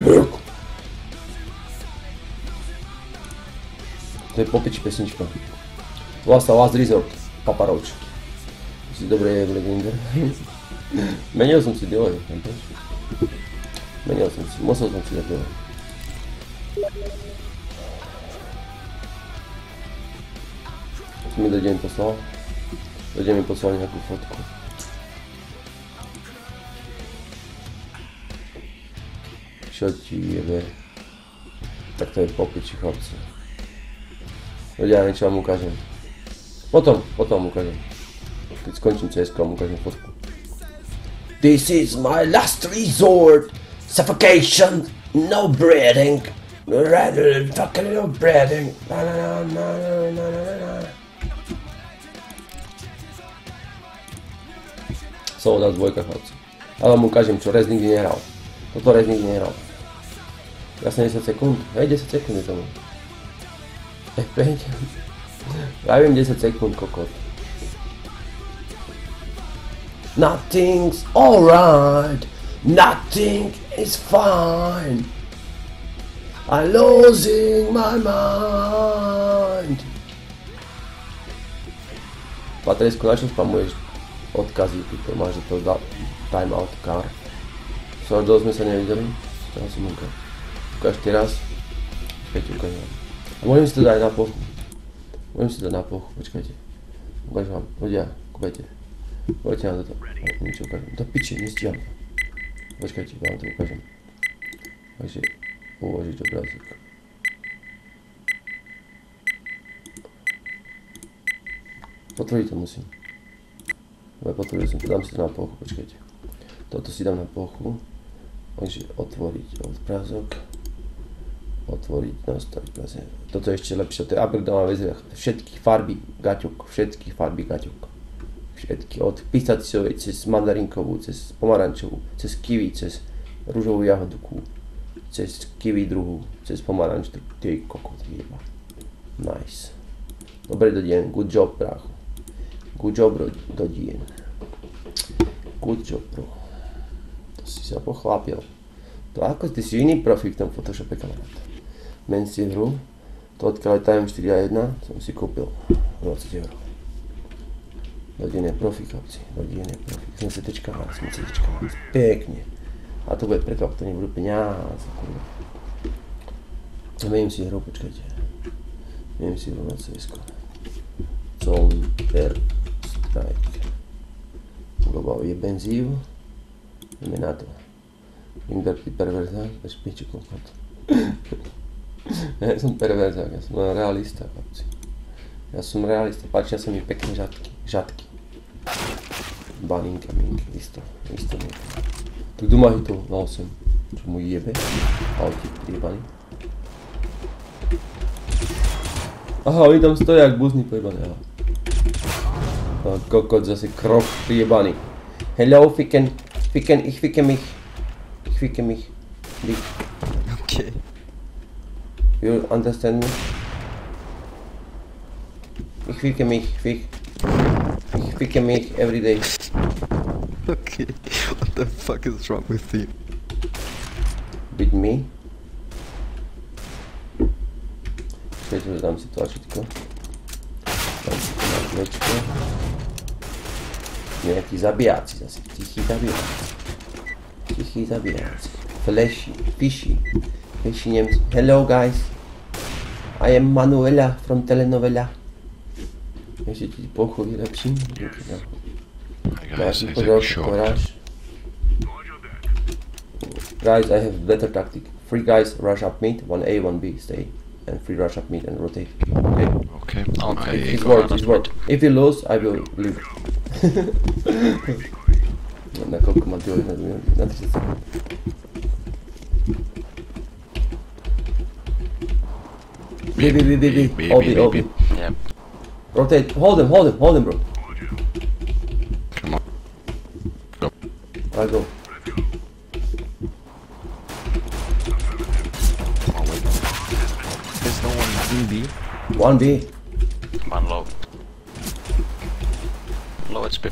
To je popiči pesnička. Volá sa Last Resort, Papa Roach. Si dobre je Blackinger. Menil som si delay, menil som si, musel som si dať delay. Mi Dodeň poslal. Dodeň mi poslal nejakú fotku. Čo ti jebe? Tak to je popiči, chlapci. Ja niečo vám ukážem. Potom ukážem. Keď skončím CS-ko, vám ukážem fotku. This is my last resort. Suffocation, no breathing. Rather fucking no breathing. Na na na na na na na. Soulda 2, chlapci. Ale vám ukážem, čo Rez nikdy nehral. Toto Rez nikdy nehral. Jasne 10 sekúnd. Hej, 10 sekúnd je tomu. F5. Ja viem 10 sekúnd, kokot. Nothing's alright. Nothing is fine. I'm losing my mind. Patrecko, na čo spamuješ odkazy? Ty máš, že to dá time out car. So, dlho sme sa nevideli. Teraz som ukážte raz. Počkajte, ukážem vám. A môžem si to dať na plochu. Počkajte. Ukážem vám. Ľudia, kúpajte. Poďte na toto. Niečo ukážem. To piči, nestíham to. Počkajte, vám to ukážem. Takže uložiť obrázok. Potvrdiť to musím. Potvrdil som to, dám si to na plochu, počkajte. Toto si dám na plochu. Takže otvoriť obrázok. Otvoriť, nastaviť vlastne. Toto je ešte lepšie, to je upgradeová väzra. Všetky farby gaťok, všetky, od pistacovej, cez mandarinkovú, cez pomarančovú, cez kiwi, cez rúžovú jahodku, cez kiwi druhú, cez pomaranč, ty kokot jeba. Nice. Dobre Dodeň, good job, brácho. Good job, Dodeň. Good job, bro. To si sa pochlapil. To ako ty si iný profil v tom Photoshope, kamarát. Men si hru, to odkiaľ Time 4.1 som si kúpil 20 €. Dodeň je profil, chlapci, Dodeň je profil. Sme CTčka vás, pekne. A to bude preto, ak to nebudú peniaze, kurva. Mením si hru, počkajte. Mením si hru na CS-ko. Counter Strike. Global je benzív. Ideme na to. Fingerprint perverzák, bez piči kokot. Ja som perverzák, ja som realista, chlapci. Ja som realista, páčia sa mi pekné žatky. Baninka, minky, isto nie. Tak doma hitol na 8, čo mu jebe. Autík priebaný. Aha, oni tam stoja jak buzný pojebaný, aha. Kokot, zase krok priebaný. Hello, ficken mich. Okay. You understand me? Ich ficke mich every day. Okay. What the fuck is wrong with you? With me? Počkajte, dám si tlačítko. Dám si to na plečko. Nejakí zabijáci zase, tichí zabijáci. Fishy Nemci. Hello guys, I am Manuela from telenovela. Ešte ti plochu vylepším. Máš poráž. Guys, I have better tactic. 3 guys rush up mid, 1A, 1B, stay. And 3 rush up mid and rotate. Okay. It works. If you lose, I will leave. Na koľko ma ty na 30 sekúnd. B. Obi. Yeah. Rotate. Hold him, bro. Come on. Go. I go. Oh, wait. There's no one in B. 1B. One low. Low HP.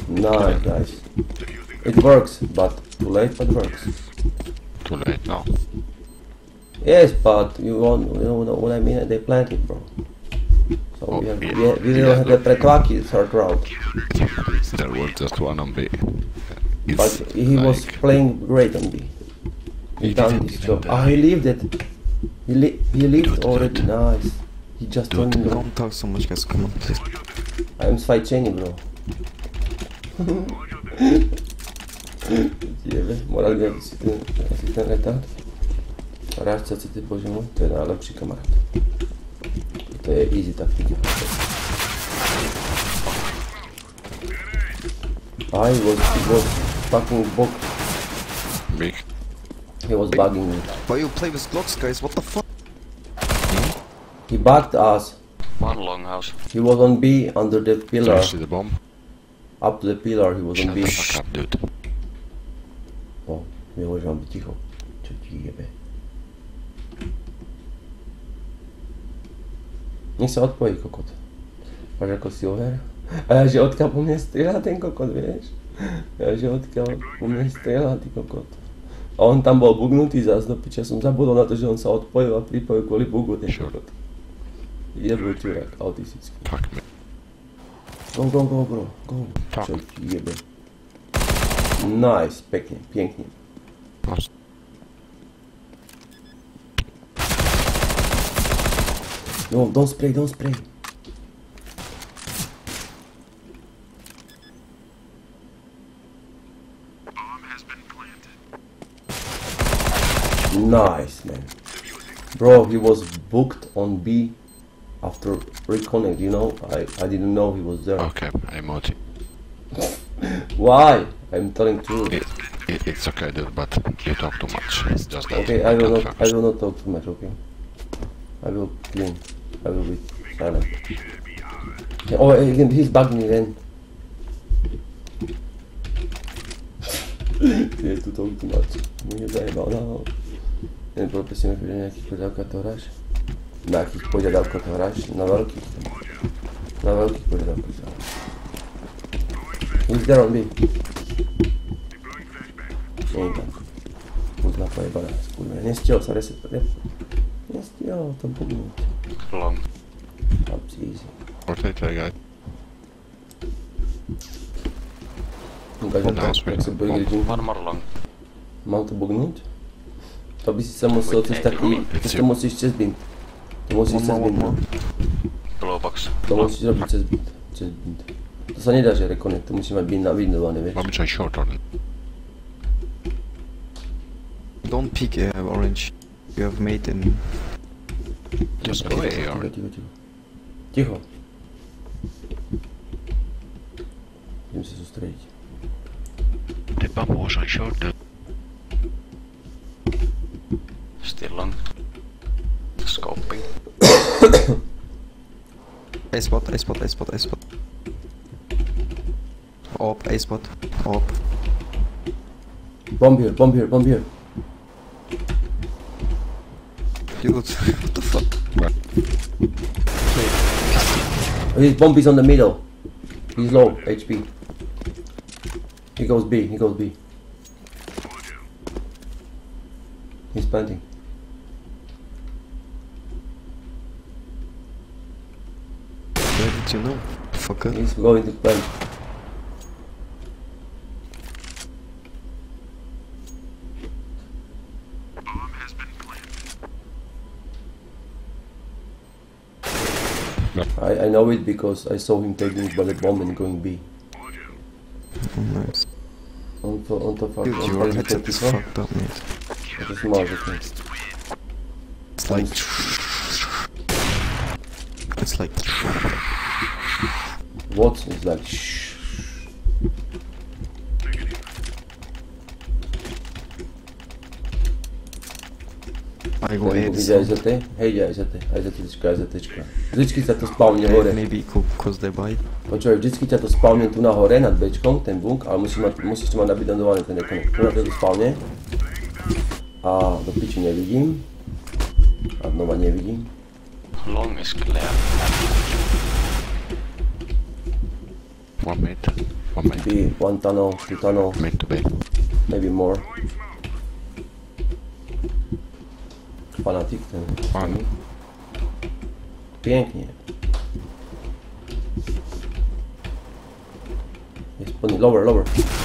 Nice, guys. It works, but too late, but works. Too late now. Yes, but you know what I mean? They planted, bro. So Oh, we yeah. will have the Pretwaki third round. There was just one on B. It's But he was like- playing great on B. He done didn't his even job. die. Ah, he lived it. He lived Dude, already. dude. Nice. He just Dude, turned. Don't talk so much, guys. Come on, please. I'm Svajčeni, bro. Jebe, morálne si ten retard. Rážca si ty, bože môj, to je najlepší kamarát. To je easy taktika. He was fucking bug. Big. He was bugging me. Why you play with Glocks, guys? What the fuck? He bugged us. One longhouse. He was on B under the Do pillar. you see the bomb? Up to the pillar he was on Shut B. the fuck up, dude. O, nemôžem byť ticho. Čo ti jebe? Nech sa odpojí kokot. Máš ako silver? A ja, že odkiaľ po mne strieľa ten kokot, vieš? Ja, že odkiaľ po mne strieľa ty kokot. A on tam bol bugnutý zás do piča, som zabudol na to, že on sa odpojil a pripojil kvôli bugu ten Sure. kokot. Jebel čurák, autistický. Fuck me. Go, go, go, bro, go. Fuck. Čo ti jebe? Nice, pekne, pięknie. Nice. No, don't spray, don't spray. Nice, man. Bro, he was booked on B after reconnect, you know? I didn't know he was there. Okay, emoji. Why? I'm telling truth. It's okay, dude, but you talk too much. It's just that. Okay, I will can't not focus. talk too much, okay? I will clean. I will be silent. Okay, oh, again, he's bugging again. Je tu talk too much. Mu nezajebal na hlavu. Nepoprosíme, že nejakých požiadavkách to hráš? Na akých požiadavkách to hráš? Na veľkých? Na veľkých požiadavkách to hráš. He's there on B. Nie je tam. Uzná pojebaná, skurvená. Nestihol sa reset. Nestihol to bugnúť. Long. Ups, easy. Rotate, guys. Ukážem to, Nice, jak sa bude gridiť. One more long. Mám to bugnúť? To by si sa musel cez taký... To musíš cez bint. To musíš cez bint. Below box. To musíš robiť cez bint. Cez bint. To sa nedá, že reconnect. To musí mať bint nabindované, vieš. Let me try short on it. Don't peek orange. You have made in. Just Ticho, go ticho, AR. ticho, ticho. Ticho. Idem sa sústrediť. The bomb was on short, dude. Still long. Scoping. A spot, A spot, A spot, A spot. Op, A spot. Op. Bomb here, bomb here, bomb here. Dude, what the fuck? His bomb is on the middle. He's low, HP. He goes B, he goes B. He's planting. Where did you know? Fucker. He's going to plant. I know it because I saw him taking by the bomb and going B. Oh, nice. On to fuck. Dude, your headset is fucked up, mate. To jest może to. It's like. It's like. What is like shh. I go ahead. Ide aj za T? Hej, ide aj za T. Aj za T-čka, aj za T-čka. Vždycky sa to spawne hore. Maybe cause they buy. Počúvaj, vždycky ťa to spawne tu na hore nad Bčkom, ten bunk, ale musíš to mať nabydandovaný ten ekon. Tu na to spawne. A do piči nevidím. A znova nevidím. Long is clear. One mid. One mid. B, one tunnel, two tunnel, Mid to B. maybe more. Fanatik ten. Fajny. Pięknie. Jest po lower, lower.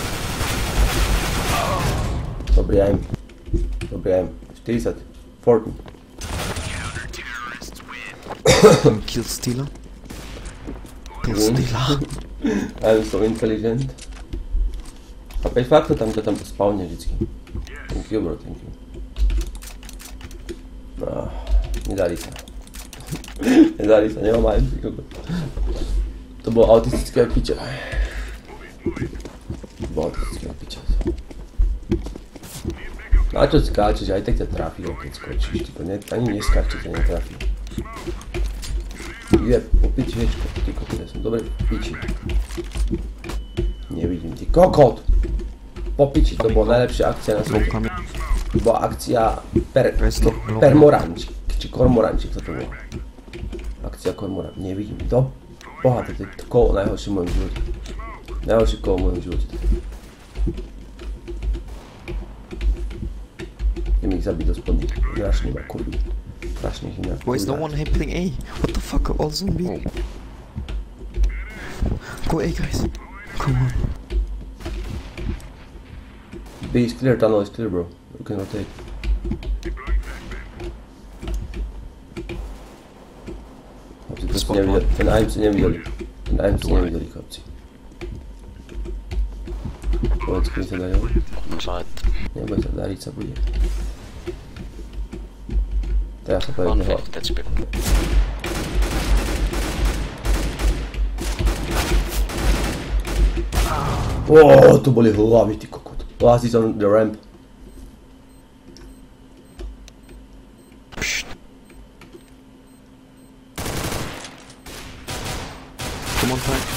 Dobry aim. Dobry aim. 40. 40. Kill stealer. Kill stealer. I'm so intelligent. A po faktu tam, to tam spawnie vždycky. Thank you bro, thank you. No, nie dali sa. Nie dali sa, nemám aj nikogo. To bolo autistické jak piča. To bolo autistické jak piča. No a čo skáčeš, aj tak ťa trafí, keď skočíš, tyko, ani neskáč, ťa netrafí. Ide po piči hečko, ty kokot, ja som dobre v piči. Nevidím, ty kokot! Po piči, to bola najlepšia akcia na svete. To bola akcia Permoranč, či Kormorančík, to bolo. Akcia Kormoranč, nevidím, to boha, to je kolo najhoršie v mojom živote. Najhoršie kolo v mojom živote. Idem ich zabiť do spodní, strašne ma kurví. Strašne ich inak. Why is no one playing A? What the fuck? All zombie. Go A, guys. Come on. B is clear, tunnel is clear, bro. You can rotate. Chłopci, to nie widzieli. Ten AIMS nie widzieli. Ten AIMS nie widzieli, chłopci. Powiedz, kiedy to dają? On side. Nie, bo to Darica bude. Teraz sa poviem One neho. fifth, that's big. Oooo, tu boli hlavy, ty kokot. Last is on the ramp. Come on, time.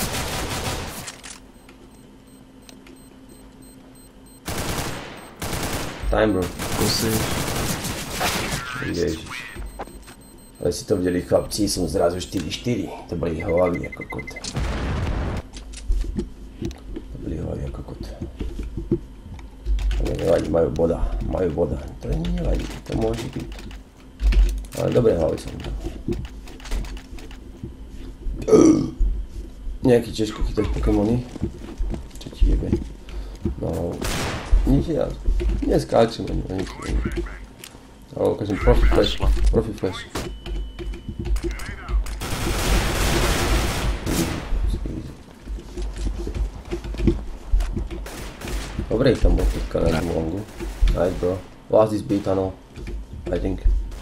Time, bro. Go save. Ježiš. Ale si to videli, chlapci, som zrazu 4-4. To boli hlavy ako kot. To boli hlavy ako kot. Ale nevadí, majú boda. Majú boda. To nevadí, to môže byť. Ale dobré hlavy som dal. Nejaký Češko chytaš Pokémony? Čo ti jebe? No, nič ja. Neskáčem ani nič. Ale ukážem Profi Flash. Profi Flash. Dobre, ich tam bol teďka na jednu longu. Nice bro. Last is B tunnel, I think.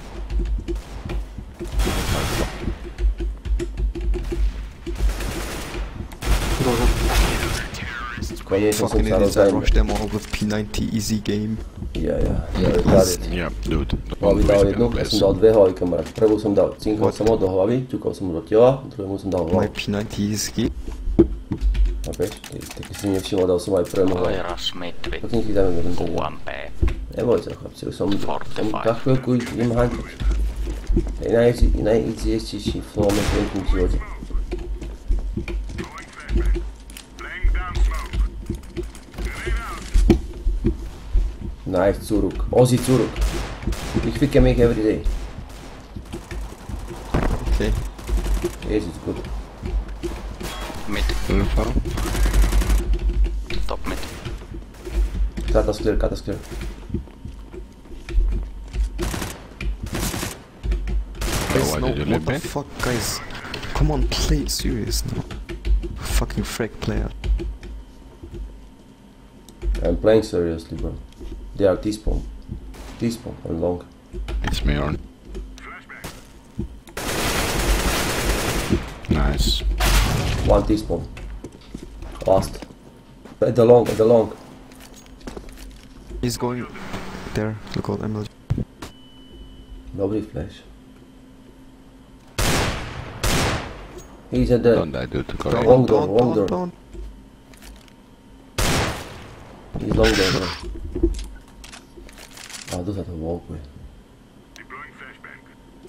Konečne som Fucking sa idiots, I rozajmel. rushed them all with P90 easy game. Yeah, got it. Yeah, dude. Hlavy dal jednu, ja som dal dve hlavy, kamarát. Prvú som dal, cinkol som ho do hlavy, ťukol som ho do tela, druhému som dal My hlavu. P90 is key. Chápeš? Tak si nevšimol, dal som aj prvému hlavu. Koiras mid with Tak nech ich dáme do toho. QMP. Neboj sa, chlapci, už som za chvíľku idem hankať. To je najeasiestejší flow mechanism v živote. Nice, Zuruk. Ozzy Zuruk. Ich can make every day. Okay. Yes, it's good. Mid. Info. Top mid. Katas clear, katas clear. Guys, why no, did you what leave the me? fuck, guys? Come on, play serious now. Fucking frag player. I'm playing seriously, bro. They are T-spawn. T-spawn on long. It's me on. Nice. One T-spawn. Last. At the long, at the long. He's going there. Look at MLG. Nobody flash. He's at the Don't die, dude. Go Don't. away. Long door, long door. Down. He's long there, bro. Ah, those are the walkway.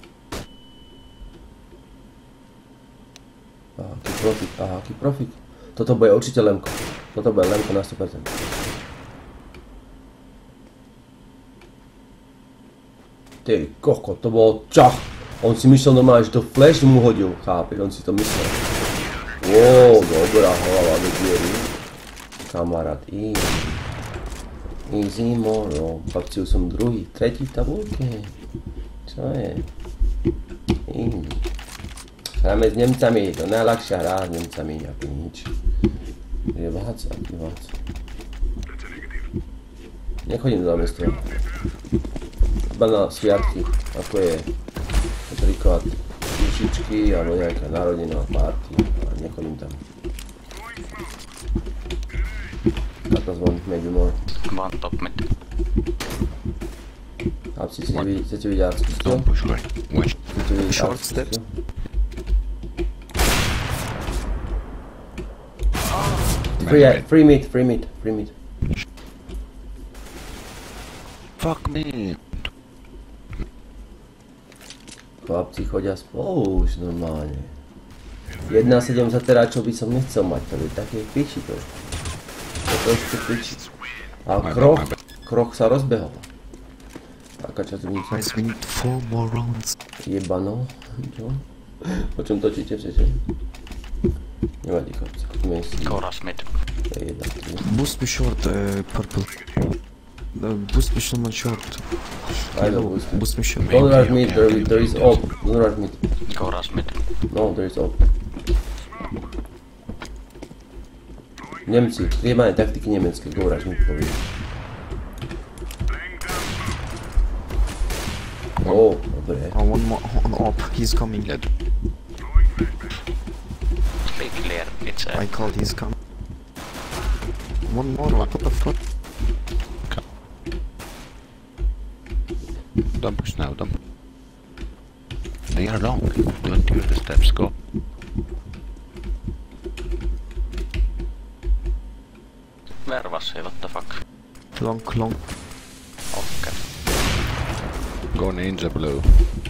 Aký profit, aký profit. Toto bude určite lemko. Toto bude lemko na 100%. Ty koko, to bolo čach. On si myslel normálne, že to flash mu hodil, chápeš? On si to myslel. Dobrá hlava do diery. Kamarát, easy moro. Chlapci, už som druhý, tretí v tabulke. Čo je? Easy. Hráme s Nemcami, to najľahšia hra s Nemcami, ako nič. Je váca. Nechodím do námestia. Iba na sviatky, ako je napríklad dušičky alebo nejaká narodená party, a nechodím tam. Takto zvon, maybe more. One top mid. Chlapci, chcete vidieť artsky skill? Don't push right. Wait. Chcete vidieť Short artsky steps. skill? Free meat. Fuck me. Chlapci chodia spolu už normálne. 1.7 za teráčov by som nechcel mať, to je také piči to. To je trošku piči. A kroch sa rozbehol. Taká časovnica. Guys, we need 4 more rounds. Jebano. Čo? O čom točíte všetci? Nevadí chlapci, chodíme si. Chorus mid. Boost me short, purple. Boost me someone short. I know boost. Boost me short. Don't rush mid, there is op. Don't rush mid. Chorus mid. No, there is op. Nemci, prijímané taktiky nemecké, go rush mid povie. Dobre. One more on op, he's coming. Be clear, it's I called, he's coming. One more, what the fuck? Don't push now, don't. They are long. Don't use the steps, go. Vervassi, what the fuck. Long. Okay. Go ninja blue.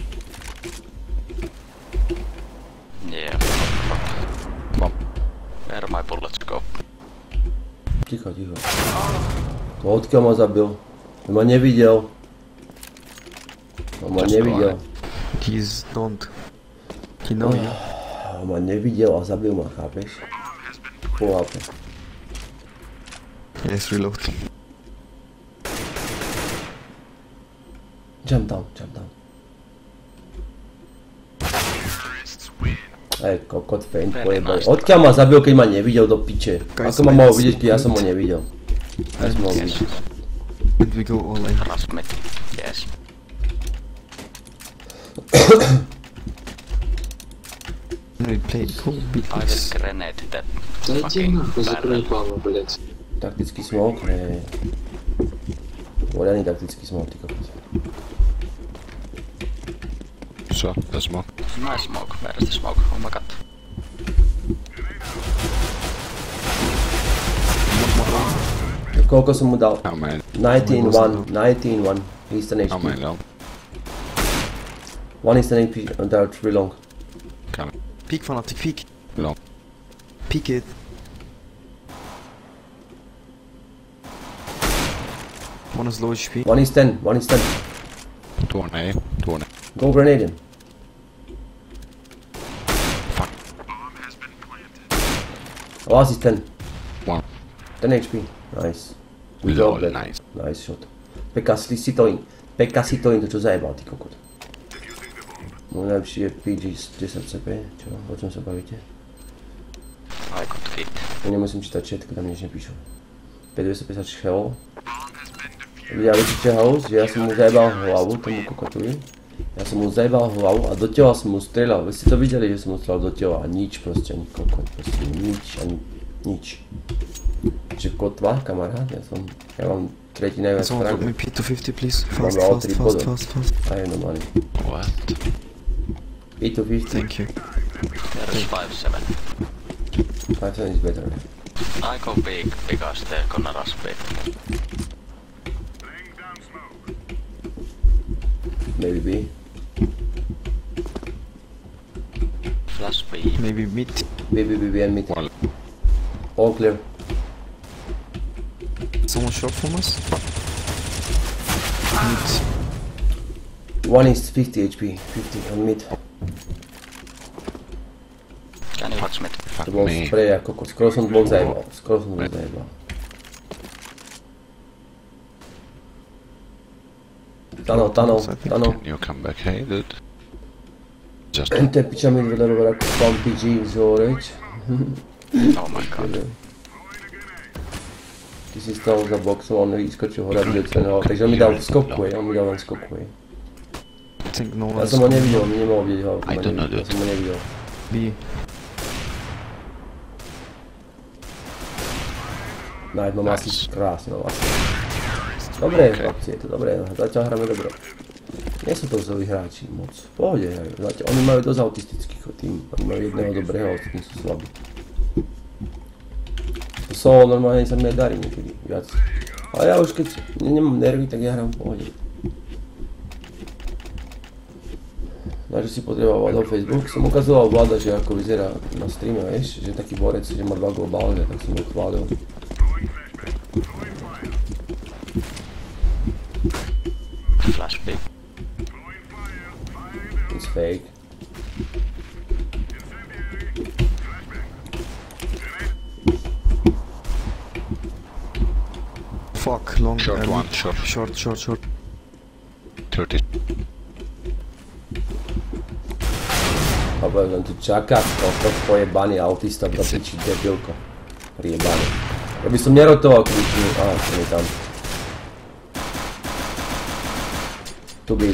Yeah, what the fuck. Come on. Where are my bullets go? Ticho. To odkiaľ ma zabil? On ma nevidel. He's don't. He know you. On ma nevidel a zabil ma, chápeš? Full AP. Yes, reload. Jump down. Kokot feint pojebaj. Odkiaľ ma zabil, keď ma nevidel do piče? Ako ma mohol vidieť, keď ja som ho nevidel? Ja som mohol vidieť. And we go all in. Chorus mid. Yes. We play cool big I will grenade that fucking barrel. Taktický smoke? Nie. Voľaný taktický smoke, ty kokot. So, the smoke. Nice smoke. Where is the smoke? Oh my god. Koľko som mu dal? How many? 19-1. He's an How many HP. long? One is an HP and they're 3 long. Come Peek fanatic, peek. long. Peek it. One is low HP. One is 10. 2 on A. Go grenade him. Fuck. Last is 10. 1. 10 HP. Nice. Good job, Lol, man. nice. Nice shot. Pekka si to in, to čo zajebal, ty kokot. Môj najlepší je PG 10 CP, čo? O čom sa bavíte? I could hit. Ja nemusím čítať chat, keď tam nič nepíšu. 5256 hello. Ľudia, vyčíte house, že ja som mu zajebal hlavu, tomu kokotovi. Ja som mu zajebal hlavu a do tela som mu strieľal. Vy ste to videli, že som mu strieľal do tela a nič proste, ani kokot, proste nič. Čiže kotva, kamarát, ja mám tretí najviac Someone frag. put me P250 please. Mám Fast. all 3 bodov. Fast. A je normálny. What? P250, Thank you. There is 5-7. 5 is better. I go big because they're gonna rush big. Maybe B. Flash B. Maybe mid. B and mid. One. All clear. Someone shot from us? Mid. One is 50 HP, 50 on mid. Can you watch mid? Fuck To bol me. spray ako kokos. Skoro som dvoch zajebal. Tunnel. Can you come back? Hey, dude. Just Te piča mi vedelo ako spam PG vzoreć. Oh my god. Ty si stal za boxom, on iskočil hore a videl ceného, takže on mi dal skokuje, len skokuje. I think no Ja one som ho nevidel, mi nemohol vidieť ho. I don't know, dude. Ja som ho nevidel. B. Nice, mám Nice. asi krásne, mám asi. Dobre, Okay. chlapci, je to dobré, zatiaľ hráme dobre. Nie sú to vzoví hráči moc, v pohode hrajú, zatiaľ, oni majú dosť autistických tým, oni majú jedného dobrého, ostatní sú slabí. Solo normálne sa mi aj darí niekedy, viac. Ale ja už keď nemám nervy, tak ja hrám v pohode. Takže si potreboval do Facebook, som ukazoval Vlada, že ako vyzerá na streame, vieš, že taký borec, že má 2 globálne, tak som ho chválil. Flash big. It's fake. Fuck, long. Short mid. one, short. Short. 30. A budem tu čakať, to pojebaný autista, do piči debilko. Priebaný. Ja by som nerotoval, keby tu... Á, to je tam. Tu by.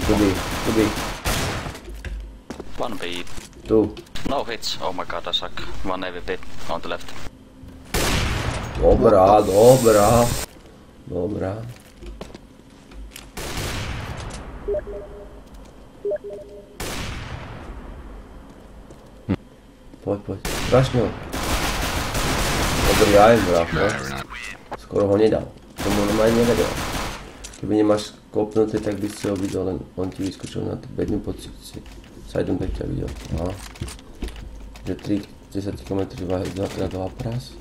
One B. Tu. No hits. Oh my god, I suck. One AVP on the left. Dobrá. Poď. Strašne ho. Dobrý aj vrah, no. Very nice. Skoro ho nedal. Tomu normálne nevedel. Keby nemáš kopnuté, tak by si ho videl, len on ti vyskočil na tú bednú pozíciu. Sideom tak ťa videl. Aha. Že 10 km na 2 prás.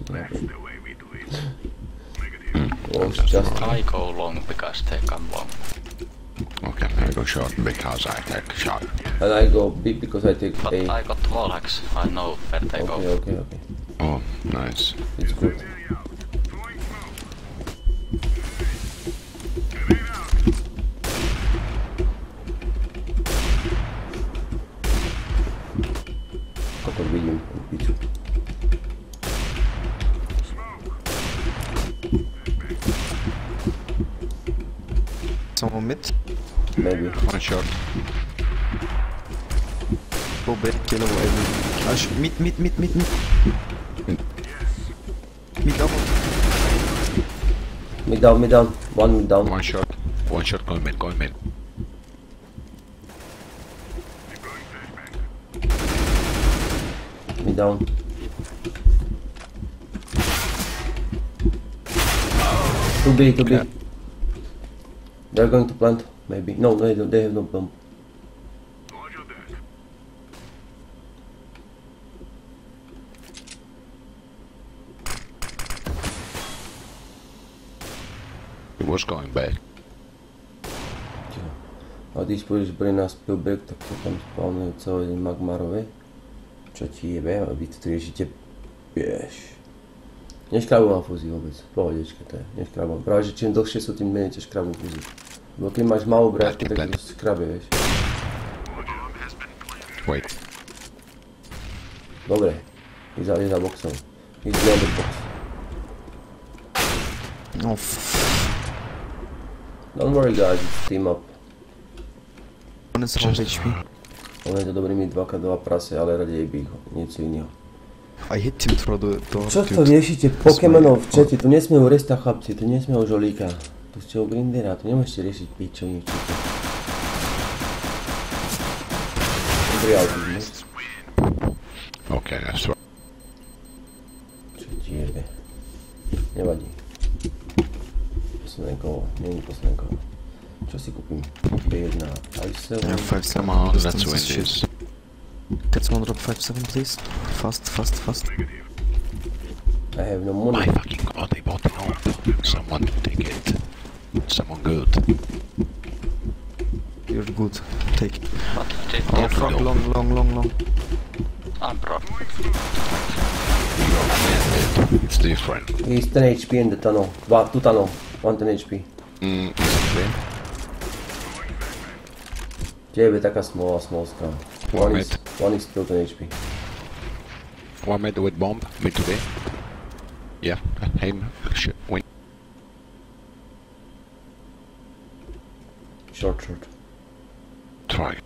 Just I go long because they come long. Okay, I go short because I take short. and I go big because I take But A. I got wall hacks. I know where they go. Okay. Oh, nice. It's good. Kokos vidím, piču. Someone mid. Maybe. One short. Go back, yellow. Mid. Mid double. Mid down. One mid down. One short. Going mid. Mid down. Too big. Yeah. They're going to plant. Maybe. No, they don't. They have no bomb. It was going back. A když pôjdeš pri nás Pilbek, tak to tam spawnujú celý deň magmarové. Čo ti jebe, aby to riešite, vieš. Neškrabujem fúzi vôbec, pohodička to je, neškrabujem. Práve, že čím dlhšie sú, tým menej ťa škrabujú fúzi. Lebo keď máš malú brášku, tak to skrabe, vieš. Wait. Dobre, je za boxom. He's behind the box. No, Don't worry guys, it's team up. one is around HP. On je to dobrý mít 2x2 prase, ale radej by ho, niečo iného. I hit him through the door. Čo to riešite Pokémonov v čete? Tu nesmiejú resta chlapci, tu nesmiejú žolíka. Tu ste u Grindera, tu nemôžete riešiť pičovní v čete. Dobrý autizmus. Okay, that's right. Čo ti jebe? Nevadí. Posledné kolo, není posledné kolo. Čo si kúpim? P1 i7. Yeah, 5-7. Come on, let's Distance win is shit. this. Get someone drop 5-7 please. Fast. I have no My money. fucking god, they bought an orb. Someone take it. Someone good. You're good. Take it. What did Oh you fuck, from? long. I'm broad. It's different. He's 10 HP in the tunnel. 2 tunnel. 1 10 HP. Exactly. Tebe taká small scrum. One is still 10 HP. One made with bomb. Mid today. Yeah. Aim. Win. Short. Try.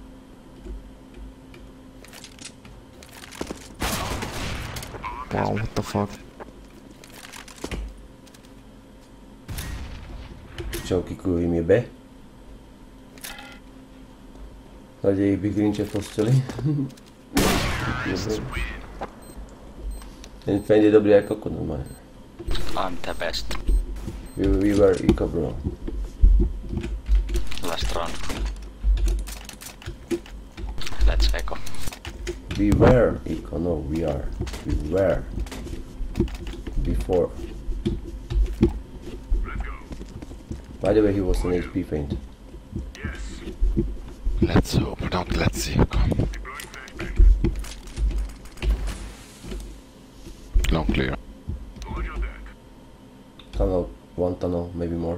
Wow, what the fuck? Čo, kikujú im je B? Hľadej ich Big Grinče v posteli. Ten Fend je dobrý ako kokot normálne. I'm the best. We were eco bro. Last round. Let's echo. We were eco, no we are. We were. Before. By the way, he was an HP feint. Let's hope, not let's see. Come. Long clear. Tunnel, 1 tunnel, maybe more.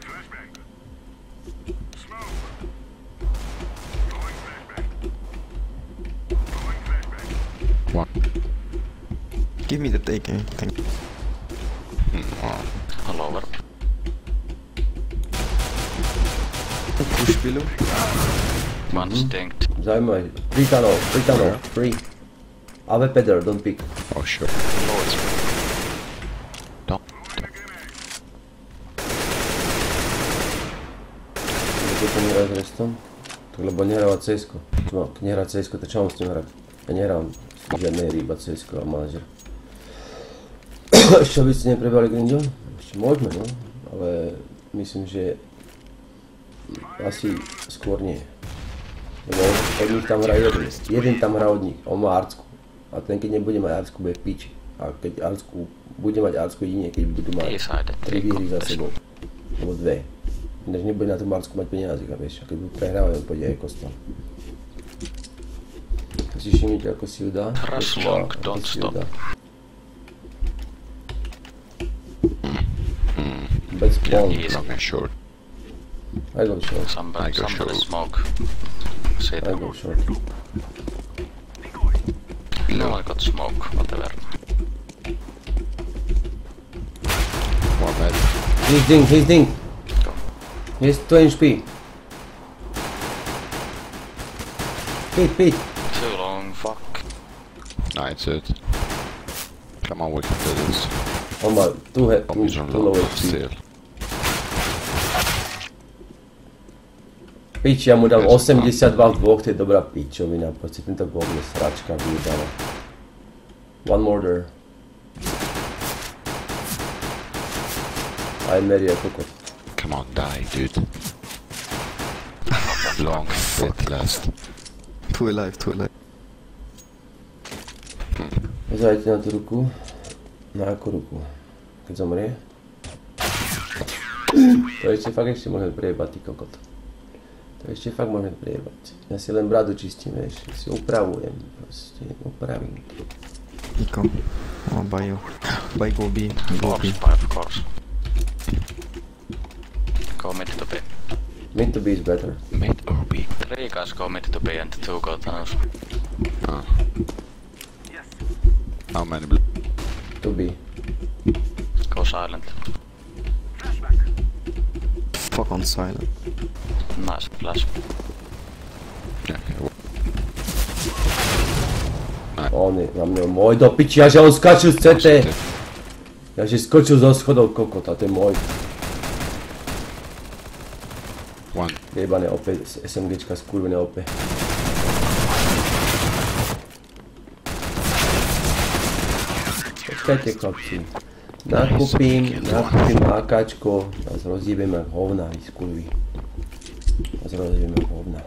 One. Give me the take, thank you. Lower. Push below. One stinked. Zaujímavé. 3 tunnel, 3. AWP there, don't pick. Oh sure. Don't. Keď to nehrať s restom? Tak lebo nehrávať CS-ko. Keď nehrať CS-ko, tak čo mám s tým hrať? Ja nehrám žiadne hry, iba CS-ko a manažer. Ešte by ste neprebali Grindel? Ešte môžeme, no. Ale myslím, že asi skôr nie. Lebo od nich tam hrá jeden. Jeden tam hrá od nich. On má arcku. A ten keď nebude mať arcku, bude v piči. A keď arcku, bude mať arcku jedine, keď budú mať 3 výhry za sebou. Alebo 2. Ináč nebude na tú Marsku mať peniaze, vieš, a keď budú prehrávať, on pôjde aj kostom. Tak si všimnite, ako si ju dá. Rush long, don't stop. Bad spawn. Long and short. I go short. Somebody short. smoke. See I them. go short. No, I got smoke, whatever. One med. He's ding. He's 2 HP. Pete. Too long, fuck. No, it's it. Come on, we can do this. On má 2 He's on low low HP. still. Pič, ja mu dám 82 v dvoch, to je dobrá pičovina, proste tento gól je sračka vyjedala. One more there. Aj Mary je kokot. Come on, die, dude. Long, fit last. Two alive. Pozerajte na tú ruku. Na akú ruku? Keď zomrie? To ešte fakt môžem prejebať, ty kokot. To ešte fakt môžem prejebať. Ja si len bradu čistím, vieš. Ja si upravujem. Proste upravím. Eco. Oh, buy you. Buy go B. Go B. Of course. Go mid to B. Mid to be is better. Mid or B? 3 guys go mid to B and 2 go tunnels. Ah. How many blue? To be. Go silent. Fuck on silent. Nice flash. Yeah, On je na mňa môj do piči, ja že on skačil z CT. Ja že skočil zo schodov kokot a to je môj. one. Jebané OP, SMGčka skurvené OP. Počkajte chlapci. Nakúpim AKčko a rozjebem jak hovna, vy skurví. A rozjebem jak hovna.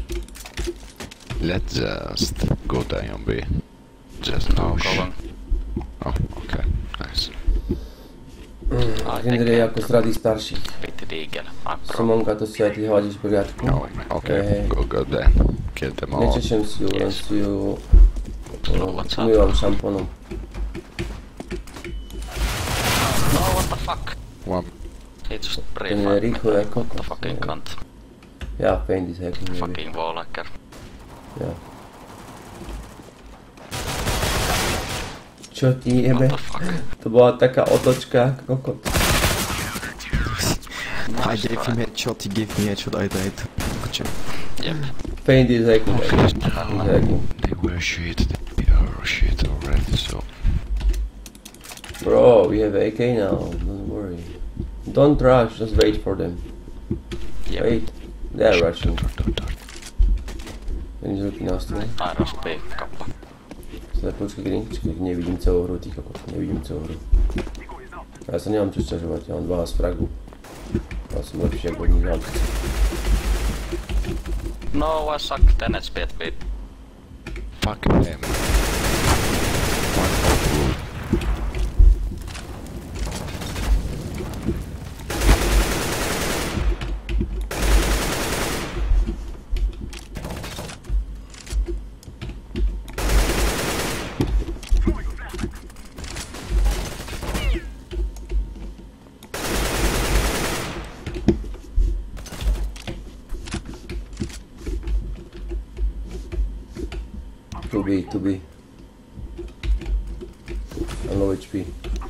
Let's just go die on B. Just No, push. go on. Oh, okay. Gender je ako z rady starších. Bitti Deagle. I'm pro. Simonka, to si aj ty hľadíš v poriadku. No, okay, Hej. go then. Kill them all. Nečešem si ju, len si ju what's up? umývam šampónom. No, what the fuck? One. He just Ten je pre-fired me. rýchlo ako The fucking cunt. Ja, feint is hacking maybe. Fucking wallhacker. Ja. Čo ti jebe? What the fuck? To bola taká otočka, kokot. I gave him headshot, he gave me headshot, I died. Gotcha. Yep. Feint is hacking. Is hacking. They were shit. They are shit already, so... Bro, we have AK now, don't worry. Don't rush, just wait for them. Yep. Wait, they're rushing. Don't. Není zvuky na stole. Airos B-kappa. Počkaj, nevidím celú hru, ty kokot, nevidím celú hru. Ja sa nemám čo sťažovať, ja mám 12 fragu. Ja som lepší ako od nich mám. No, I suck. Then it's bit. Fuck them. One more rule. To be. I'm low HP.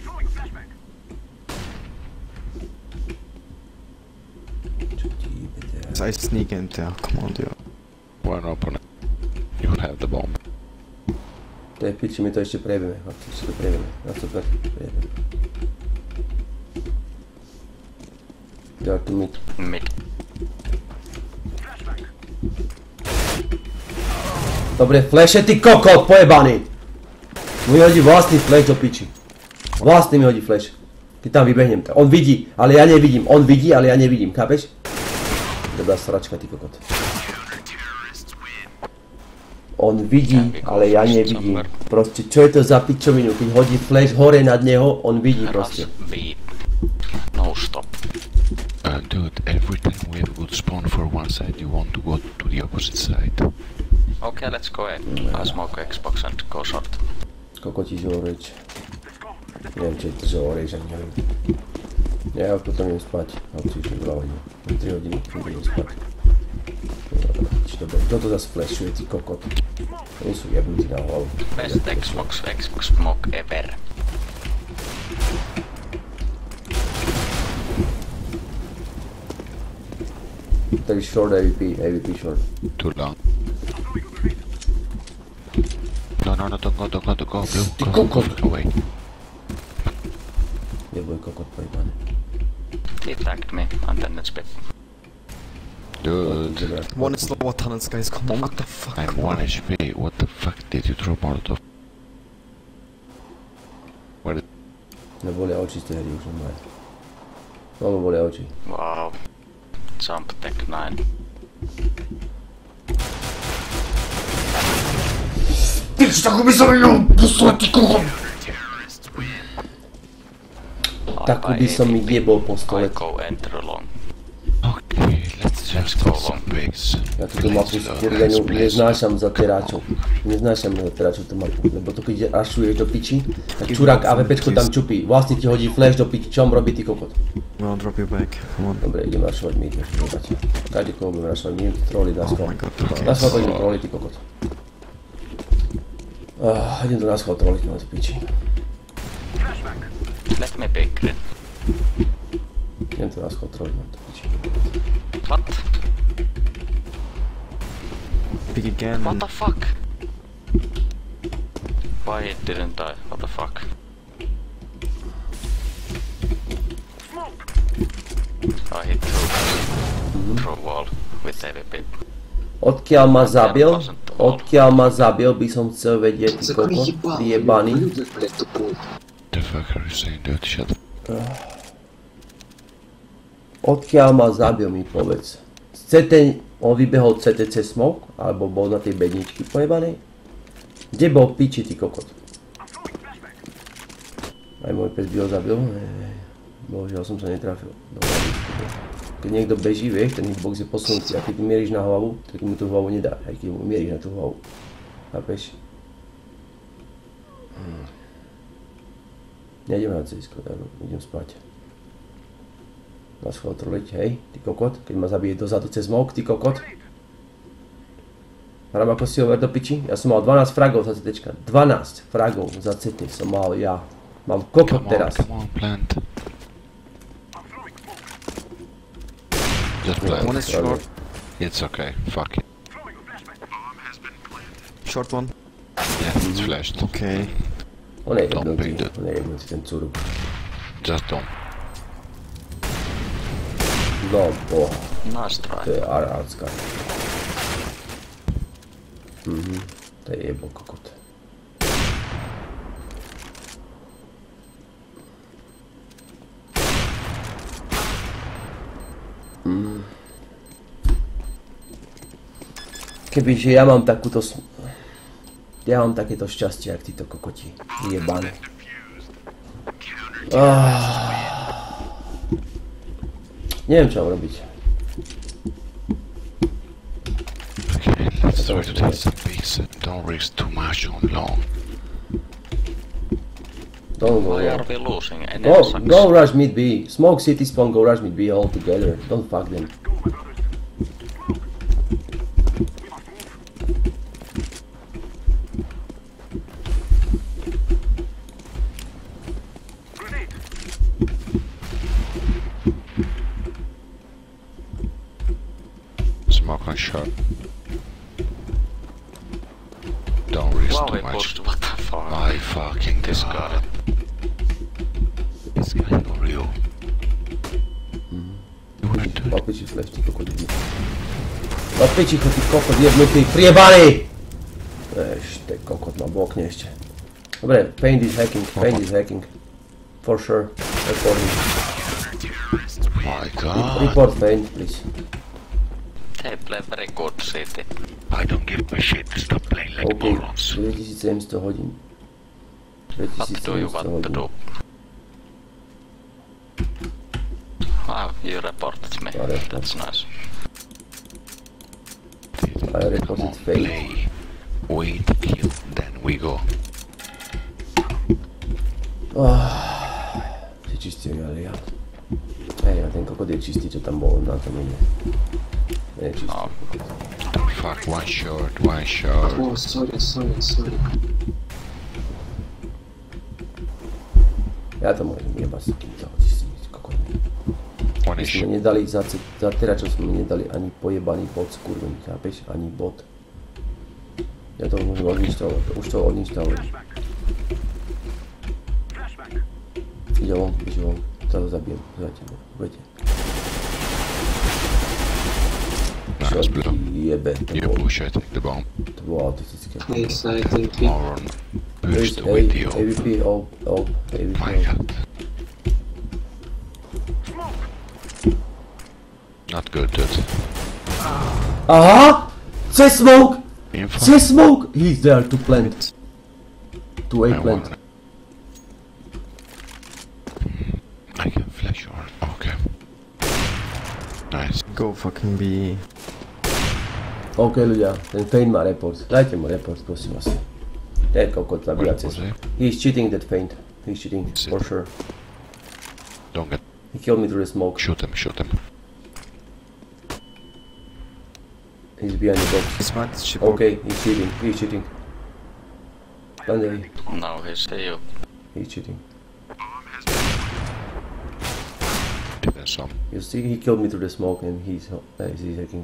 I sneak in there, come on dude. One opponent. You have the bomb. To je piči, my to ešte prejebieme, chlapci, ešte to prejebieme. Na super, prejebieme. They are to mid. Mid. Dobre, flashe ty kokot, pojebaný! Mi hodí vlastný flash do piči. Vlastný mi hodí flash. Keď tam vybehnem, on vidí, ale ja nevidím. On vidí, ale ja nevidím, chápeš? Dobrá sračka, ty kokot. On vidí, ale ja nevidím. Proste, čo je to za pičovinu? Keď hodí flash hore nad neho, on vidí proste. Rush B. No stop. Dude, every time we have a good spawn for one side, you want to go to the opposite side. Okay, let's go A. I smoke Xbox and go short. Kokotí zorage. Neviem, čo je to zorage, ani neviem. Ja už potom idem spať. A už išli 2 hodiny. 3 hodiny, už idem spať. Dobre, kto to zase flashuje, ty kokot? Oni sú jebnutí na hlavu. Best Xbox smoke ever. Tak short AVP short. Too long. No, don't go, blue. Go away. Jeboj kokot pojebaný. He tagged me and then it's bit. Dude, One is lower tunnels, guys, come on, what the fuck? I'm 1 HP. What the fuck did you throw Molotov? Where did... Ne bolia oči z tej hry už normálne. Lebo bolia oči. Wow. Jump tech 9. Takú by som mi jebol po I stole. go enter long. Okay, let's just go get some pigs. Ja túto mapu skurvenú neznášam zateráčov. Neznášam zateráčov tú mapu, lebo to keď rašuješ do piči, tak čurák AVPčko tam čupí. Vlastne ti hodí flash do piči, čo on robí ty kokot? No, drop you back, come on. Dobre, idem rašovať mid, nebať. Kade koho budem rašovať mid, troli na Oh schvál. my god, okay. Na schvál to idem troliť ty kokot. Idem to na schvál troliť, no to piči. Let me pick green. Idem to na schvál troliť, no to piči. What? Pick again. What the fuck? Why it didn't die? What the fuck? I hit through wall with AVP. Odkiaľ ma zabil, by som chcel vedieť, ty kokot, jebaný. The fuck are you saying, dude? Shut up. Odkiaľ ma zabil, mi povedz. CT, on vybehol CTC smoke, alebo bol na tej bedničky pojebanej? Kde bol piči, ty kokot? Aj môj pes by ho zabil? Bohužiaľ som sa netrafil. Keď niekto beží, vieš, ten hitbox je posunutý a keď ty mieríš na hlavu, tak mu tú hlavu nedá, aj keď mu mieríš na tú hlavu. Chápeš? Nejdem na císko, idem spať. Na schvál troliť, hej, ty kokot, keď ma zabije dozadu cez smoke, ty kokot. Hrám ako silver do piči, ja som mal 12 fragov za CTčka, 12 fragov za CT som mal ja. Mám kokot teraz. Come on, plant. Just plant. One is short. It's okay, fuck it. Short one. Yeah, it's flashed. Okay. On je Don't pick jebnutý ten curuk. Just don't. No boha, Nice to try. je arárska. To je jebo kokot. Kebyže ja mám takúto... Ja mám takéto šťastie, jak títo kokoti. Jebané. Neviem, čo mám robiť. Okay, let's try to take some peace. Don't risk too much on long. Don't go Why wrong. are we losing? Go rush mid B. Smoke city spawn, go rush mid B all together. Don't fuck them. Smoke on shot. Don't risk Wow, too we much. pushed, what the fuck? My fucking This god. This guy is real. You wanna do it? Papiči flash, ty kokot. Papiči, ty kokot jebnutý, priebaný! Ešte, kokot ma blokne ešte. Dobre, paint is hacking, paint is hacking. For sure. Report him. My god. Report paint, please. They play very good city. I don't give a shit. Stop playing like OK, morons. 2700 hodín. What do you 2700 want to do? hodín. Ah, you reported me. I reported. That's nice. I Come reported on, fail. play. Wait, kill, then we go. Si čistý, ale ja. Hej, a ten kokot je čistý, čo tam bol na tom mene. Nie je čistý. No. Fuck, one shot. Oh, sorry. Ja to môžem jebať s takým čistým kokotmi. One is Sme nedali za teračov sme nedali ani pojebaný bot skurvený, chápeš? Ani bot. Ja to môžem odinštalovať, už to odinštalujem. Ide von, to zabijem, zatiaľ, budete. nice, blue. Jebe, You push, I take the bomb. to bolo autistické. Yes, I think it. Moron. Push the with you. AVP, AVP, My god. Not good, dude. Aha! Cez smoke! Info? Cez smoke! He's there to plant. To A I plant. want- I can flash or okay. Nice. Go fucking B. OK ľudia, ten Feint má report. Dajte mu report, prosím vás. To je kokot zabíja cez. Was it? He's cheating that Feint. He's cheating, for sure. Don't get. He killed me through the smoke. Shoot him. He's behind the box. This one is chip. OK, he's cheating. Plant A, Now he see you. he's cheating. Didn't some. You see, he killed me through the smoke and he's hacking.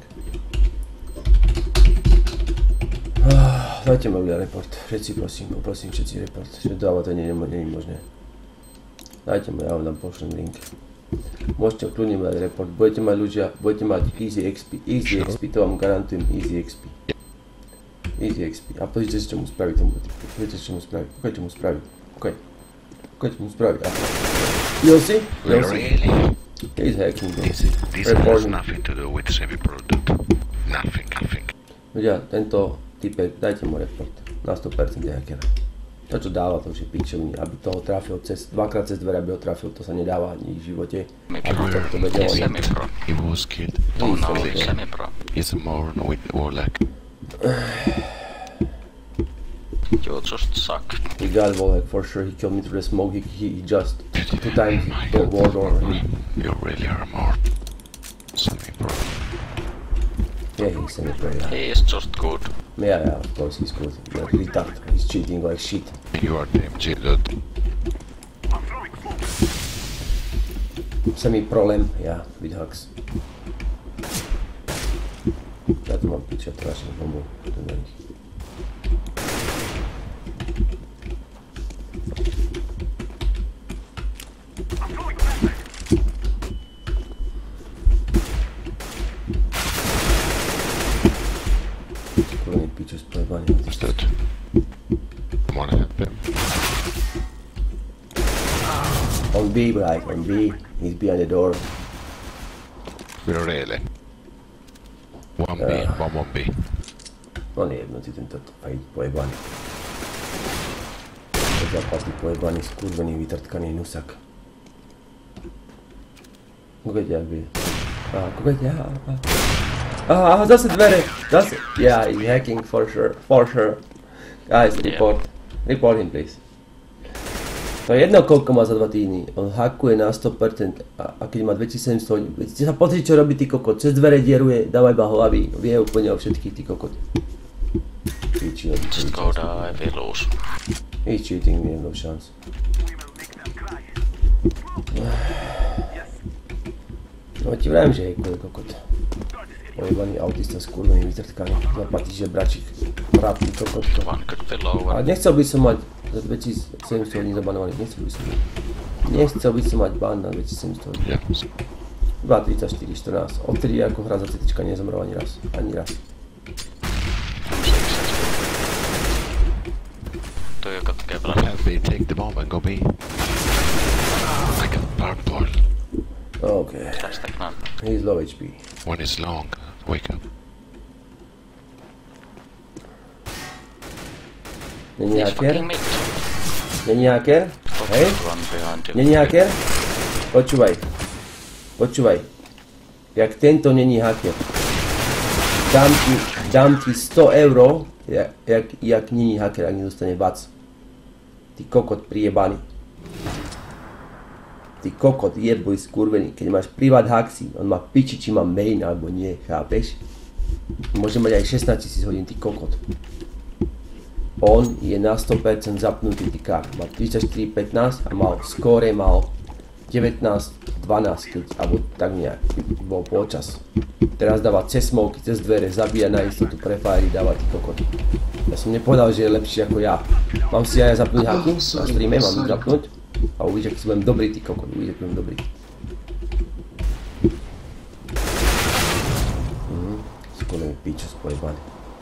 Dajte mi ľudia report. Všetci poprosím všetci report. Že dávať to nie je možné. Dajte mi, ja vám dám pošlem link. Môžete kľudne mať report. Budete mať ľudia, budete mať easy XP. Easy XP, to vám garantujem, easy XP. Easy XP. A pozrite si, čo mu spraví tomu. Pozrite si, čo mu spraví. Pokažte mu spraví. Pokažte mu spraví. You'll see? You'll see? Really? He's hacking. This has Reporting. nothing to do with semi-product. Nothing. Ľudia, tento typek, dajte mu report. Na 100% je hacker. To, čo dáva, to už je pičovný. Aby toho trafil dvakrát cez dvere, aby ho trafil, to sa nedáva ani v živote. Aby to vedel. Semi-pro. He was killed. Oh no, semi-pro. He's a more with warlock. You just suck. He got Warlock for sure. He killed me through the smoke. He just 2 times he walled on him. You really are more semi-pro. Yeah, he's semi-pro, yeah. He is just good. Yeah, of course he's good. But retard. He's cheating like shit. You are damn cheated. Semi-prolem, yeah, with hacks. Ja tu mám piča strašne bombu. Kurvený pičo spojebaný. Stood. Come on, help him. On B, right, on B. He's behind the door. Really? 1B, 1B. No nie, jedno, ty tento fajn pojebaný. To zapasný pojebaný, skurvený, vytrtkaný nusak. Koukajte, jak by... Koukajte, zase dvere, zase. Yeah, he's hacking for sure. Guys, report him please. To je jedno, koľko má za 2 týdny. On hackuje na 100% a keď má 2700 hodín. Ste sa pozrieť, čo robí ty kokot. Cez dvere dieruje, dáva iba hlavy. Vie úplne o všetkých ty kokot. Just go die, we lose. He's cheating, we have no chance. No ti vrajím, že hekuje kokot. Pojebaný autista skurvený, vytrtkaný. Zaplatíš, že bračík. Práv ty kokot. Ale nechcel by som mať za 2700 hodín zabanovaný. Nechcel by som mať ban na 2700 hodín. 2, 34, 14. Odtedy ako hra za CTčka nezomrel ani raz. Ani raz. Do you got Kevlar? Have me take the bomb and go B. I got purple. Okay. That's the plan. He's low HP. One is long. Wake up. Není He's hacker? fucking mid. Není hacker? Hej? Run behind you. Není hacker? Počúvaj. Jak tento není hacker. Dám ti 100 euro, jak není hacker, ak nedostane bac. Ty kokot prijebaný. Ty kokot jeboj skurvený. Keď máš privát haxi, on má piči, či má main alebo nie, chápeš? Môže mať aj 16 000 hodín, ty kokot. On je na 100% zapnutý týkár. Má 34-15 a skóre mal 19-12, keď, alebo tak nejak, bol počas. Teraz dáva cez smoky, cez dvere, zabíja na istotu, prefári, dáva ty kokot. Ja som nepovedal, že je lepší ako ja. Mám si aj zapnúť haky? Na streame mám zapnúť? A uvidíš, aký si budem dobrý, ty kokot, uvidíš, aký budem dobrý. Skôr mi pičo spojebaný.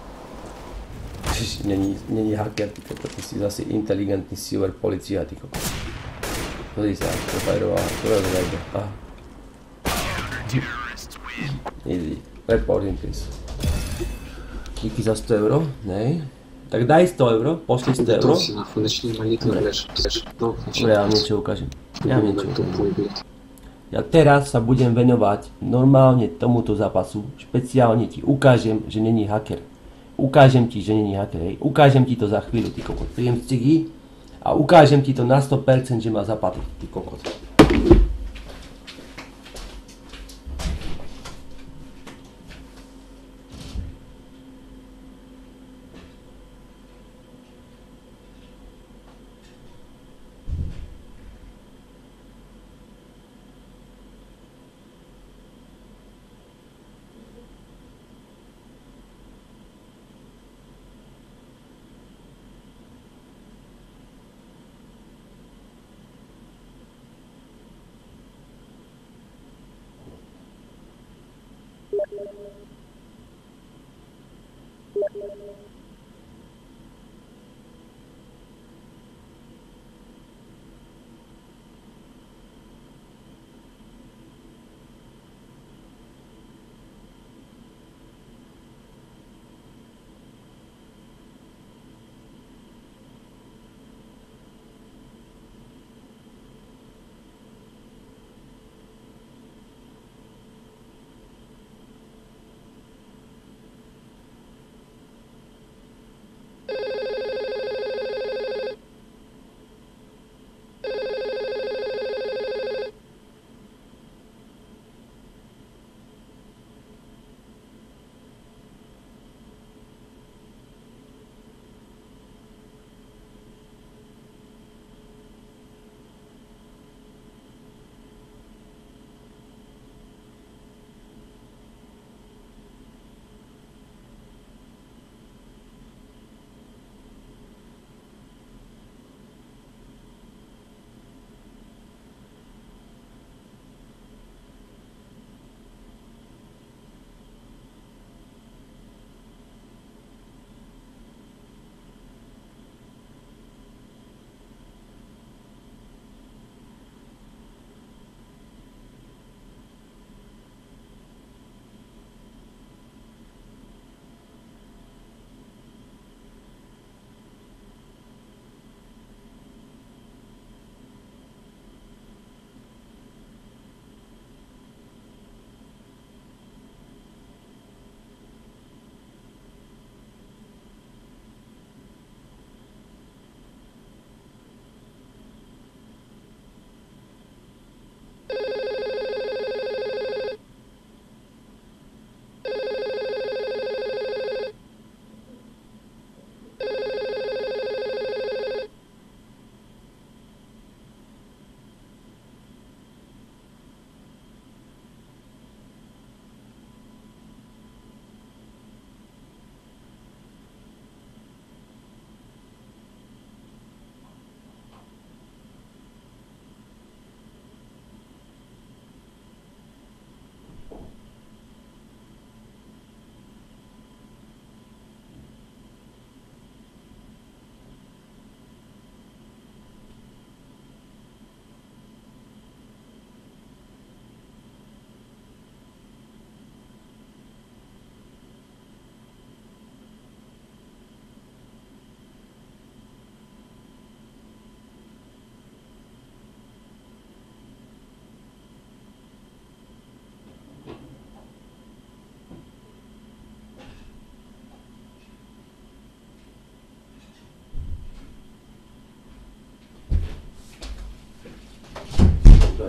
Není hacker, ty kokot, ty si zase inteligentný silver policia, ty kokot. Pozri sa, prefajroval, ktorého nejde, aha. Easy, report him please. Díky za 100 euro, nej. Tak daj 100 euro, pošli 100 euro. Dobre, ja vám niečo ukážem. Ja teraz sa budem venovať normálne tomuto zápasu. Špeciálne ti ukážem, že není hacker. Ukážem ti, že není hacker, hej. Ukážem ti to za chvíľu, ty kokot. Príjem z cigy a ukážem ti to na 100%, že má zapaty, ty kokot.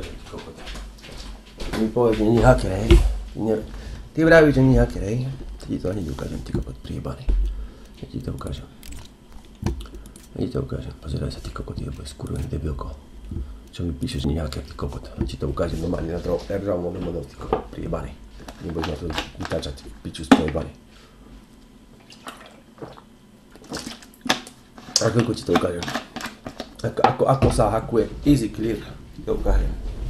ukážem, ty kokot. Mi povedz, že nie hacker, hej. Ty vravíš, že nie hacker, hej. Ti to hneď ukážem, ty kokot prijebaný. Ja ti to ukážem. Pozeraj sa, ty kokot, ty jeboj skurvený debilko. Čo mi píšeš, nie hacker, ty kokot. Ja ti to ukážem normálne na airdropu model, ty kokot prijebaný. Nebudeš na to vytáčať, piču sprijebaný. A koľko ti to ukážem. Ako sa hakuje. Easy clear. Ti to ukážem.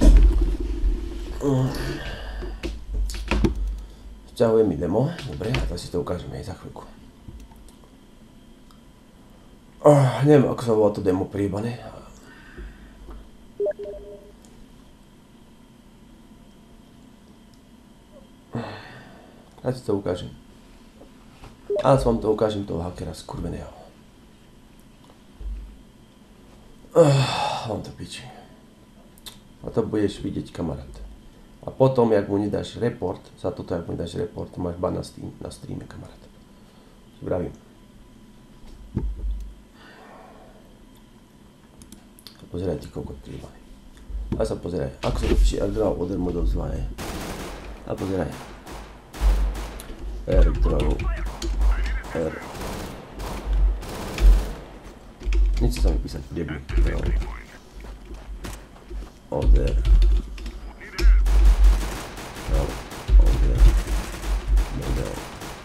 Sťahujem mi demo. Dobre, a tak si to ukážeme aj za chvíľku. Neviem, ako sa volá to demo prijebané. Ja si to ukážem. Ale vám to ukážem toho hackera skurveného. On to piči. A to budeš vidieť, kamarát. A potom, jak mu nedáš report, za toto, jak mu nedáš report, máš ban na streame, kamarát. Vravím. Pozeraj, ty kokot prijebaný. A sa pozeraj, ako sa to píše airdrop Other Models 2, je. A pozeraj. Airdrop. Nechce sa mi písať, debli. Other. Other. Model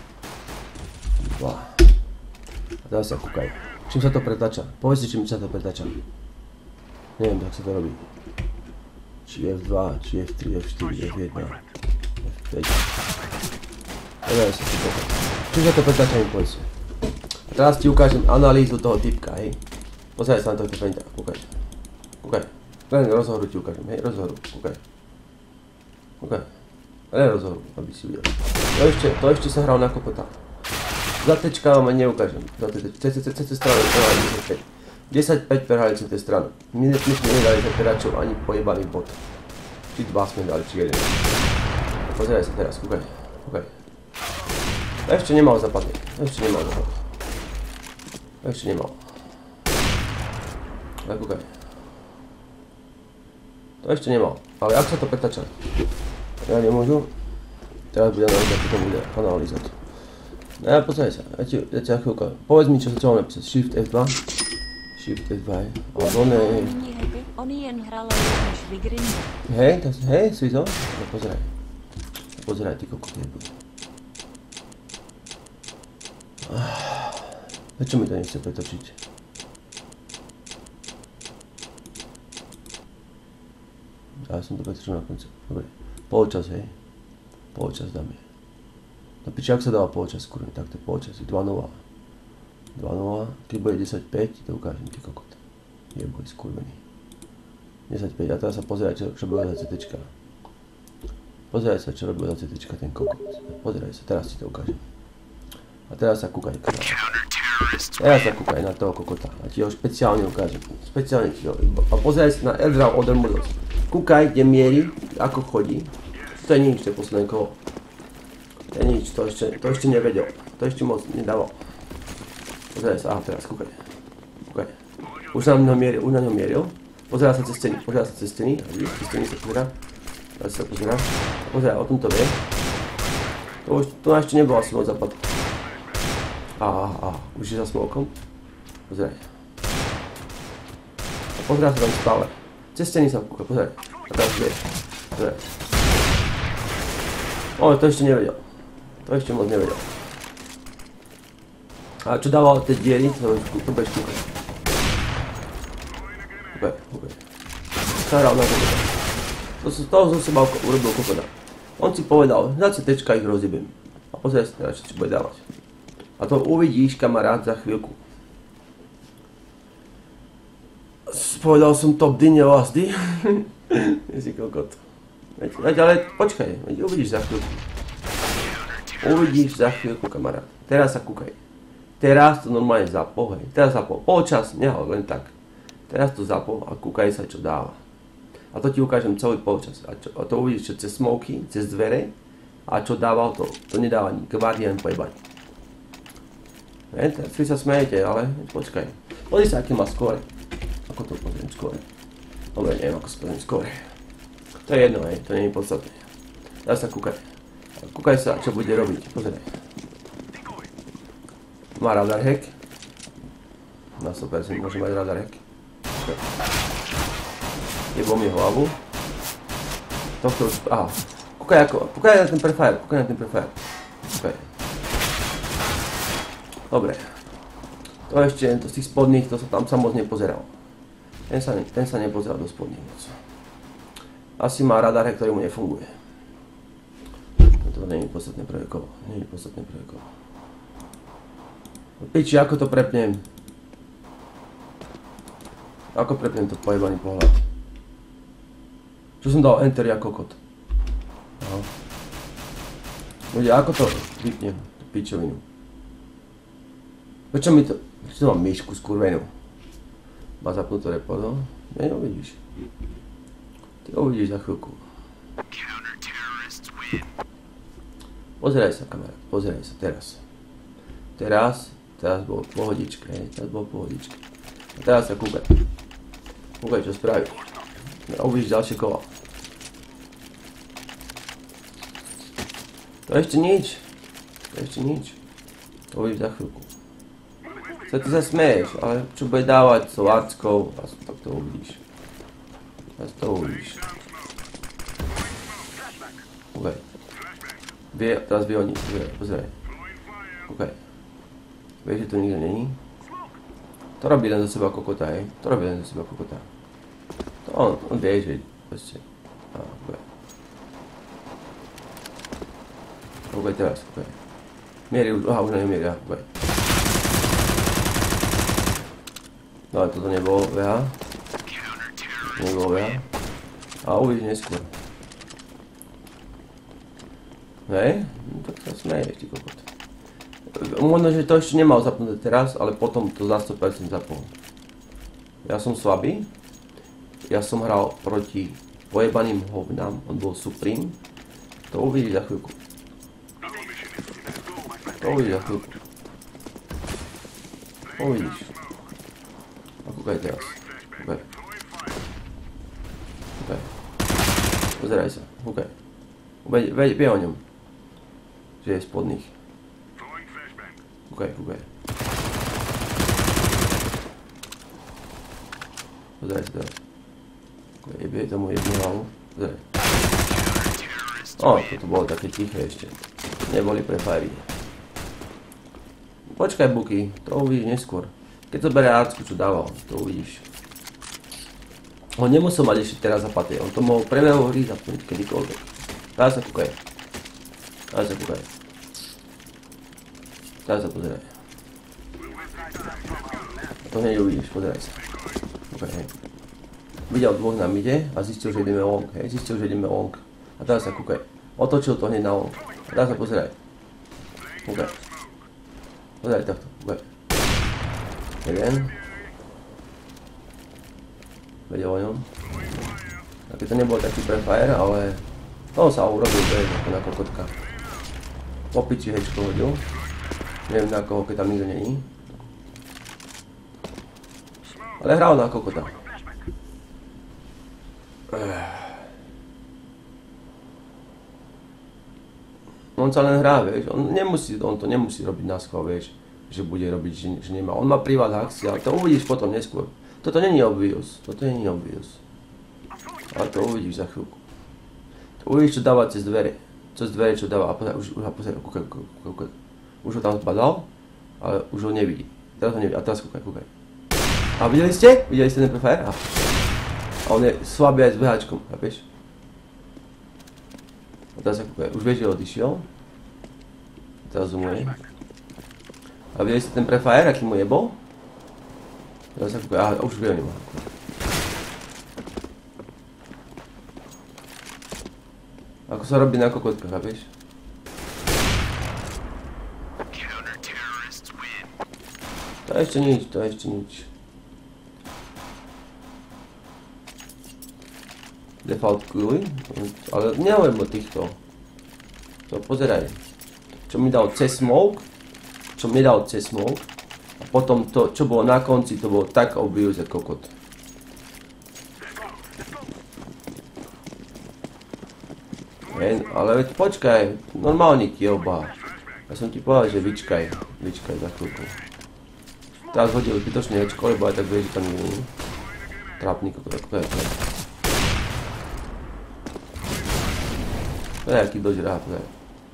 2. A teraz sa kúkaj. Čím sa to pretáča? Povedz si, čím sa to pretáča. Neviem, tak sa to robí. Či F2, či F3, F4, F1, F5. Povedz si to. Čím sa to pretáča, mi povedz si. A teraz ti ukážem analýzu toho typka, hej. Pozeraj sa na tohto fenta, kúkaj. Kúkaj. Len rozhoru ti ukážem, hej, rozhoru, kúkaj. Kúkaj. Len rozhoru, aby si videl. To ešte sa hral na kokota. Za tečka vám neukážem. Za CC stranu, 10-5 prehali sme tej stranu. My sme nedali za teračov ani pojebaný bot. Či 2 sme dali, či 1. Pozeraj sa teraz, kúkaj. Kúkaj. Ešte nemal zapadne. Ešte nemal. Ale kúkaj. To ešte nemal. Ale ak sa to pretáča? Ja nemôžu. Teraz budem analýzať. Ja pozeraj sa. Ja ti chvíľka. Povedz mi, čo mám napísať. Shift F2. Shift F2. On jen hral než vygrinul. Hej, si to? No pozeraj. Pozeraj, ty kokot nebude. Prečo mi to nechce pretočiť? Ja som to pretočil na konci. Dobre. Polčas, hej. Polčas dáme. No piči, ak sa dáva polčas, kurva, tak to je polčas. 2-0. 2-0. Keď bude 10-5, to ukážem, ty kokot. Jeboj, skurvený. 10-5. A teraz sa pozeraj, čo robí za CTčka. Pozeraj sa, čo robí za CTčka ten kokot. Pozeraj sa, teraz ti to ukážem. A teraz sa kúkaj, kamarát. Teraz sa kúkaj na toho kokota. A ti ho špeciálne ukážem. Špeciálne ti ho. A pozeraj sa na airdrop Other Models. Kúkaj, kde mierí, ako chodí. To je nič, to je posledné kolo. To je nič, to ešte nevedel. To ešte moc nedával. Pozeraj sa, aha, teraz kúkaj. Kúkaj. Už na ňom mieril. Pozeraj sa cez steny. A vidíš, cez steny sa pozerá. Teraz sa pozerá. A pozeraj, o tom to vie. To ešte nebol asi moc zapad. Už je za smokom. Pozeraj. A pozeraj sa tam stále. Cez steny sa kúka, pozeraj. A teraz vieš. Pozeraj. To ešte nevedel. To ešte moc nevedel. A čo dával tie diery, to budeš kúkať. Kúkaj. Sa hral na kokota. Toho som seba urobil kokota. On si povedal, na CTčka ich rozjebem. A pozeraj sa teraz, čo bude dávať. A to uvidíš, kamarát, za chvíľku. Povedal som top dyne vlastny. Si kokot. Ale počkaj, uvidíš za chvíľku. Uvidíš za chvíľku, kamarát. Teraz sa kúkaj. Teraz to normálne zapol, hej. Teraz zapol. Polčas, nehal, len tak. Teraz to zapol a kúkaj sa, čo dáva. A to ti ukážem celý polčas. A to uvidíš, čo cez smoky, cez dvere. A čo dával to. To nedáva ani Guardian pojebať. Teraz vy sa smejete, ale počkaj. Pozri sa, aký má skóre. Ako to pozriem skóre? Dobre, neviem, ako sa pozriem skóre. To je jedno, hej, to nie je podstatné. Dá sa kúkať. Kúkaj sa, čo bude robiť, pozeraj. Má radar hack. Na 100% môže mať radar hack. Jebom mi hlavu. Tohto už... Aha. Kúkaj na ten prefire, Kúkaj. Dobre. To ešte, to z tých spodných, to tam sa moc nepozeral. Ten sa nepozeral do spodných moc. Asi má radar, ktorý mu nefunguje. To nie je podstatné prevekovo. Piči, ako to prepnem? Ako prepnem to pojebaný pohľad? Čo som dal enter ja kokot? Aha. Ľudia, ako to vypnem? Tú pičovinu. Prečo mám myšku skurvenú? Má zapnúť repo, no? Neuvidíš. Ty uvidíš za chvíľku. Pozeraj sa, kamarát, pozeraj sa, teraz. Teraz bol pohodička, A teraz sa kúkaj. Kúkaj, čo spraví. A uvidíš ďalšie kola. To ešte nič. To uvidíš za chvíľku. Ty sa smeješ, ale čo bude dávať s láckou, tak to uvidíš. Kúkaj. Teraz vie oni, pozeraj. Kúkaj. Vieš, že tu nikto není? To robí len za seba kokota, hej? To on vie, že proste. Kúkaj. Kúkaj teraz, kúkaj. Mierí už, už nemierí, kúkaj. No ale toto nebolo VH. A uvidíš neskôr. Hej? No tak sa smeješ, ty kokot. Možno, že to ešte nemal zapnuté teraz, ale potom to za 100% zapol. Ja som slabý. Ja som hral proti pojebaným hovnám, on bol Supreme. To uvidíš za chvíľku. Uvidíš. A kúkaj teraz. Kúkaj. Pozeraj sa, kúkaj. Vie o ňom. Že je spodných. Kúkaj. Pozeraj sa teraz. Kúkaj, jebie tomu jednu hlavu. Pozeraj. Toto bolo také tiché ešte. Neboli prefajry. Počkaj, Buky, to uvidíš neskôr. Keď to bere ácku, čo dával, to uvidíš. On nemusel mať ešte teraz zapaté, on to mohol priebehu hry zapnúť kedykoľvek. Teraz sa kúkaj. Teraz sa pozeraj. A to hneď uvidíš, pozeraj sa. Kúkaj, hej. Videl dvoch na mide a zistil, že ideme long, hej. A teraz sa kúkaj. Otočil to hneď na long. A teraz sa pozeraj. Kúkaj. Pozeraj takto, kúkaj. Jeden. Vedel o ňom. Taký to nebol taký prefire, ale to sa urobil bez ako na kokotka. Po piči hečko hodil. Neviem na koho, keď tam nikto není. Ale hral na kokota. On sa len hrá, vieš, on to nemusí robiť na schvál, vieš, že bude robiť, že nemá. On má privát akcie, ale to uvidíš potom neskôr. Toto není obvious. Ale to uvidíš za chvíľku. To uvidíš, čo dáva cez dvere. Čo dáva, a pozeraj, kúkaj. Už ho tam zbadal, ale už ho nevidí. Teraz ho nevidí, a teraz kúkaj. A videli ste? Videli ste ten prefire? A on je slabý aj s BHčkom, chápeš? A teraz sa kúkaj, už vieš, že odišiel. Teraz zoomuje. A videli ste ten prefire, aký mu jebol? Teraz sa kúkaj, aha, už vie o nemá. Ako sa robí na kokotka, chápeš? To je ešte nič. Default queue, ale neviem o týchto. To pozeraj. Čo mi dal cez smoke. A potom to, čo bolo na konci, to bolo tak obvious ako kokot. Hej, ale veď počkaj, normálny kielba. Ja som ti povedal, že vyčkaj za chvíľku. Teraz hodil zbytočne hečko, lebo aj tak vieš, že tam nie je. Trápnik, to je. To je aký dož rád, to je.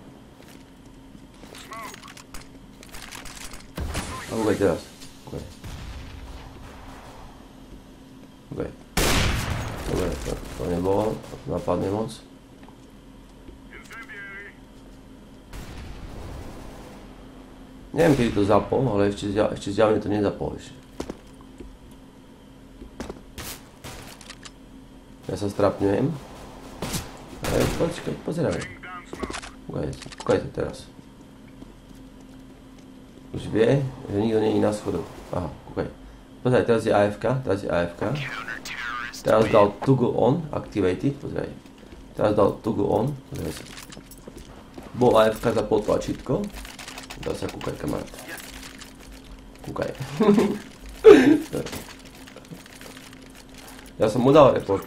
A kúkaj teraz. Kúkaj. Dobre, to nebolo, napadne moc. Neviem, kedy to zapol, ale ešte zjavne to nezapol ešte. Ja sa strapňujem. Počkaj, pozeraj. Kúkajte teraz. Už vie, že nikto nie je na schodu. Aha, kúkaj. Pozeraj, teraz je AFK, Teraz dal toggle on, activated, pozeraj. Teraz dal toggle on, pozeraj sa. Bol AFK, zapol tlačítko. Dá sa kúkaj, kamarát. Kúkaj. Ja som mu dal report.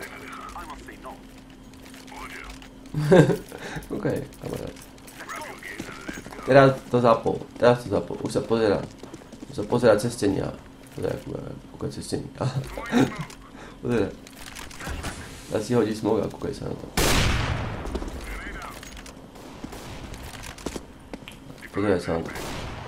Kúkaj, kamarát. Teraz to zapol. Už sa pozerá cez stenia. Kúkaj cez stenia. Pozeraj. Dá si hodí smog a kúkaj sa na to. Pozeraj sa na to.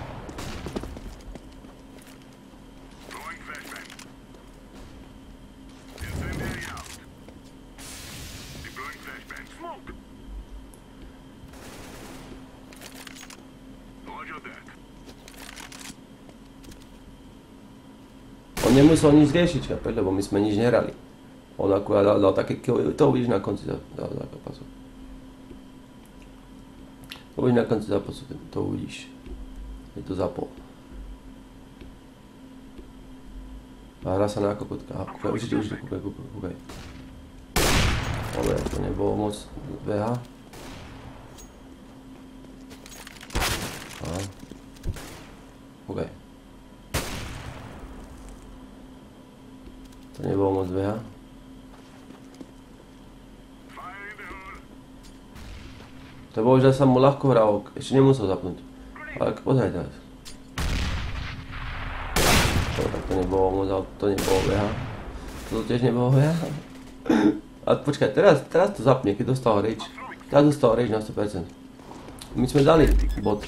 On nemusel nič riešiť, chápeš, lebo my sme nič nehrali. On akurát dal také killy, to uvidíš na konci zápasu. To uvidíš na konci zápasu, to uvidíš. Je to zapol. A hrá sa na kokotka. Aha, kúkaj, užite, kúkaj. Dobre, to nebolo moc VH. Aha. Kúkaj. To nebolo moc VH. To bolo, že sa mu ľahko hral, ešte nemusel zapnúť. Ale pozraj teraz. To nebolo moc, to nebolo VH. To tiež nebolo VH. A počkaj, teraz to zapne, keď dostal rage. Teraz dostal rage na 100%. My sme dali bot.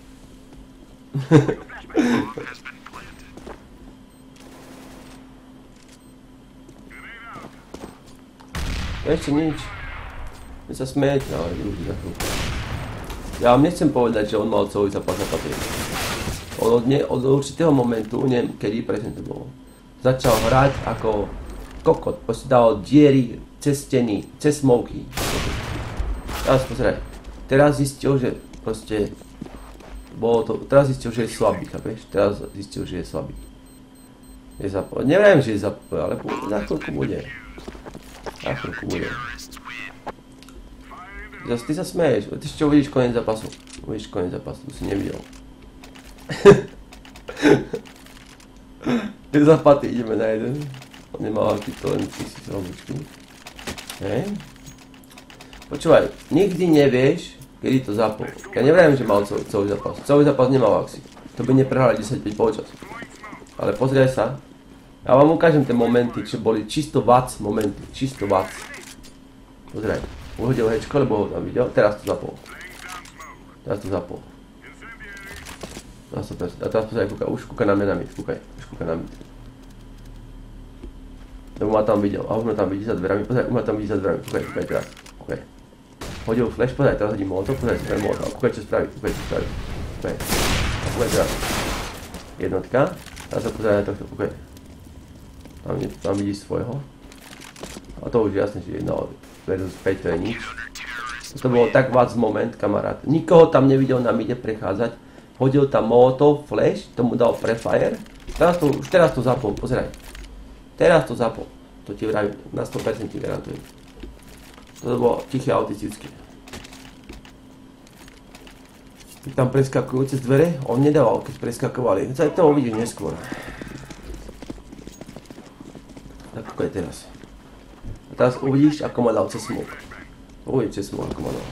Ešte nič. My sa smieť, ale už za chvíľku. Ja vám nechcem povedať, že on mal celý zápas na papieri. Od určitého momentu, neviem kedy presne to bolo, začal hrať ako kokot. Proste dal diery cez steny, cez smoky. Teraz pozeraj. Teraz zistil, že proste bolo to, teraz zistil, že je slabý, chápeš? Teraz zistil, že je slabý. Je zapoj. Neviem, že je zapoj, ale za chvíľku bude. Za chvíľku bude. Zas ty sa smeješ, ty ešte uvidíš koniec zápasu. Uvidíš koniec zápasu, to si nevidel. Zapaty, ideme na jeden. On nemal akýto len 1000 robičky. Hej. Počúvaj, nikdy nevieš, kedy to zapol. Ja neviem, že mal celý zápas. Celý zápas nemal axi. To by neprehrali 10-5 polčas. Ale pozriaj sa. Ja vám ukážem tie momenty, čo boli čisto vac momenty. Čisto vac. Pozraj. Uhodil hečko, lebo ho tam videl. Teraz to zapol. Teraz to zapol. A teraz pozraj, už kúka na mňa na mid. Kúkaj. Už kúka na mid. Lebo ma tam videl. A už ma tam vidí za dverami. Pozraj, už ma tam vidí za dverami. Kúkaj teraz. Kúkaj. Hodil flash, pozraj, teraz hodí molotov. Pozraj si ten molotov. Kúkaj, čo spraví. Kúkaj. A kúkaj teraz. Jednotka. Teraz sa pozraj na tohto. Kúkaj. Tam vidíš svojho. A to už je jasné, že 1 versus 5 to je nič. To bolo tak vás moment, kamarát. Nikoho tam nevidel na mide prechádzať. Hodil tam molotov, flash, tomu dal prefire. Už teraz to zapol, pozeraj. Teraz to zapol. To ti vravím, na 100% ti garantujem. To bolo tiché autistické. Keď tam preskakujú cez dvere, on nedával, keď preskakovali. To uvidíš neskôr. Tak kúkaj teraz. A teraz uvidíš, ako ma dal cez smok. Uvidíte smol, ako má no.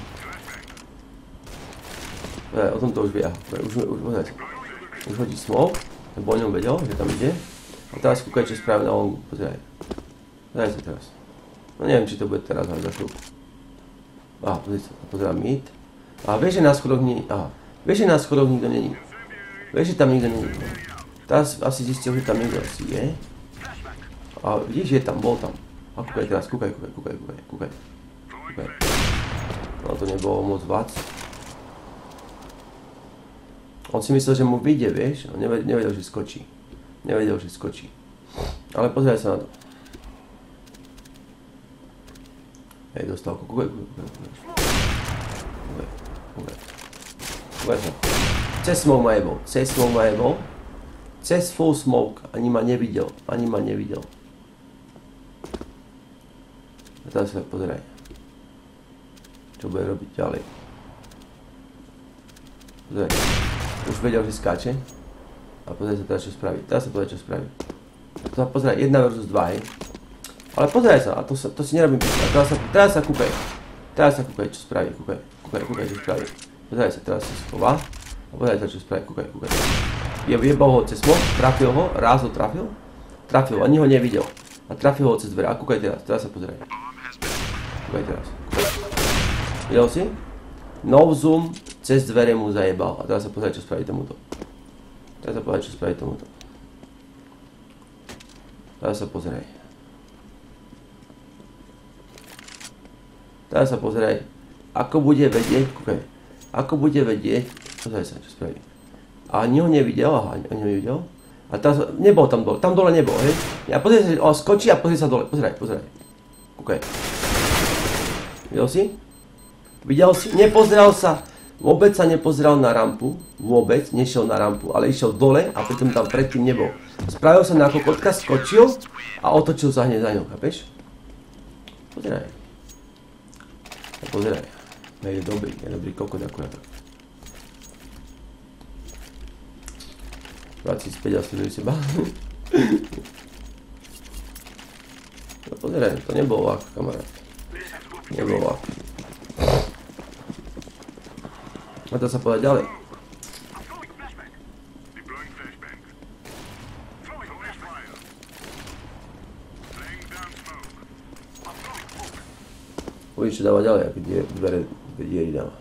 O tom to už vie. Už hodí smol, lebo o ňom vedel, že tam ide. A teraz kúkaj, čo spraví na longu. Pozeraj. Pozeraj sa teraz. No neviem, či to bude teraz, ale za chvíľku. Pozerám mid. A vieš, že na schodoch nie... Vieš, že na schodoch nikto není. Vieš, že tam nikto není. Teraz asi zistil, že tam niekto asi je. A vidíš, že tam, bol tam. A kúkaj teraz, kúkaj. No to nebolo moc vac. On si myslel, že mu vyjde, vieš. On nevedel, že skočí. Ale pozeraj sa na to. Hej, dostal ko. Kúkaj. Cez smoke ma jebol. Cez full smoke. Ani ma nevidel. A teraz sa pozeraj. Čo bude robiť ďalej. Pozeraj. Už vedel, že skáče. A pozeraj sa teraz, čo spraví. Pozeraj, 1 versus 2, hej. Ale pozeraj sa, a to si nerobím písať. Teraz sa kúkaj. Čo spraví, kúkaj, čo spraví. Pozeraj sa, teraz sa schová. A pozeraj sa, čo spraví, kúkaj. Jebol ho cez smok, trafil ho, raz ho trafil, ani ho nevidel. A trafil ho cez dvere. A kúkaj teraz sa pozeraj. Kúkaj teraz. Videl si? No zoom, cez dvere mu zajebal. A teraz sa pozeraj, čo spraví tomuto. Teraz sa pozeraj. Ako bude vedieť, kúkaj. Pozeraj sa, čo spraví. A ani ho nevidel, A teraz nebol tam dole, nebol, hej. A pozeraj sa, skočí a pozeraj sa dole, pozeraj. Kúkaj. Videl si? Nepozeral sa. Vôbec sa nepozeral na rampu, nešiel na rampu, ale išiel dole a pritom tam predtým nebol. Spravil sa na kokotka, skočil a otočil sa hneď za ňou, chápeš? Pozeraj. Je dobrý kokot akurát. Vráť si späť a sleduj seba. No pozeraj, to nebol lak, kamarát. A to sa povedať ďalej. Uvidíš, čo dáva ďalej, aké diery dáva.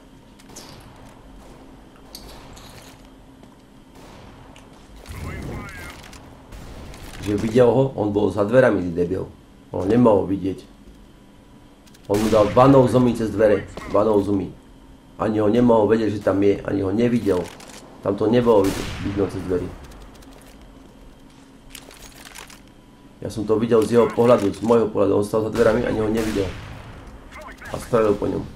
Že videl ho, on bol za dverami, debil. On nemohol vidieť. On mu dal 2 no-zoomy cez dvere. 2 no-zoomy. Ani ho nemohol vedieť, že tam je, ani ho nevidel. Tam to nebolo vidno cez dverí. Ja som to videl z jeho pohľadu, z môjho pohľadu. On stal za dverami, ani ho nevidel. A strelil po ňom.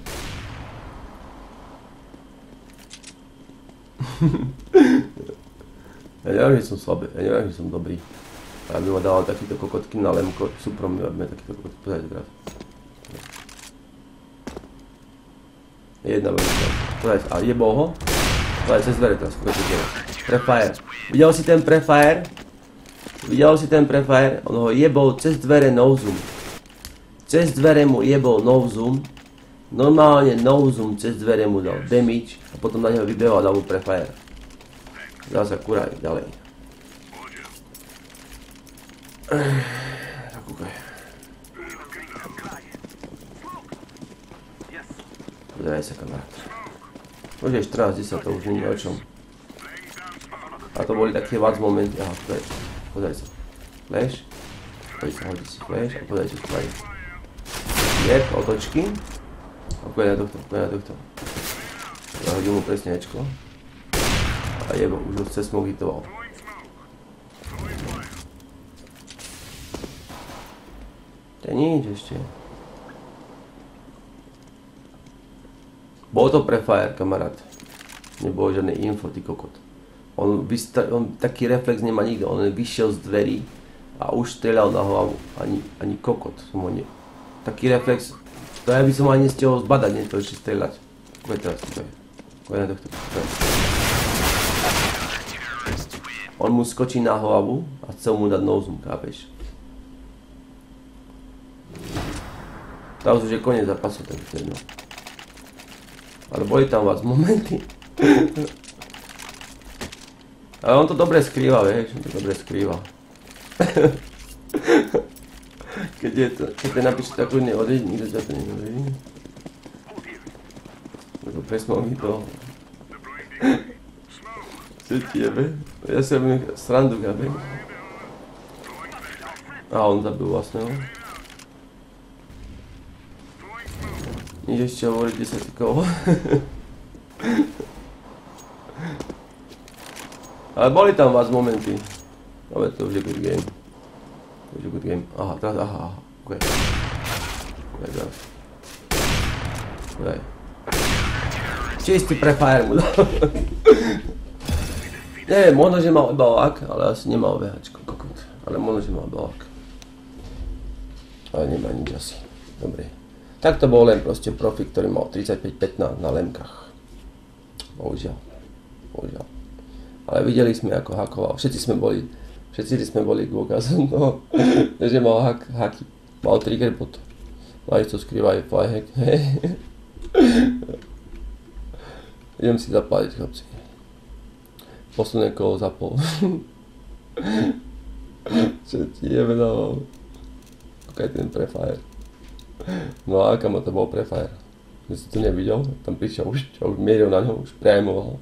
Ja neviem, že som slabý, ja neviem, že som dobrý. A by ma dával takýto kokotky na lemko, super mi máme takýto kokotky, pozrite teraz. Jedna veľká. Pozrite, a jebol ho. Pozrite, cez dvere teraz, prefire. Videl si ten prefire? On ho jebol cez dvere no zoom. Cez dvere mu jebol no zoom. Normálne no zoom cez dvere mu dal damage a potom na neho vybehol a dal mu prefire. Dal sa kuraj ďalej. Tak kúkaj. Pozeraj sa, kamarát. Už je 14:10, to už nie je o čom. A to boli také vác momenty. Aha, pozeraj sa. Flash. Hodí si flash a pozeraj, čo spraví. Jeb, otočky. A poďme na tohto. Ja hodím mu presne Ečko. A jebo, už ho cez smog hitoval. To je nič ešte. Bol to prefire, kamarát. Nebolo žiadne info, ty kokot. On taký reflex nemá nikto. On vyšiel z dverí a už strieľal na hlavu. Ani kokot som ho ne... Taký reflex, to ja by som ani nestihol zbadať, nie to ešte strieľať. Kúkaj teraz, kúkaj. Kúkaj na tohto, kúkaj. On mu skočí na hlavu a chcel mu dať no zoom, chápeš? Tam už je koniec zápasu, takže jedno. Ale boli tam vás momenty. Ale on to dobre skrýva, vieš, on to dobre skrýva. Keď napíše takú neodejď, nikto ťa to neodejď. Lebo presmol mi to. Čo ti jebe? Ja si robím srandu, gabe. A on zabil vlastne, no. Nič ešte hovoriť 10 kolo. Ale boli tam vás momenty. Ale to už je good game. To už je good game. Aha, teraz, aha. Ok. Ok, teraz. Ok. Čistý prefire mu dal. Nie, možno, že mal balák, ale asi nemal VHčko, kokot. Ale možno, že mal balák. Ale nemá nič asi. Dobre. Tak to bol len proste profi, ktorý mal 35-15 na lemkách. Bohužiaľ. Bohužiaľ. Ale videli sme, ako hakoval. Všetci sme boli dôkazom toho, že mal haky. Mal trigger bot. Mali to skrýva aj flyhack. Idem si zapáliť, chlapci. Posledné kolo zapol. Čo ti jebe dával? Okej, ten prefire. No a kamo to bol prefire. Ja si to nevidel, tam prišiel už mieril na ňo, už priamoval.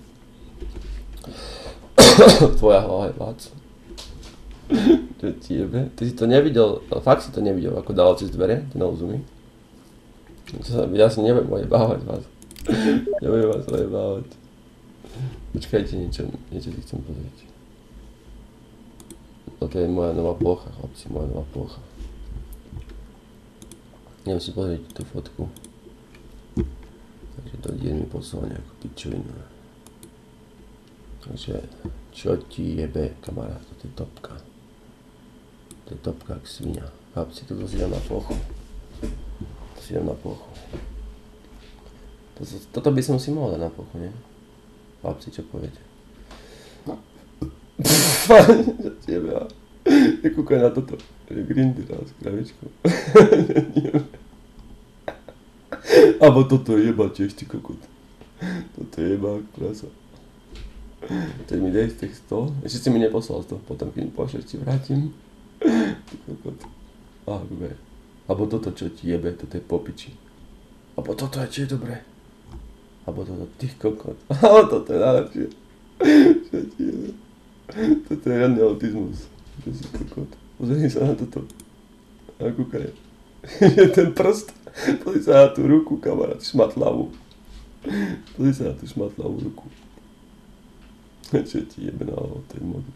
Tvoja hlava je vác. Čo ti jebe? Ty si to nevidel, fakt si to nevidel, ako dal cez dvere, ty nerozumí. Ja si neviem ojebávať vás. Nebudem vás ojebávať. Počkajte, niečo si chcem pozrieť. Toto je moja nová plocha, chlapci, moja nová plocha. Idem si pozrieť tú fotku. Takže to deň mi poslal nejakú pičovinu. Takže, čo ti jebe, kamarát, to je topka. To je topka jak svinia. Chlapci, toto si dám na plochu. To si dám na plochu. Toto by som si mohol dať na plochu, nie? Chlapci, čo poviete? Čo ti jebe, a? Nekúkaj na toto. Grindy raz, kravičko. Abo toto je jeba tiež, ty kokot. Toto je jeba, krása. Teď mi dej z tých 100. Ešte si mi neposlal 100, potom keď mi pošleš, ti vrátim. Ty kokot. Aha, dobre. Abo toto, čo ti jebe, toto je popiči. Abo toto je tiež dobré. Abo toto, ty kokot. Abo toto je najlepšie. Čo ti jebe. Toto je riadny autizmus. Čo si kokot. Pozri sa na toto. A kúkaj. Je ten prst. Pozri sa na tú ruku, kamarát, šmatlavú. Pozri sa na tú šmatlavú ruku. Čo ti jebe na hlavu, to je modúš.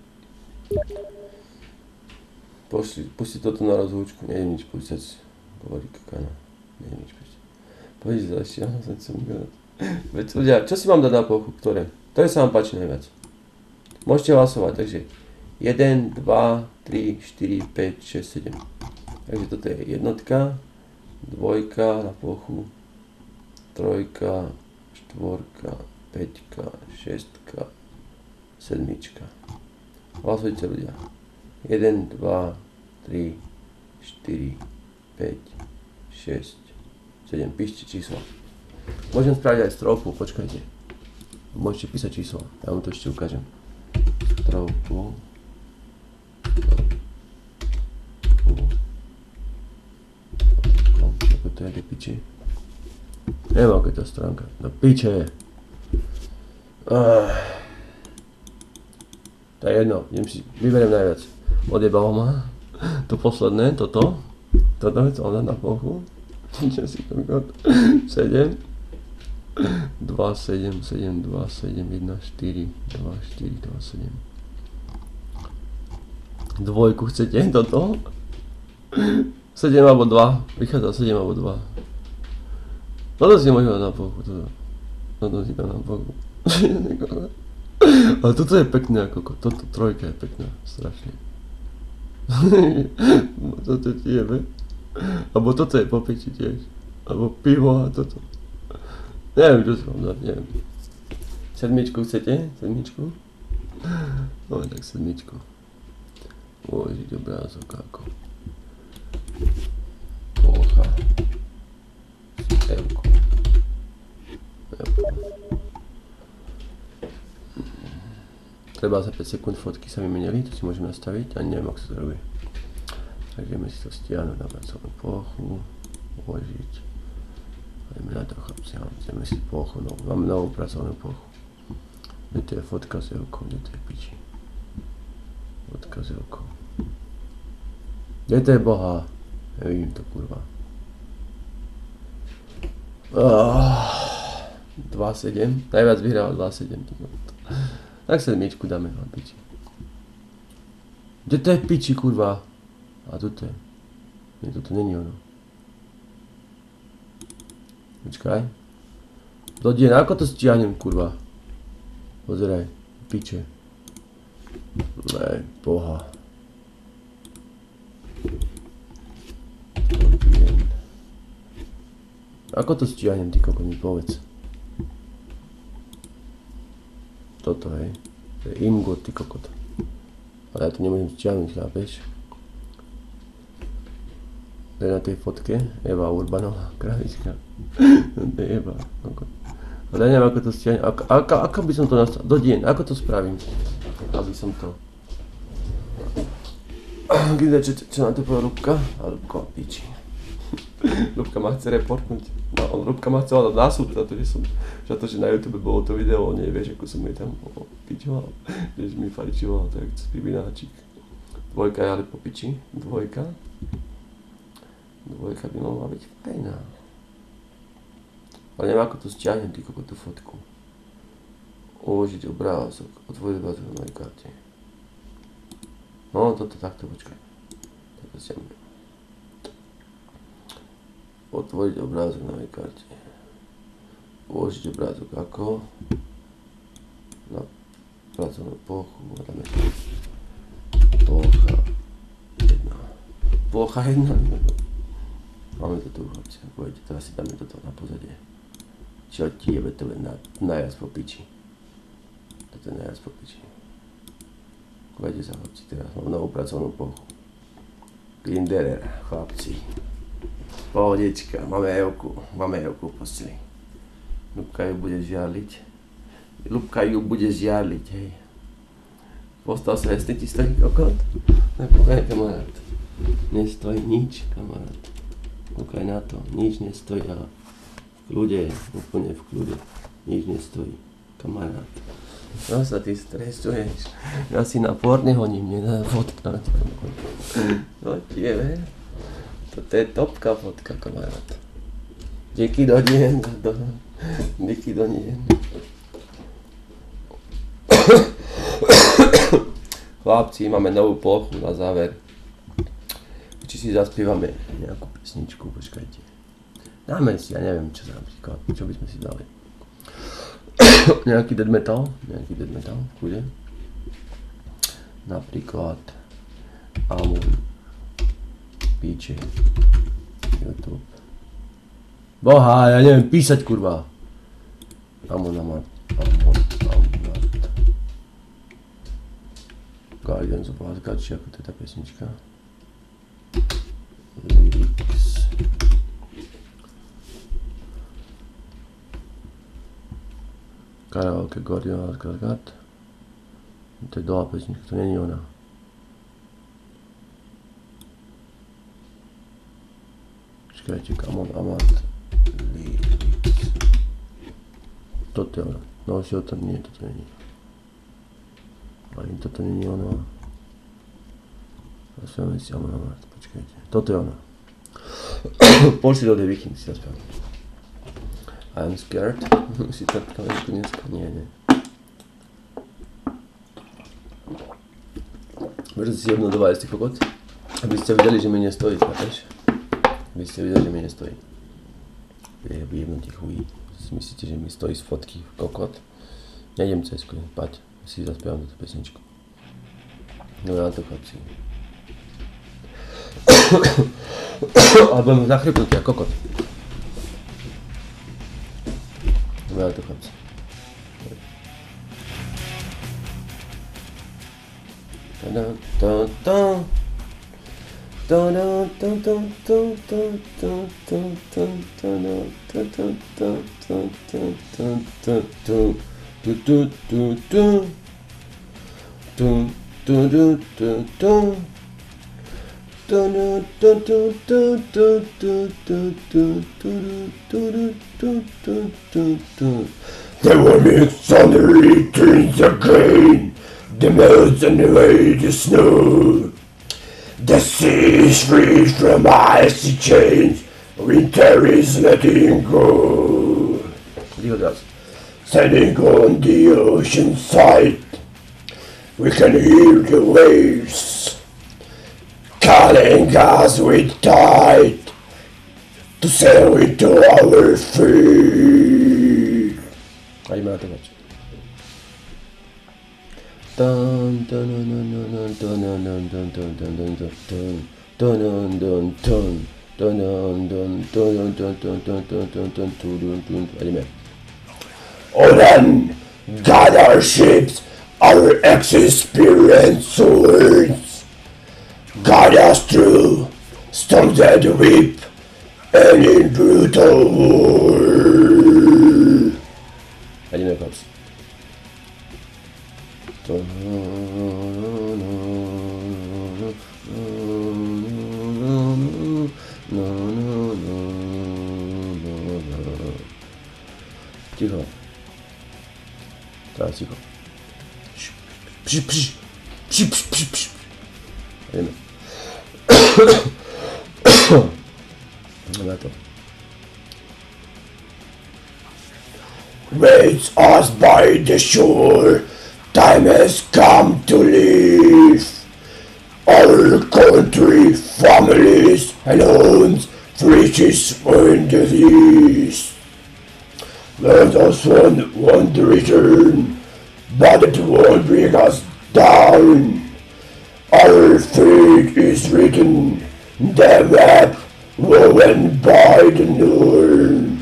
Pusti toto na rozhúčku, nejde nič pustiať. Hovorí kakana. Nejde nič pustiť. Pozri sa ešte, ja som chcel ugadať. Veď ľudia, čo si mám dať na plochu, ktoré? Ktoré sa vám páči najviac? Môžete hlasovať, takže 1, 2, 3, 4, 5, 6, 7. Takže toto je jednotka, dvojka na plochu, trojka, štvorka, peťka, šestka, sedmička. Hlasujte ľudia. 1, 2, 3, 4, 5, 6, 7. Píšte čísla. Môžem spraviť aj stropu, počkajte. Môžete písať čísla, ja vám to ešte ukážem. Stropu. Ako to je do piči? Neviem, ako je tá stránka. Do piče. To je jedno, vyberiem najviac. Odjebalo ma. To posledné, toto. Toto chcem dať na plochu. Čo si kokot. 7. 2, 7, 7, 2, 7, 1, 4, 2, 4, 2, 7. Dvojku chcete toto? 7 alebo 2. Vychádza 7 alebo 2. Toto si môžem dať na plochu. Toto si dám na plochu. Ale toto je pekné ako toto trojka je pekná, strašne. Toto ti jebe. Abo toto je po piči tiež. Abo pivo a toto. Neviem, čo si mám dať, neviem. Sedmičku chcete? Sedmičku? No tak sedmičku. Môj obrázok ako. Plocha. treba za 5 sekúnd fotky sa vymenili, to si môžeme nastaviť, ani neviem, ako sa to robí. Takže ideme si to stiahnuť na pracovnú plochu, uložiť. Ideme na to, chlapci, ideme si plochu, máme novú pracovnú plochu. Kde to je fotka s Evkou, kde to je piči? Fotka s Evkou. Kde to je boha? Nevidím to, kurva. 2-7, najviac vyhral 2-7. Tak sa miečku dáme na piči. Kde to je piči, kurva? A tuto je. Nie, toto není ono. Počkaj. Dodien, ako to stiahnem, kurva? Pozeraj, piče. Nej, boha. Ako to stiahnem, ty kokot, mi povedz. Toto, hej. To je Imgo, ty kokot. Ale ja to nemôžem stiahnuť, chápeš? To je na tej fotke, Eva Urbanová, kravička. To je Eva, kokot. Ale ja neviem, ako to stiahnem, ako by som to nastavil, do deň, ako to spravím? Aby som to... Kde, čo na to povie Ľubka? A Ľubka, piči. Ľubka ma chce reportnúť. No, Ľubka ma chcela dať na súd za to, že na YouTube bolo to video, on nevieš, ako som jej tam pičoval. Že mi faričoval, tak spíbináčik. Dvojka je ale po piči. Dvojka by mohla byť fajná. Ale neviem, ako to stiahnem, ty kokot, tú fotku. Uložiť obrázok, otvoriť obrázok na mojej karte. No, toto takto, počkaj. Takto stiahnem. Otvoriť obrázok na mojej karte. Uložiť obrázok ako? Na pracovnú plochu. Dáme plocha 1. Plocha 1. Máme to tu, chlapci. Pojďte, teraz si dáme toto na pozadie. Čo ti jebe, to je najviac po piči. Toto je najviac po piči. Pojďte sa, chlapci, teraz mám novú pracovnú plochu. Grinderer, chlapci. Pohodička, máme Evku v posteli. Ľubka ju bude žiarliť, hej. Postal sa, jestli ti stojí kokot? Nepovedaj, kamarát. Nestojí nič, kamarát. Kúkaj na to, nič nestojí, ale v kľude, úplne v kľude. Nič nestojí, kamarát. No sa ty stresuješ. Ja si na porne honím, nedá fotka. No tiebe. Toto je topka fotka, kamarát. Díky do deň, díky do deň. Chlapci, máme novú plochu na záver. Či si zaspívame nejakú pesničku, počkajte. Dáme si, ja neviem čo napríklad, čo by sme si dali. Nejaký dead metal, v kľude. Napríklad Amon. Píče. YouTube. Boha, ja neviem písať, kurva. Amon. Guardians of Asgard, či ako to je tá pesnička. Lyrics. Karaoke Guardians of Asgard. To je dlhá pesnička, to není ona. Počkajte, Amon Amant. Lyrics. Toto je ona. No si o tom nie, toto není. Ani toto není ono. Zaspívame si Amon Amant, počkajte. Toto je ono. Polsi do The Viking si zaspívame. I'm scared. Si to kalenku dneska? Nie. Môžete si jedno dovájsť, ty kokot? Aby ste videli, že mi nestojí, chápeš? Aby ste videli, že mi nestojí. Je jebnutý chuj. Myslíte, že mi stojí z fotky kokot? Nejdem cesku, paď. Si zaspievam túto pesničku. No na to, chlapci. Ale budem zachrypnutý a kokot. No na to, chlapci. Dun, dun, dun, dun, dun. Dun, dun, dun, dun, dun, dun, dun, dun, dun, dun, dun, dun, dun, dun, dun. The warming thunder returns again. The melts and away the snow. The sea is free from icy chains. Winter is letting go. Standing on the ocean side, we can hear the waves calling us with tide to sail into our feet. Ahí me la tengo. Dun dun dun dun dun dun dun dun dun dun dun dun dun. Dun dun dun dun dun dun dun dun dun dun dun dun. Allez, oh then, guide our ships, our experienced swords. Guide us through storms that weep and in brutal war. Allez, cops. Cicho. Teraz cicho. Psi, psi, psi, psi, psi, psi. Wiemy. Dobra to. Waits us by the shore. Time has come to leave our country, families and homes, riches in the east. Let us want to return, but it won't bring us down. Our fate is written, the map woven by the north.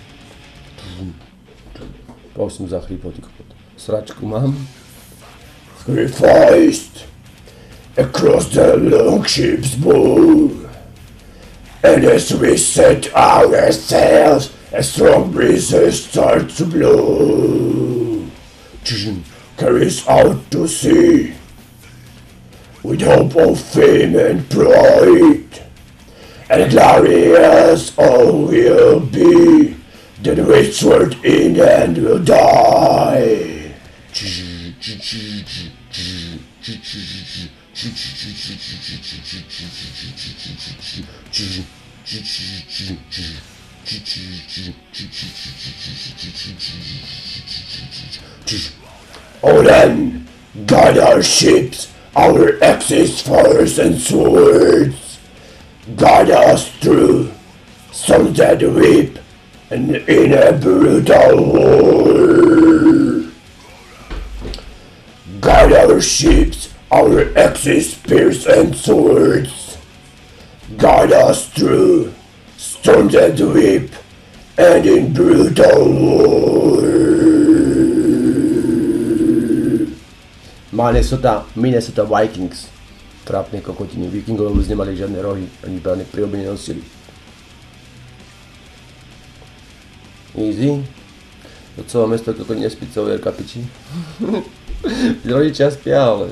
Poszłem za chwilę, tylko sraczku mam. Sacrificed across the long ship's bow, and as we set our sails, a strong breeze starts to blow, carries out to sea, with hope of fame and pride, and glorious all will be, then westward in and will die. Oh then, guide our ships, our axes, fires and swords. Guide us through storms that weep and in a brutal war. Guide our ships, our axes, spears and swords. Guide us through storms that weep and in brutal war. Minnesota Vikings. Trápne kokotiny. Vikingové vůbec nemali žádné rohy, ani právě príoby nenosili. Easy. To celé mesto kokotiny nespí celou Jerka piči. Rodičia spia, ale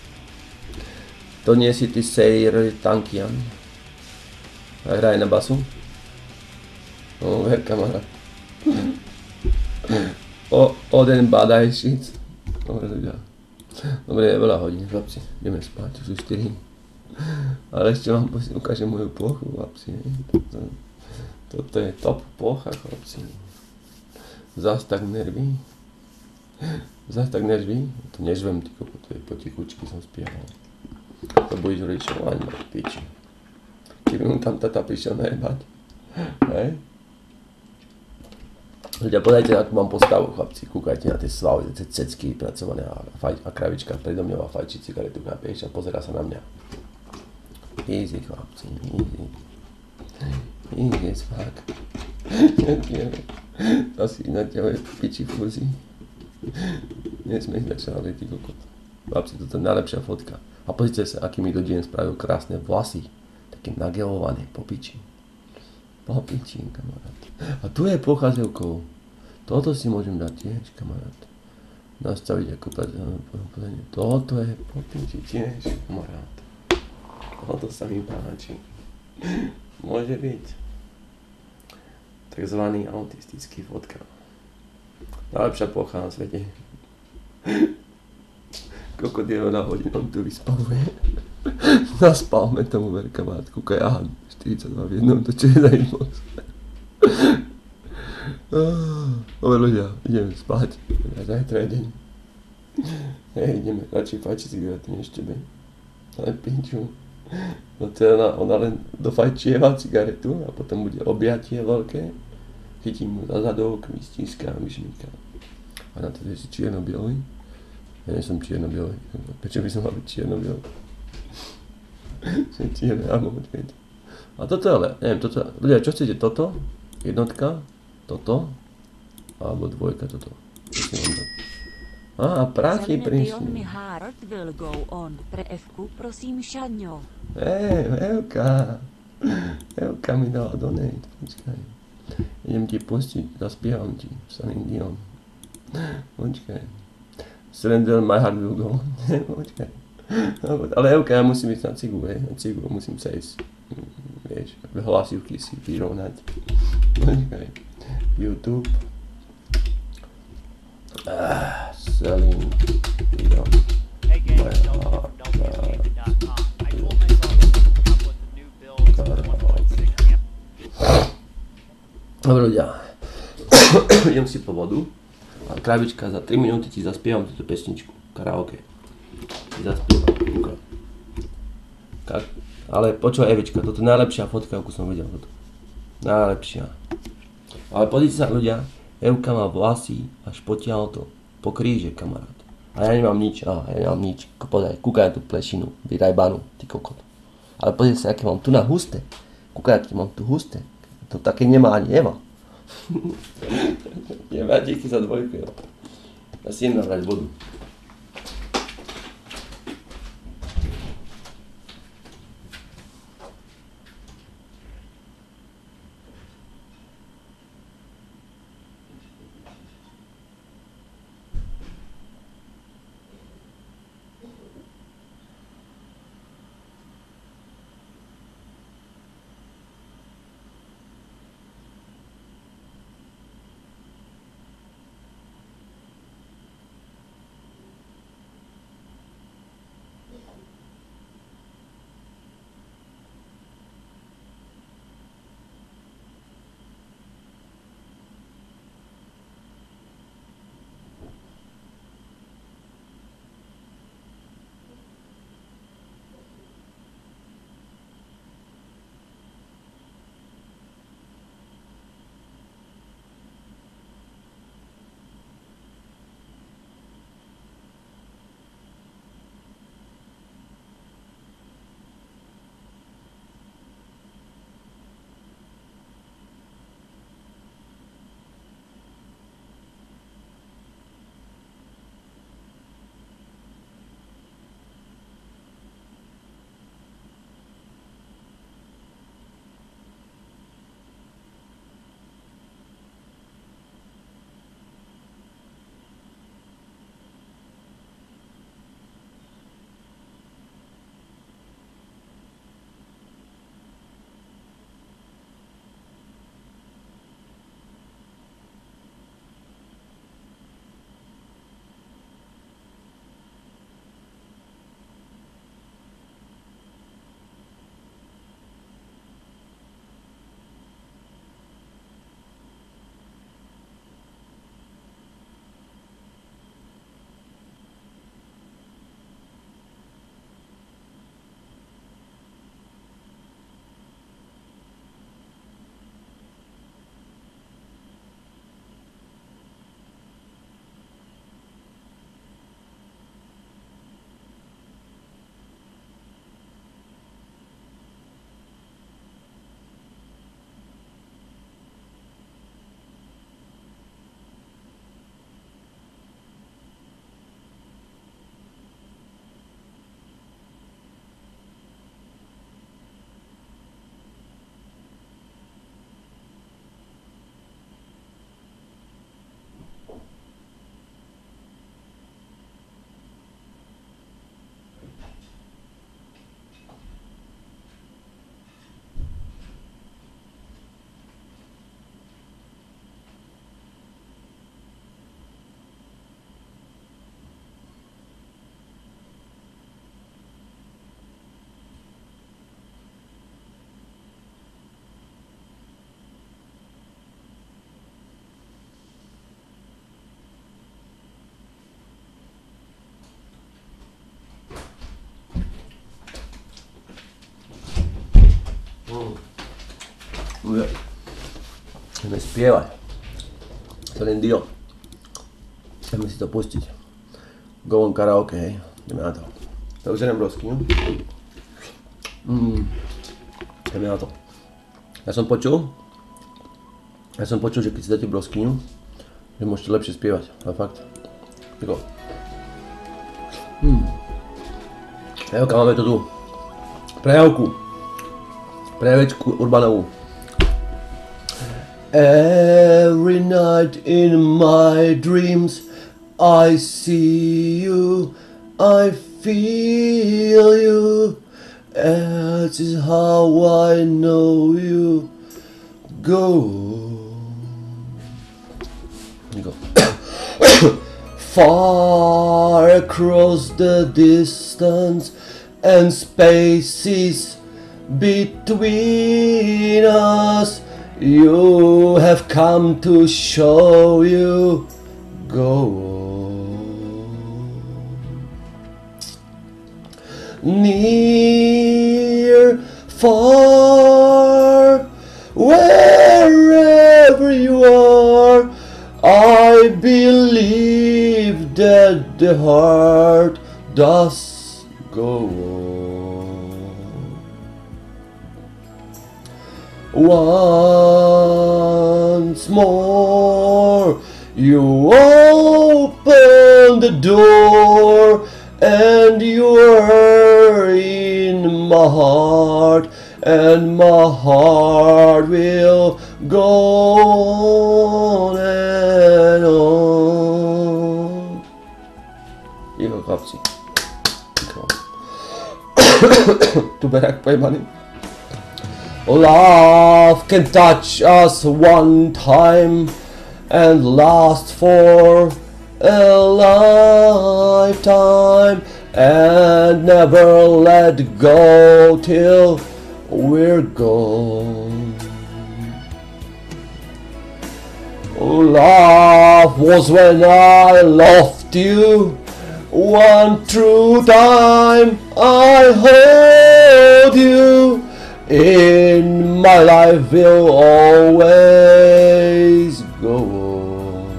to nie si ty Sejr Tankian. A hraje na basu. No, ver kamarát. Oden badajšic. Dobre, ľudia. Dobre, je veľa hodín, chlapci. Ideme spať, už sú 4. Ale ešte vám ukážem moju plochu, chlapci. Toto je top plocha, chlapci. Zas tak nerví. To nežvem, ty kokot, to je potichučky som spieval. To budeš rodičov ani mať piči. Keby mu tam tata prišiel najebať. Hej? Ľudia, podajte, akú mám postavu, chlapci. Kúkajte na tie svaly, tie cecky pracované a kravička predo mňou a fajčí cigaretu chápeš a pozerá sa na mňa. Easy, chlapci, easy. Easy as fuck. Asi na tebe piči fúzi. Nesmieš začali, ty kokot. Chlapci, toto je najlepšia fotka. A pozrite sa, aký mi do deň spravil krásne vlasy. Také nagelované, po piči. Po piči, kamarát. A tu je plocha s Evkou. Toto si môžem dať tiež, kamarát. nastaviť ako povedanie. Toto je popíči tiež, kamarát. Toto sa mi páči. Môže byť. Takzvaný autistický fotka. Najlepšia plocha na svete. Kokot je na hodinu, on tu vyspavuje. Naspálme tomu ver, kamarát. Kúkaj, aha, 42 v jednom, to čo je za moc. Dobre ľudia, ideme spať. Zajtra je deň. Hej, ideme, radšej fajči cigarety než tebe. Ale pinču. No teda ona len dofajčieva cigaretu a potom bude objatie veľké. Chytím mu za zadok, mi stíska a myšmíka. A na to, že si čierno-bielý. Ja nie som čierno-bielý. Prečo by som mal byť čierno-bielý? Som čierno, ja mám odkryť. A toto ale, neviem, toto, ľudia, čo chcete, toto? Jednotka? Toto? Alebo dvojka toto? A prachy prišli. Pre F-ku, prosím, Šaňo. Evka. Evka mi dala donate, počkaj. Idem ti pustiť, zaspievam ti, Celine Dion. Počkaj. Surrender my heart will go. Počkaj. Ale Evka, ja musím ísť na cigu, na cigu, musím sa ísť. Vieš, hlasivky si vyrovnať. Počkaj. YouTube. Celine Dion. My heart. Dobre ľudia, idem si po vodu a krabička za 3 minúty ti zaspievam túto pesničku, karaoke. Ti zaspievam, kúkaj. Ale počúvaj Evička, toto je najlepšia fotka, akú som videl. Toto. Najlepšia. Ale pozrite sa ľudia, Evka má vlasy až potiaľto, po kríže, kamarát. A ja nemám nič, Podaj, kúkaj na tú plešinu, vyrajbanú, ty kokot. Ale pozrite sa, aké mám tu na husté. Kúkaj, aké mám tu husté. To také nemá ani Eva. Eva, díky za dvojku. Ja si idem nabrať vodu. Ideme spjevaj. Celine Dion. Ideme si to pustiť. Go on karaoke, hej. Ideme na to. Zaužerem broskyňu. Ideme na to. Ja som počul, že keď si dáte broskyňu, že môžete lepšie spievať. Ale fakt. Tako. Prejavka, máme to tu. Prejavku. Prejavečku Urbanovú. Every night in my dreams I see you, I feel you. That is how I know you. Go. Far across the distance and spaces between us, you have come to show you. Go. Near, far, wherever you are, I believe that the heart does go on. Once more, you open the door, and you are in my heart, and my heart will go on and on. Ticho, chlapci. Ticho. Tuberák pojebaný. Love can touch us one time and last for a lifetime, and never let go till we're gone. Love was when I loved you, one true time I hold you. In my life will always go on.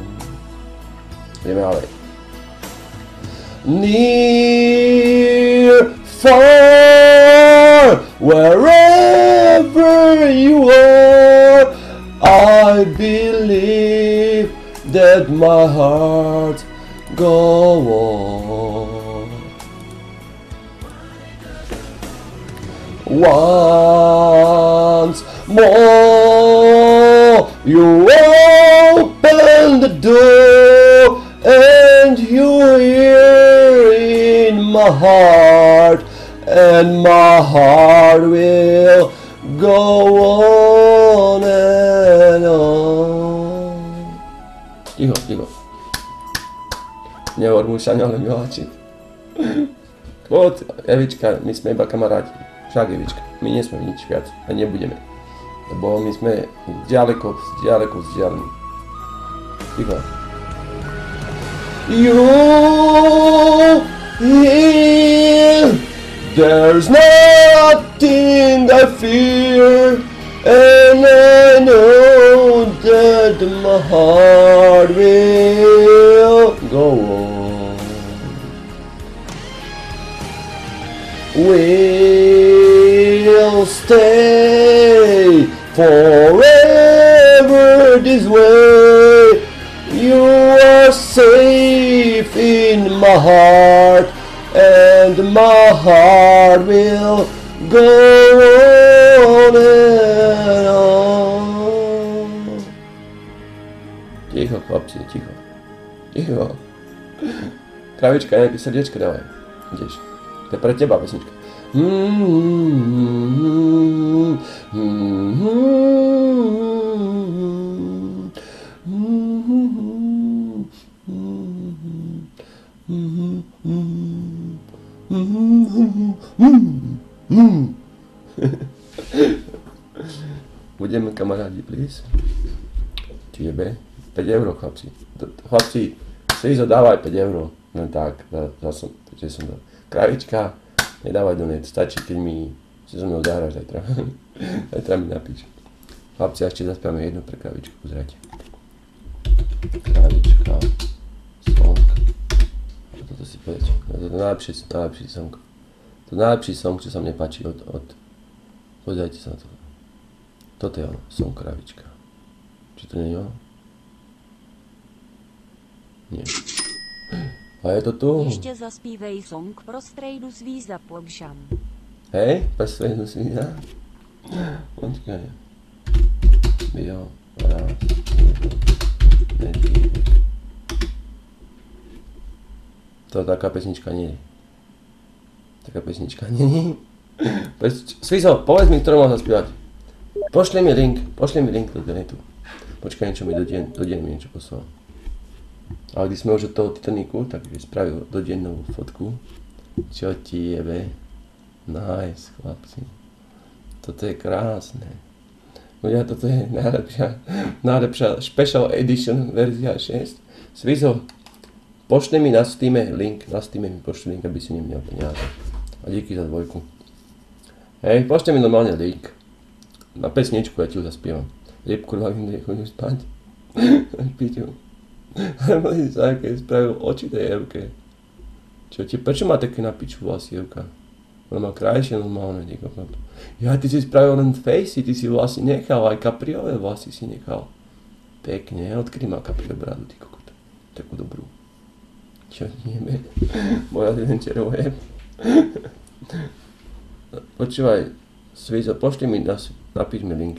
Near, far, wherever you are, I believe that my heart go on. Once more, you open the door, and you're here in my heart, and my heart will go on and on. Ticho, ticho. Nehovor mu Šaňo, ale miláčik. Poď, Evička, my sme iba kamaráti. Však Evička, my nie sme nič viac a nebudeme. Lebo my sme ďaleko vzdialení. Ticho. You here, there's nothing I fear, and I know that my heart will go on. We'll stay forever this way. You are safe in my heart, and my heart will go on and on. Ticho, chlapci, ticho. Ticho. Kravička, nejaké srdiečko dávaj. Ideš. To je pre teba pesnička. Budeme kamarádi, please. Čiže 5 euro, chlapci. Chlapci, si dávaj 5 euro. No tak, zase som dal. Kravička, nedávaj do net, stačí, keď mi si so mnou zahráš zajtra. Zajtra mi napíš. Chlapci, ešte zaspievame jednu pre kravičku, pozrite. Kravička, song. A toto si povedať. To je najlepší song. To je najlepší song, čo sa mne páči od... Pozrite sa na to. Toto je ono, song kravička. Či to nie je ono? Nie. A je to tu. Ještě zaspívej song pro strejdu s Víza Pogšam. Hej, pro strejdu s Víza? Počkaj. Jo, raz. To taká pesnička nie je. Taká pesnička nie je. Svizo, povedz mi, ktorú mám zaspívať. Pošli mi link do denetu. Počkaj, niečo mi do deň mi niečo poslal. Ale když sme už od toho Titaniku, tak spravil dodennú fotku. Čo ti jebe? Nice, chlapci. Toto je krásne. No ja, toto je najlepšia special edition verzia 6. Svizo, pošli mi na Steame link, mi pošli link, aby si neměl peniaze. A díky za dvojku. Hej, pošli mi normálne link. Na pesničku, ja ti ju zaspievam. Lieb, kurva, kde chodím spať. Piťu. Mladý sa, keď spravil oči tej Evke. Prečo má také na piču vlasy Evka? Ona má krajšie normálne, niekako. Ja, ty si spravil len facey, ty si vlasy nechal, aj kapriové vlasy si nechal. Pekne, odkedy má kaprio bradu, ty kokot. Takú dobrú. Čo nieme? Moja denčerov je. Počúvaj, Svizo, pošli mi, napíš mi link.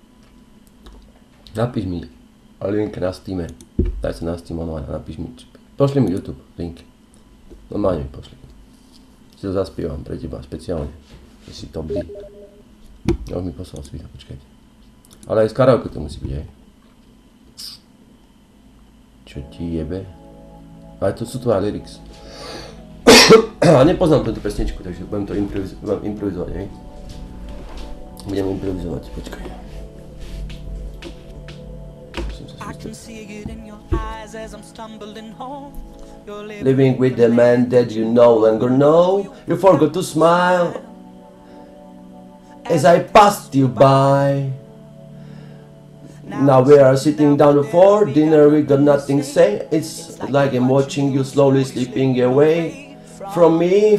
Napíš mi link na Steame. Daj sa na Steam online a napíš mi. Pošli mi YouTube link. Normálne mi pošli. Si to zaspievam pre teba špeciálne. Že si to blí. Ja už mi poslal Svizo, počkajte. Ale aj z karaoke to musí byť, hej. Čo ti jebe? Ale to sú tvoja lyrics. A nepoznám túto pesničku, takže budem to improvizovať, hej. Budem improvizovať, počkaj. Living with the man that you no longer know. You forgot to smile as I passed you by. Now we are sitting down for dinner, we got nothing to say. It's like I'm watching you slowly slipping away from me.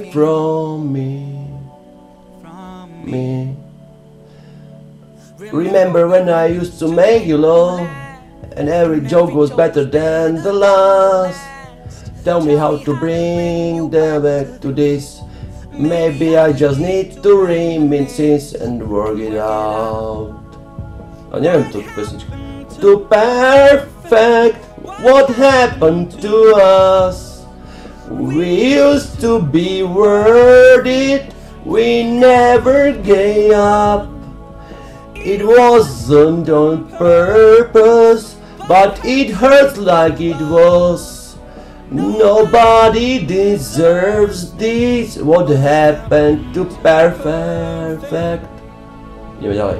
Remember when I used to make you laugh, and every joke was better than the last. Tell me how to bring them back to this. Maybe I just need to reminisce and work it out. A neviem tú pesničku. To perfect, what happened to us? We used to be worth it, we never gave up. It wasn't on purpose, but it hurts like it was. Nobody deserves this. What happened to perfect? Ideme ďalej.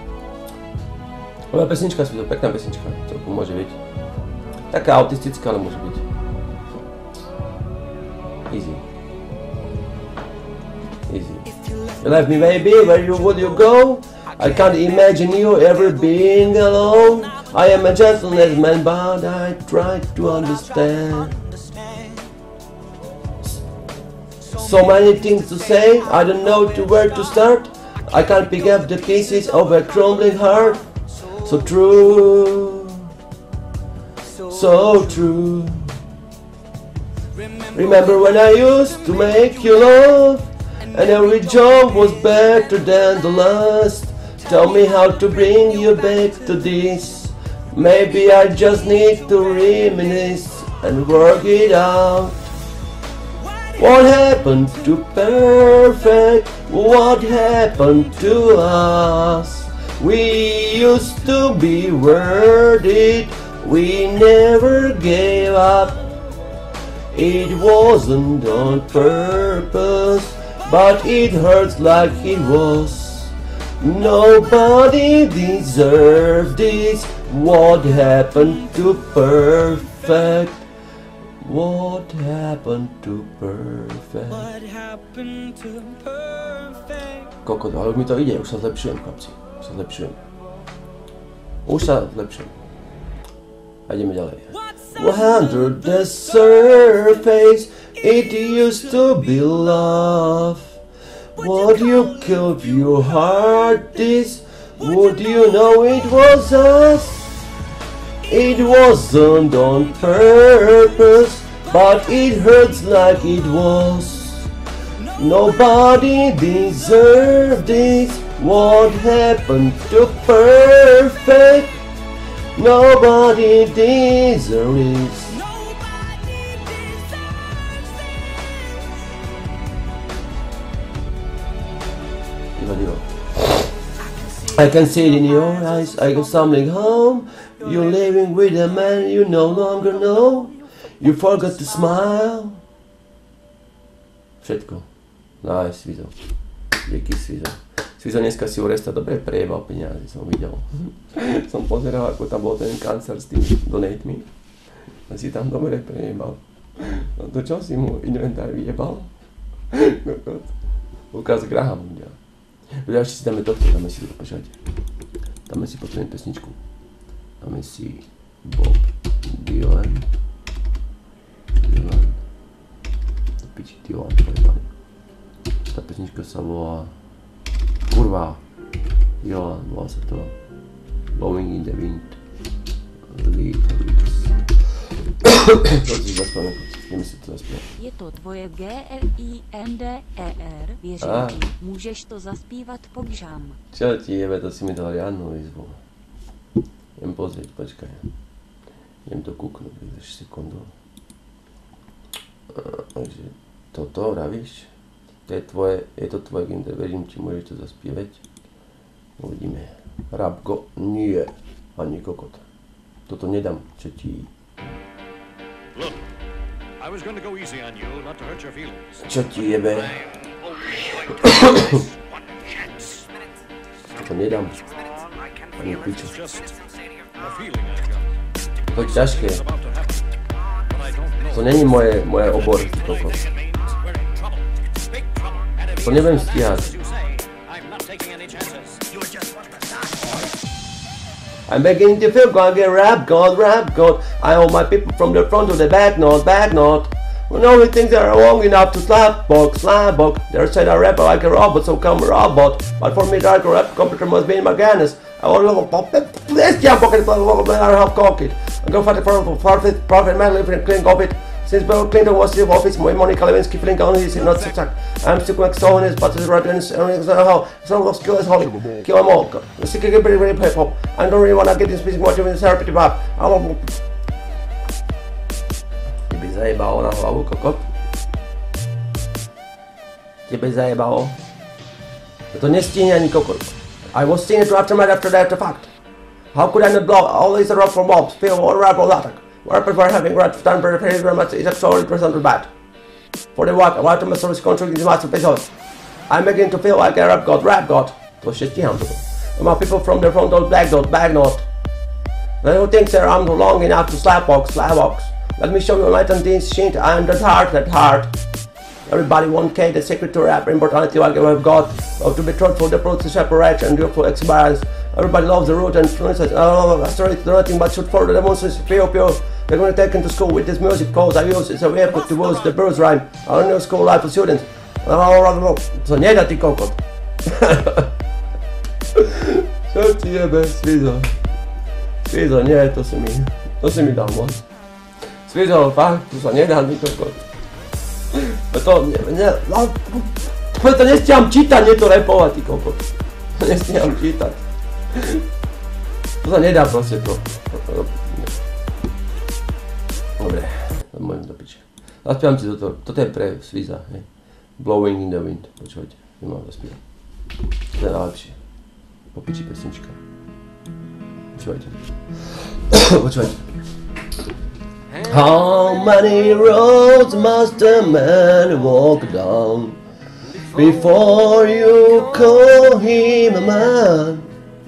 Moja pesnička, Svizo, pekná pesnička, celkom môže byť. Taká autistická, ale môže byť. Easy. You left me, baby, where would you go? I can't imagine you ever being alone. I am a gentleman man, but I try to understand. So many things to say, I don't know where to start. I can't pick up the pieces of a crumbling heart. So true, so true. Remember when I used to make you laugh, and every joke was better than the last. Tell me how to bring you back to this. Maybe I just need to reminisce and work it out. What happened to perfect? What happened to us? We used to be worth it, we never gave up. It wasn't on purpose, but it hurts like it was. Nobody deserved this. What happened to perfect? What happened to perfect? What happened to perfect? Kokot, ale už mi to ide, už sa zlepšujem, chlapci. Už sa zlepšujem. Už sa lepšie. A ideme ďalej. Under the surface, it used to be love. Would you give your heart this? Would you know it was us? It wasn't on purpose, but it hurts like it was. Nobody deserved this. What happened to perfect? Nobody deserves. I can see it in your eyes. I go stumbling home. You're living with a man you no longer know. You forgot to smile. Všetko. Nice, Svizo. Díky, Svizo. Svizo dneska si Oresta dobre prejebal peniaze, som videl. Som pozeral, ako tam bol ten kancer s tým donate-mi. A si tam dobre prejebal. No to čo si mu inventár vyjebal? Ukaz Graham ľudia. Ľudia, ešte si dáme tohto, dáme si to, počúvajte. Dáme si potom pesničku. Dáme si Bob Dylan. Piči, Dylan, pojebaný. Tá pesnička sa volá... Kurva. Dylan, volá sa to Blowing in the Wind. Lyrics. To si zaspáme, ideme si to zaspívať. Je to tvoje GLINDER, věřím ti, můžeš to zaspívat pogžám. Čo ti jebe, to si mi dal riadnu výzvu. Idem pozrieť, počkaj. Idem to kúknuť, vydrž sekundu. Takže toto vravíš? Je to tvoje GLINDER, verím ti, môžeš to zaspívať. Uvidíme. Rabgo, nie, ani kokot. Toto nedám, čo ti... Look, I was going to go easy on you, not to hurt your feelings. Čo ti jebe? To nedám. Ani piču. To je ťažké. To není moje obor, ty kokos. To nebudem stíhať. I'm beginning to feel gonna get rap god. I hold my people from the front to the back not. When all the things that are long enough to slap box. They said I rap like a robot, so come robot. But for me, dark rap computer must be in my gayness. I want to pop this jump pocket, half cocked. I go for the profit man, living clean of it. Since Bill Clinton was in office, my Monica Lewinsky feeling only is not such. I'm still going so honest, but it's right in how some of skill is holy. Kill them all. The sick is very hip hop. I don't really want to get this speaking much of this therapy pop. I love. Tebe zajebalo na hlavu, kokot? Tebe zajebalo? To nestíne ani kokot. I was seeing it after that fact. How could I not blow all these rock from mobs, feel all rap all attack? Rappers were having right stand very much is absolutely present bad. For the work, I my service contract is massive episodes. I'm beginning to feel like a rap god. To się ścigam. My people from the front don't back not. They who think I'm long enough to slap box. Let me show you light on this shit. I'm that hard. Everybody 1K, the secret to rap, immortality like I've got. Love to be truthful, the process separation, and beautiful experience. Everybody loves the root and influences. Story to nothing but shoot for the emotions, pure. They're gonna take into school with this music cause I use it's a way to boost the bruise rhyme. I don't know school life for students. Co nie da ty kokot. Co ti jebe, Svizo? Svizo, nie, to si mi dal moc. Svizo, fakt, to sa nedá ty kokot. To nestíham čítať, nie to repovať, ty kokot. Nestíham čítať. To sa nedá proste to. Dobre, môžem do piče. Zaspievam si toto je pre Sviza, hej. Blowing in the Wind, počúvajte, nemám zaspievať. To je najlepšie. Po piči pesnička. Počúvajte. How many roads must a man walk down before you call him a man?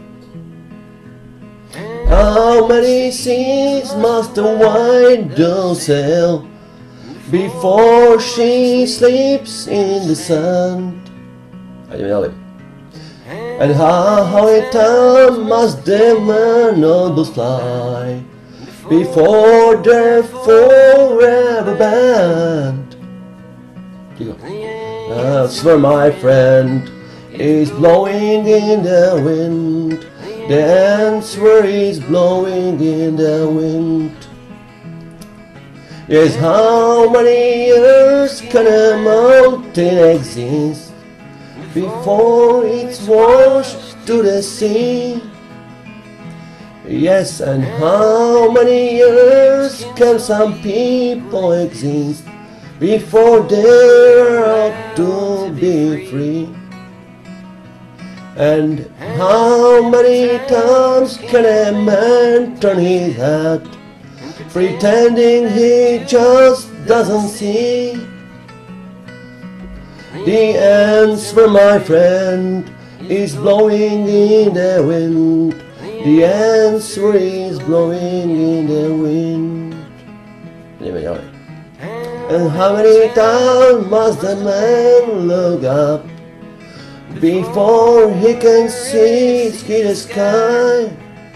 How many seas must a white doe sail before she sleeps in the sand? A ideme ďalej. And how many times must the nobles fly before they're forever banned? Answer, my friend, is blowing in the wind. The answer is blowing in the wind. Yes, how many years can a mountain exist before it's washed to the sea? Yes, and how many years can some people exist before they're out to be free? And how many times can a man turn his head, pretending he just doesn't see? The answer, my friend, is blowing in the wind. The answer is blowing in the wind. And how many times must the man look up before he can see the sky?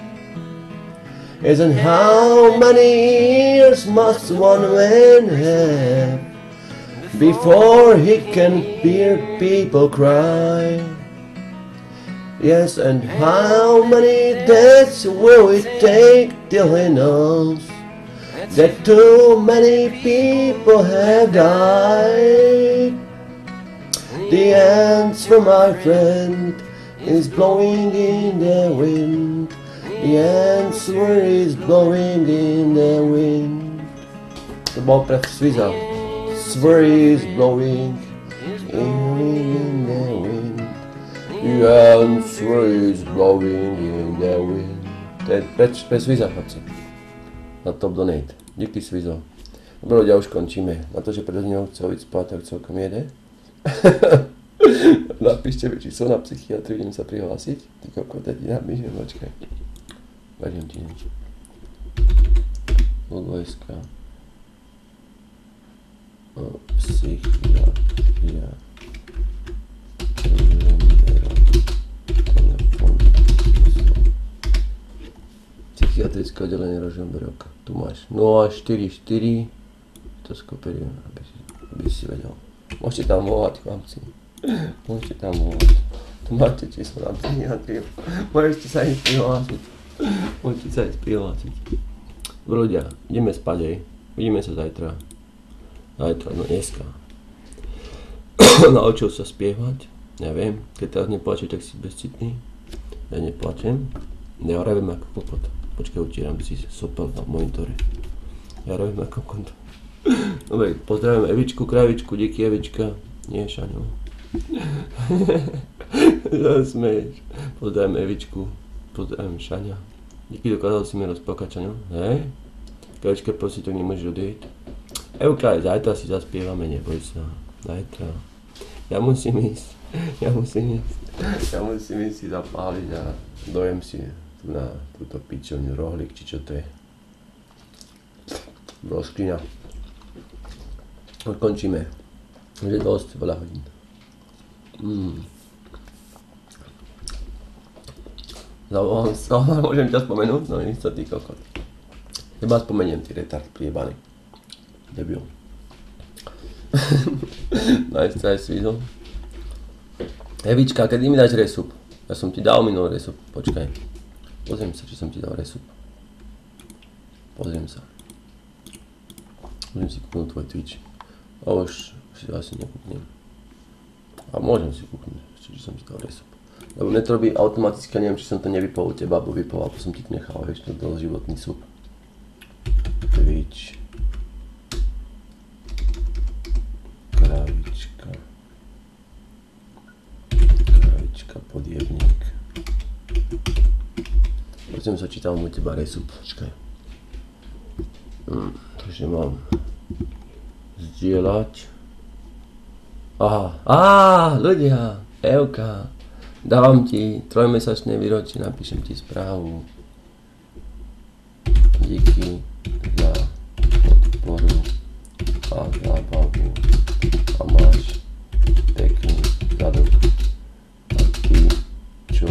And how many years must one man have before he can hear people cry? Yes, and how many deaths will it take till he knows that too many people have died? The answer, my friend, is blowing in the wind. The answer is blowing in the wind. To bol pre Sviza. Answer is blowing in the wind. The answer is blowing in the wind. To je pre Sviza, chlapci. Na top donate. Díky, Svizo. Dobre, ľudia, už končíme. Na to, že preto ňou chcel ísť spať, tak celkom jede. Napíšte mi číslo na psychiatrii, idem sa prihlásiť. Ty koko, teď napíšem, počkaj. Vadím ti nič. Odvojska. Psychiatria. Telefon. Psychiatrické oddelenie Rožomberok. Tu máš 044. To skoperiujem, aby si vedel. Môžete tam volať, chlapci. Môžete tam volať. Tu máte číslo na psychiatriu. Môžete sa ísť prihlásiť. Môžete sa ísť prihlásiť. Dobre ľudia, ideme spať, hej. Vidíme sa zajtra. Zajtra, no dneska. Naučil sa spievať. Neviem, keď teraz neplačeš, tak si bezcitný. Ja neplačem. Ja reviem ako kokot. Počkaj, utieram si sopel na monitore. Ja reviem ako kokot. Dobre, pozdravím Evičku, Kravičku, díky Evička. Nie, Šaňo. Zasmeješ. Pozdravím Evičku, pozdravím Šaňa. Díky, dokázal si mi rozplakať, Šaňo. Hej? Kravička, prosím, to nemôžeš odejít. Evka, zajtra si zaspievame, neboj sa. Zajtra. Ja musím ísť. Ja musím ísť si zapáliť a dojem si na túto pičovňu rohlík, či čo to je. Broskina. Končíme. Už je dosť, veľa hodín. Zavolám sa, môžem ťa spomenúť? No nič sa ty kokot. Teba spomeniem, ty retard priebaný. Debil. Nice try, Svizo. Evička, kedy mi dáš resup? Ja som ti dal minulý resup, počkaj. Pozriem sa, či som ti dal resup. Pozriem sa. Môžem si kúknúť tvoj Twitch. A už si to asi nekúknem. A môžem si kúknúť, či som ti dal resup. Lebo mne to robí automaticky, neviem, či som to nevypol u teba, alebo vypol, alebo som ti to nechal, vieš, to dal životný sub. Twitch. Kravička. Kravička, podjebník. Pozriem sa, či tam u teba resup, počkaj. Takže mám zdieľať. Aha, ľudia, Evka, dávam ti 3-mesačné výročie, napíšem ti správu. Díky za podporu a zábavu a máš pekný zadok a ty, čo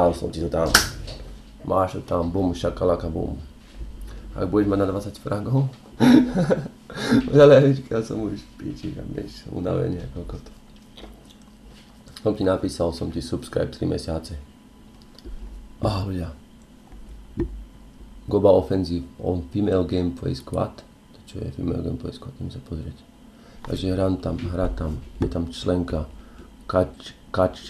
Dal som ti to tam. Máš to tam, bum, šakalaka, bum. Ak budeš mať na 20 fragov. Veľavička som už píči, a vieš, unavený ako kokot. Som ti napísal, som ti subscribe 3 mesiace. Ľudia. Global Offensive on Female Gameplay Squad. To čo je Female Gameplay Squad, idem sa pozrieť. Takže hrá tam, je tam členka Kač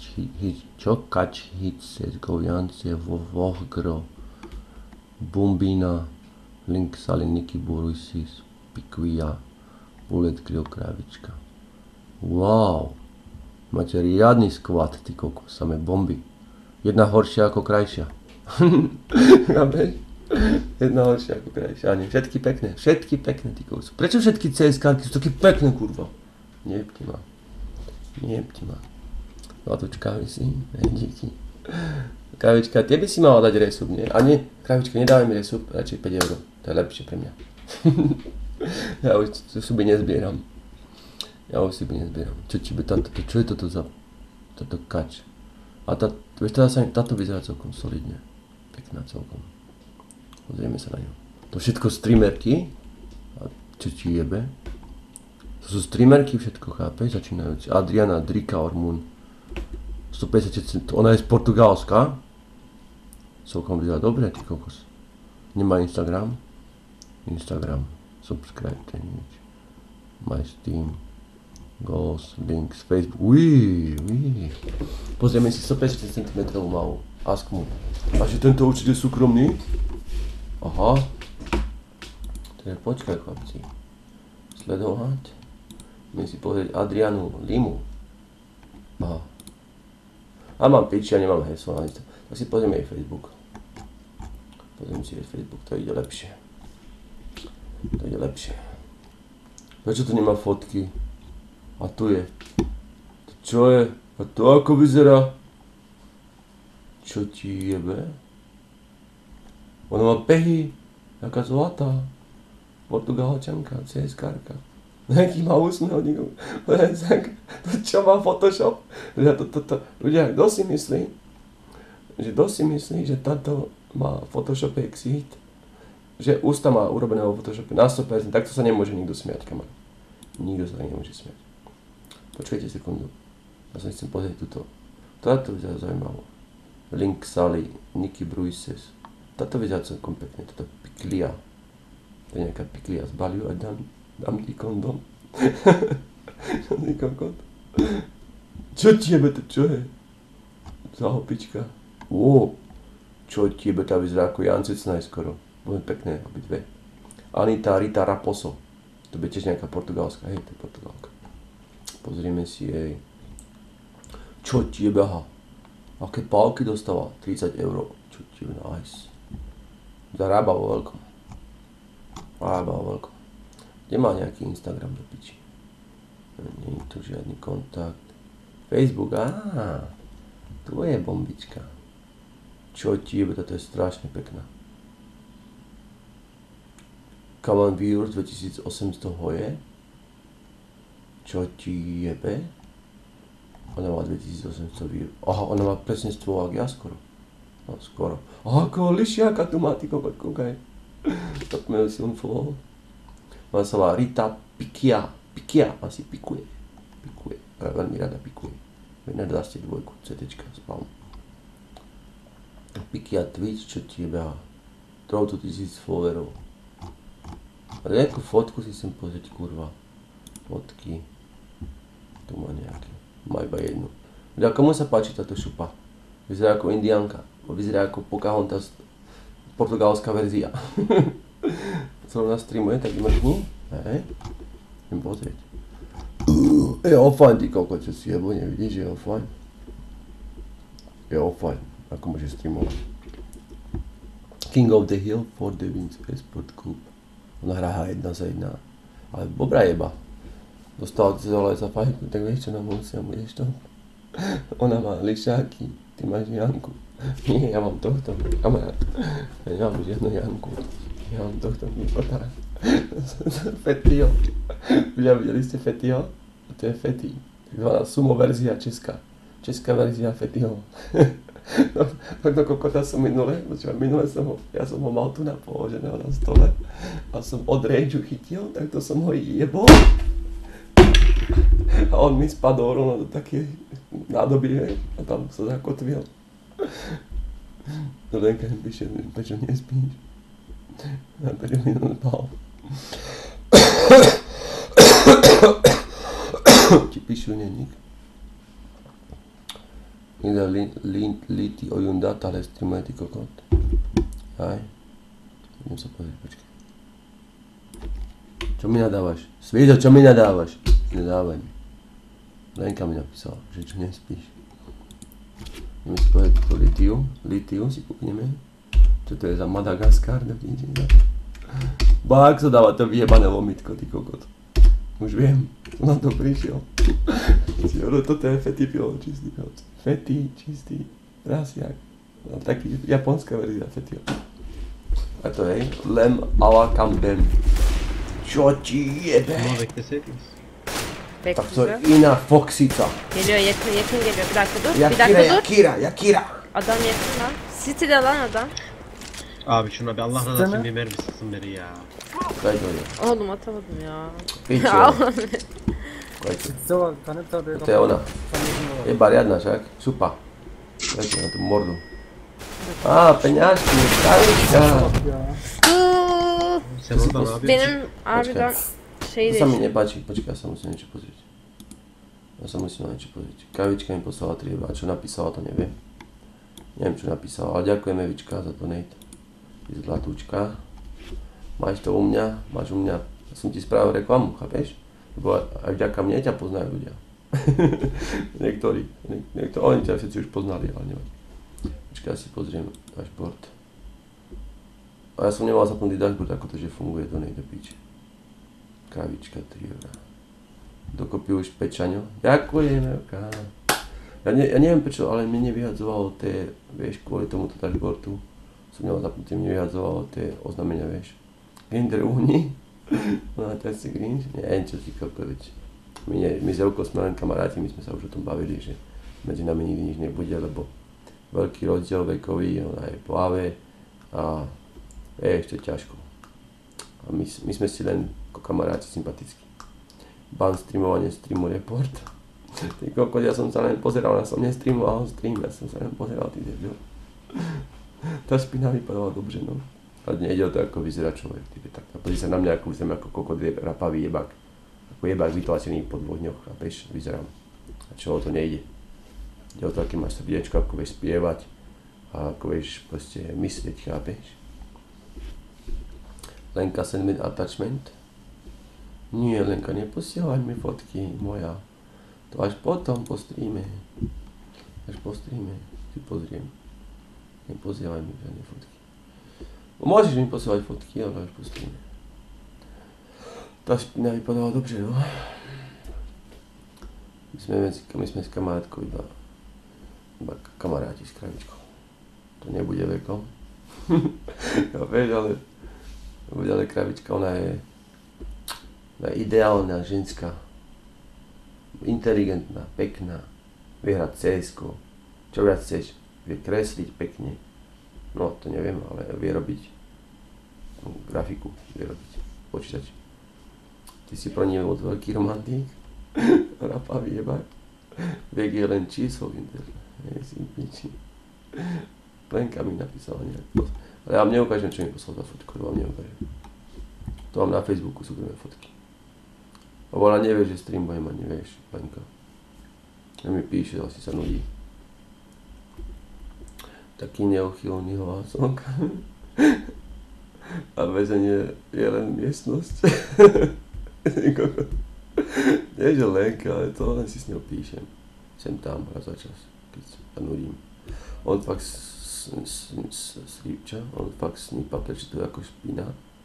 Hitses, Goviance, Vohgro, Bumbina, Link Salin, Nicky Burusis, Pikvia, Bullet Grill, Kravička. Wow! Máte riadny skvad, ty koko, samé bomby. Jedna horšia ako krajšia. Jedna horšia ako krajšia. Nie, všetky pekné, ty koko. Prečo všetky CS-karky sú také pekné, kurva? Nejebti ma. Zlatučka, si, díky. Kravička, tie by si mala dať resub, nie? A nie, Kravička, nedávaj mi resub, radšej 5 €. To je lepšie pre mňa. Ja už suby nezbieram. Čo je toto za... Toto kač? A táto vyzerá celkom solidne. Pekná celkom. Pozrieme sa na ňu. To všetko streamerky. A čo ti jebe? To sú streamerky všetko, chápeš? Začínajúci. Adriana, Drika, Ormun. 156 cm. Ona je z Portugalska. Celkom vyzerá dobre, ty kokos. Nemá Instagram. Subscribe, to je nič. My Steam. Goals, links, Facebook. Pozrieme si 150 cm malú. Ask mu. A že tento určite je súkromný? Aha. Takže počkaj, chlapci. Sledovať. Budem si pozrieť Adrianu Limu. Aha. A mám piči, ja nemám heslo. Tak si pozrieme jej Facebook. To ide lepšie. Prečo to nemá fotky? A tu je. Čo je? A to ako vyzerá? Čo ti jebe? Ona má pehy. Jaká zlatá. Portugalčanka, CS-karka. Jaký má úsmev, to čo má Photoshop? Ľudia, kto si myslí, že táto má Photoshop exit? Že ústa má urobené vo Photoshope na 100%, takto sa nemôže nikto smiať, kamarát. Nikto sa nemôže smiať. Počkajte sekundu. Ja sa chcem pozrieť túto. Táto vyzerá zaujímavo. Link Sally, Nicky Bruises. Táto vyzerá celkom pekne, táto Piklia. To je nejaká Piklia z Baliu a dám ti kondom. Čo tiebe to, čo je? Zahopička. Čo tiebe, tá vyzerá ako Jancec najskoro. Bude pekné, obidve. Anita Rita Raposo. To bude tiež nejaká portugalská, hej, to je Portugalka. Pozrieme si jej. Čo tiebe, aha. Aké pálky dostáva? 30 €. Čo tiebe, nice. Zarába vo veľkom. Kde má nejaký Instagram do piči? Nie je tu žiadny kontakt. Facebook, tu je bombička. Čo tiebe, toto je strašne pekná. Common Viewers 2800 hoje. Čo ti jebe? Ona má 2800 viewers. Aha, ona má presne stvojak, ja skoro. No, skoro. Aha, ako lišiaka tu má, ty kokot, kúkaj. Tak mi si on follow. Ona sa volá Rita Pikia. Asi pikuje. Veľmi rada pikuje. Nedá ste dvojku, CTčka, spawn. Pikia Twitch, čo ti jebe? Trochu 1000 followerov. Ale nejakú fotku si chcem pozrieť, kurva. Fotky. Tu má nejaké. Má iba jednu. A komu sa páči táto šupa? Vyzerá ako indiánka. Vyzerá ako Pocahontas. Portugalská verzia. Co ona streamuje, tak mrkni. Hej. Idem pozrieť. Je offline, ty koko, čo si jebo, nevidíš, že je offline? Je offline. Ako môže streamovať? King of the Hill for the Wins Esport Cup. Ona hrá 1-1. Ale dobrá jeba. Dostala ty zole za fajku, tak vieš čo, na musia, budeš to? Ona má lišáky, ty máš Janku. Nie, ja mám tohto, kamarát. Ja nemám žiadnu Janku. Ja mám tohto výkota. Fetio. Ľudia, videli ste Fetio? To je Feti. Takzvaná sumo verzia česká. Česká verzia Fetio. No, tak do kokota som minule ja som ho mal tu položeného na stole a som od rageu chytil, tak to som ho jebol. A on mi spadol rovno do také nádoby, hej, a tam sa zakotvil. No Lenka mi píše, prečo nespíš? A prečo mi spal? Ti píšu neník. Ida líti o Jundata, ale streamuje ty kokot. Aj. Idem sa pozrieť, počkaj. Čo mi nadávaš? Svízo, čo mi nadávaš? Nedávaj mi. Lenka mi napísala, že čo nespíš. Ideme si povedať to Litium si kúkneme. Čo to je za Madagaskar? Ba, ak sa dáva to vyjebané lomitko, ty kokot. Už viem, som na to prišiel. Toto je fety pivo, čistý pivo. Fety, čistý, prasiak. No, taký japonská verzia fety. A to je Lem ala Kambem. Čo ti jebe? Tak to je iná foksica. Geliyor yakın geliyor. Bir dakika dur. Yakira. Adam yakın lan. City'de lan adam. Abi şuna bir Allah razı olsun bir mermi sıksın beni ya. Kaydı oraya. Oğlum atamadım ya. Pić Cała planeta by... To je ona. Je bariadna však. Supa. Dajte na tú mordu. Á, peňažky, kavička. Benim harbiden şey To sa mi değil. nepáči, počkaj, ja sa musím niečo pozrieť. Kavička mi poslala 3 €, a čo napísala, to neviem. Neviem, čo napísala, ale ďakujem Evička za donate. Ty zlatúčka. Máš to u mňa, máš u mňa. Ja som ti spravil reklamu, chápeš? Lebo aj vďaka mne ťa poznajú ľudia. Niektorí, oni ťa všetci už poznali, ale nevadí. Počkaj, ja si pozriem dashboard. A ja som nemal zapnutý dashboard, ako to, že funguje, to nejde piči. Kavička 3 €. Dokopy už pečaňo. Ďakujem, Evka. Ja neviem prečo, ale mne nevyhadzovalo tie, vieš, kvôli tomuto dashboardu. Som nemal zapnutý, mne vyhadzovalo tie oznámenia, vieš. Grinder uhni. No a teraz si grinč? Nie, čo si kokovič. My s Evkou sme len kamaráti, my sme sa už o tom bavili, že medzi nami nikdy nič nebude, lebo veľký rozdiel vekový, ona je po AV a vieš, to je ťažko. A my sme si len ako kamaráti sympatickí. Ban streamovanie, streamu report. Ty kokot, ja som sa len pozeral, ja som nestreamoval stream, ja som sa len pozeral, ty debil. Tá špina vypadala dobře, no. Ale nejde o to, ako vyzerá človek, ty tak. A pozri sa na mňa, ako vyzerám ako kokot rapavý jebák. Ako jebák vytlačený po 2 dňoch, chápeš, vyzerám. A čo o to nejde. Ide o to, aké máš srdiečko, ako vieš spievať a ako vieš proste myslieť, chápeš. Lenka, send me attachment. Nie, Lenka, neposielaj mi fotky, moja. To až potom po streame. Až po streame si pozriem. Neposielaj mi žiadne fotky. Môžeš mi posielať fotky, ale až po streame. Tá špina vypadala dobře, no. My sme s kamarátkou iba kamaráti s kravičkou. To nebude vekom. Ja vieš, ale kravička, ona je ideálna ženská. Inteligentná, pekná. Vie hrať CS-ko. Čo viac chceš? Vie kresliť pekne. No, to neviem, ale vie robiť grafiku. Vie robiť počítač. Ty si pro ní moc veľký romantík. Rapavý jebák. Viek je len číslo v interne. Nie si piči. Lenka mi napísala nejak. Ale ja vám neukážem, čo mi poslal za fotku, to vám neukážem. To mám na Facebooku súkromné fotky. Lebo ona nevie, že streamujem a nevieš, Lenka. A mi píše, asi sa nudí. Taký neochylný hlások. A väzenie je len miestnosť. Nie, že Lenka, ale to len si s ňou píšem. Sem tam, raz za čas, keď sa nudím. On fakt on fakt snípa, prečo to je ako špina.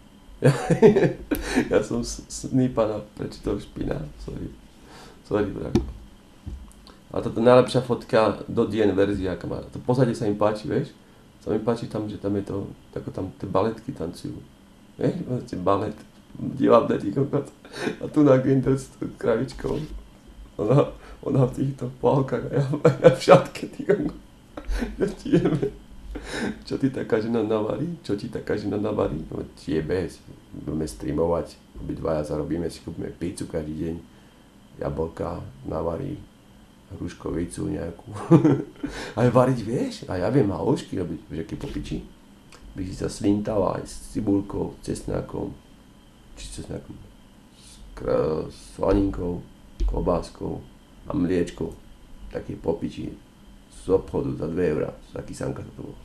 Ja som snípaná, prečo to je špina. Sorry, bráko. A toto najlepšia fotka do DN verzia, kamarát. To pozadie sa im páči, vieš? Sa mi páči tam, že tam je to, ako tam tie baletky tancujú. Vieš, vlastne balet. Divadne, ty kokot. A tu na Grinder s kravičkou. Ona v týchto plavkách a ja v šatke, ty kokot. Ja ti jebe. Čo ti taká žena navarí? Čo ti taká žena navarí? No tiebe, budeme streamovať, obidvaja zarobíme, si kúpime pizzu každý deň, jablka, navarí, hruškovicu nejakú. Aj variť vieš? A ja viem halušky robiť, vieš aký popiči? By si sa slintala aj s cibulkou, cesnákom, či cesnákom, s slaninkou, klobáskou a mliečkou. Taký popiči z obchodu za 2 €, taký sanka to bol.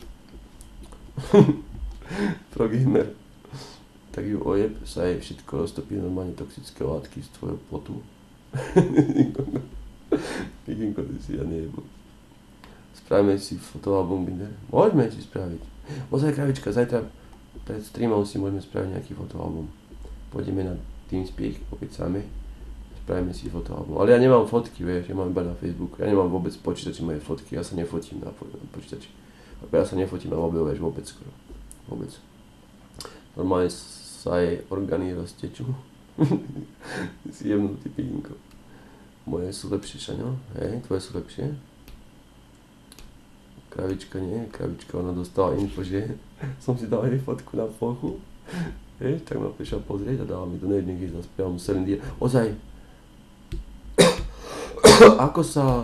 Pro gamer. Tak ju ojeb, sa jej všetko roztopí normálne toxické látky z tvojho potu. Vikinko, ty si ja nejebu. Spravíme si fotoalbum, Binder. Môžeme si spraviť. Ozaj, kravička, zajtra pred streamom si môžeme spraviť nejaký fotoalbum. Pôjdeme na TeamSpeak, opäť sami. Spravíme si fotoalbum. Ale ja nemám fotky, vieš, ja mám iba na Facebooku. Ja nemám vôbec počítači moje fotky, ja sa nefotím na počítači. Ja sa nefotím na mobil, vieš, vôbec skoro. Vôbec. Normálne sa jej orgány roztečú. Si jemnutý pidinko. Moje sú lepšie, Šaňo? Hej, tvoje sú lepšie? Kravička nie, kravička, ona dostala info, že som si dal jej fotku na plochu. Hej, tak ma prišiel pozrieť a dala mi to nejedne, keď zaspievam Celine Dion. Ozaj! Ako sa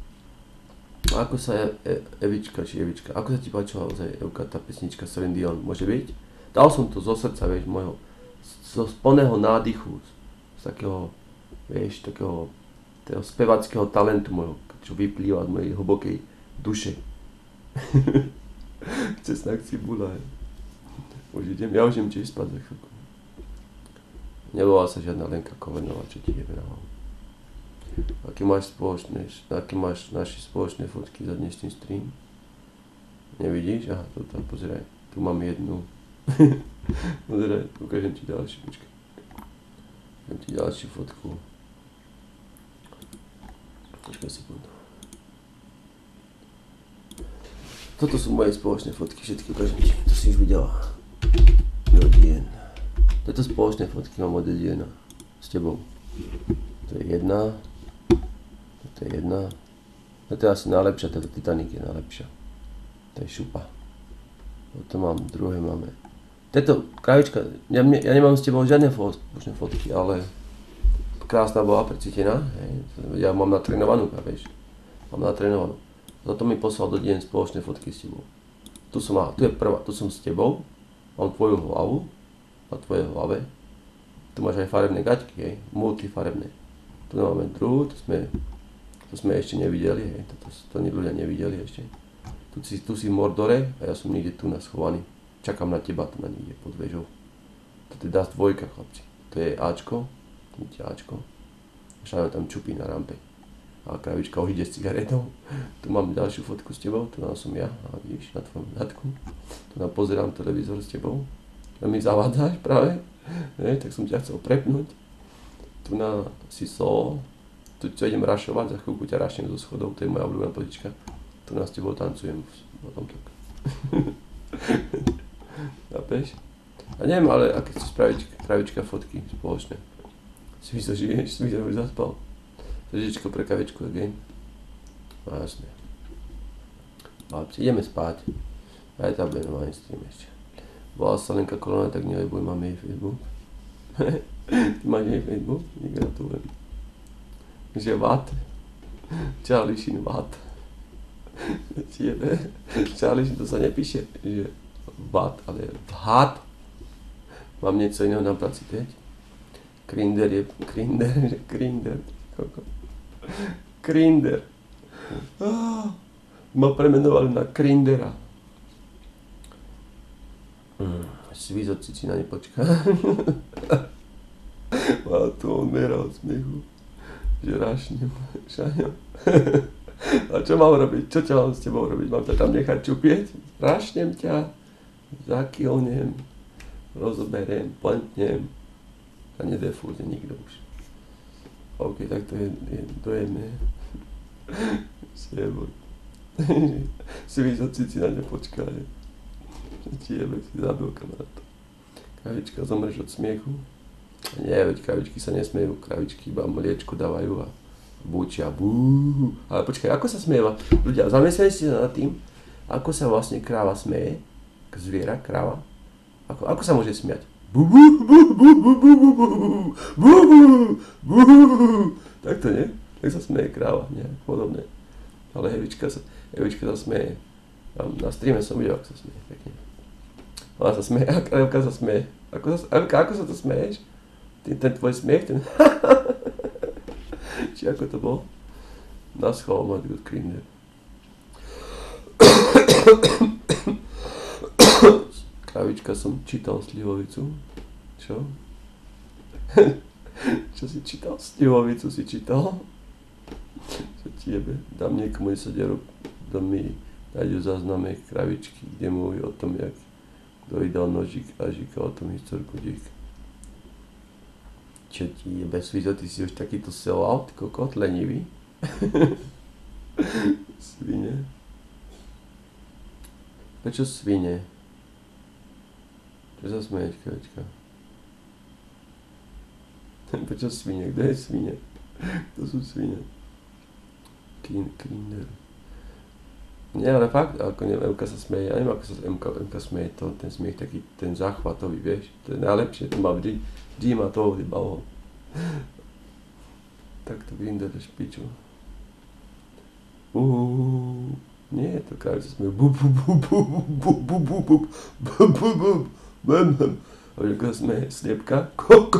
Evička, ako sa ti páčila ozaj Evka, tá pesnička Celine Dion, môže byť? Dal som to zo srdca, vieš, mojho, z plného nádychu, z takého, vieš, takého spevackého talentu mojho, čo vyplýva z mojej hlbokej duše. Cesnak cibula, ja už idem tiež spať za chvíľku. Nevolá sa žiadna Lenka Kolenová, čo ti jebe na hlavu. Aké máš naše spoločné fotky za dnešný stream? Nevidíš? Aha, to tam pozeraj. Tu mám jednu. Pozeraj, ukážem ti ďalšiu, počkaj. Ukážem ti ďalšiu fotku. Počkaj sekundu. Toto sú moje spoločné fotky, všetky ukážem ti. To si už videla. Dodien. Toto spoločné fotky mám od Diena. S tebou. To je jedna. To je jedna. To je asi najlepšia, táto Titanic je najlepšia. To je šupa. To mám, druhé máme. Táto kravička, ja nemám s tebou žiadne spoločné fotky, ale krásna bola, precítená. Ja mám natrénovanú, vieš. Mám natrénovanú. Zato mi poslal do deň spoločné fotky s tebou. Tu je prvá, tu som s tebou. Mám tvoju hlavu na tvojej hlave. Tu máš aj farebné gaťky, hej, multifarebné. Tu máme druhú, to sme ešte nevideli, hej, to ľudia nevideli ešte. Tu si v Mordore a ja som niekde tu naschovaný. Čakám na teba tu na niekde pod vežou. To je DAS 2, chlapci. To je Ačko, vidíte Ačko. Šaňo tam čupí na rampe. A kravička už ide s cigaretou. Tu mám ďalšiu fotku s tebou, tu som ja, a vidíš, na tvojom zadku. Tu pozerám televízor s tebou. A mi zavádzaš práve. Tak som ťa chcel prepnúť. Tu si sol. Tu idem rašovať, za chvíľku ťa rašnem zo schodov, to je moja obľúbená pozička. Tu s tebou tancujem. Potom tak. Chápeš? A neviem, ale aké chceš spraviť kravička fotky spoločné. Si myslíš, že žiješ? Si myslíš, že už zaspal? Trošičko pre kavičku, again. No jasne. Chlapci, ideme spať. Aj tam budem normálne stream ešte. Volá sa Lenka Kolenová, tak nevebuj, máme jej Facebook. Ty máš jej Facebook? Negratulujem. Že vat? Charlie Sheen vat. Charlie Sheen, to sa nepíše, že vat, ale vhat. Mám niečo iného na práci teď? Grinder. Grinder. Ma premenovali na Grindera. Svíz od Cicina nepočká. Má tu on mera od smiechu. Že rašnem, Šaňo. A čo mám robiť? Čo ťa mám s tebou robiť? Mám ťa tam nechať čupieť? Rašnem ťa, zakilnem, rozoberiem, plentnem a nedefúzne nikto už. OK, tak to je dojemné. Sieboj. Svíz od Cicina nepočká, že? Tiebe si zabil kamaráta. Kravička zomreš od smiechu. Nie, veď kravičky sa nesmejú, kravičky iba mliečko dávajú a Bučia, bú. Ale počkaj, ako sa smieva? Ľudia, zamysleli ste sa nad tým, ako sa vlastne kráva smeje? Zviera, kráva. Ako sa môže smiať? Bú, bú, bú, bú, bú, bú, bú, bú, bú, bú. Tak to nie? Tak sa smeje kráva, nejak podobné. Ale Evička sa smeje. Na streame som videl, ako sa smeje, pekne. Ona sa smeje, Evka sa smeje. Evka, ako sa to smeješ? Ten tvoj smiech, ten či ako to bol? Na schvál mať good Grinder. Kravička som čítal Slivovicu. Čo? Čo si čítal? Slivovicu si čítal? Čo ti jebe? Dám niekomu 10 €, kto mi nájde zázname kravičky, kde mluví o tom, jak kto vydal nožík a říká o tom historku dík. Čo ti jebe, Svizo, ty si už takýto sell-out, kokot, lenivý? Svine. Prečo svine? Čo sa smeješ, kravička? Prečo svine? Kto je svine? Kto sú svine? Kinder. Nie, ale fakt, ako neviem, Evka sa smeje, ja neviem, ako sa Evka smeje, ten smiech taký, ten záchvatový, vieš, to je najlepšie, to má vždy má toho vybało. Tak to Grinder špiču. Nie, to kravica smeje, a Evka smeje, sliepka, kot,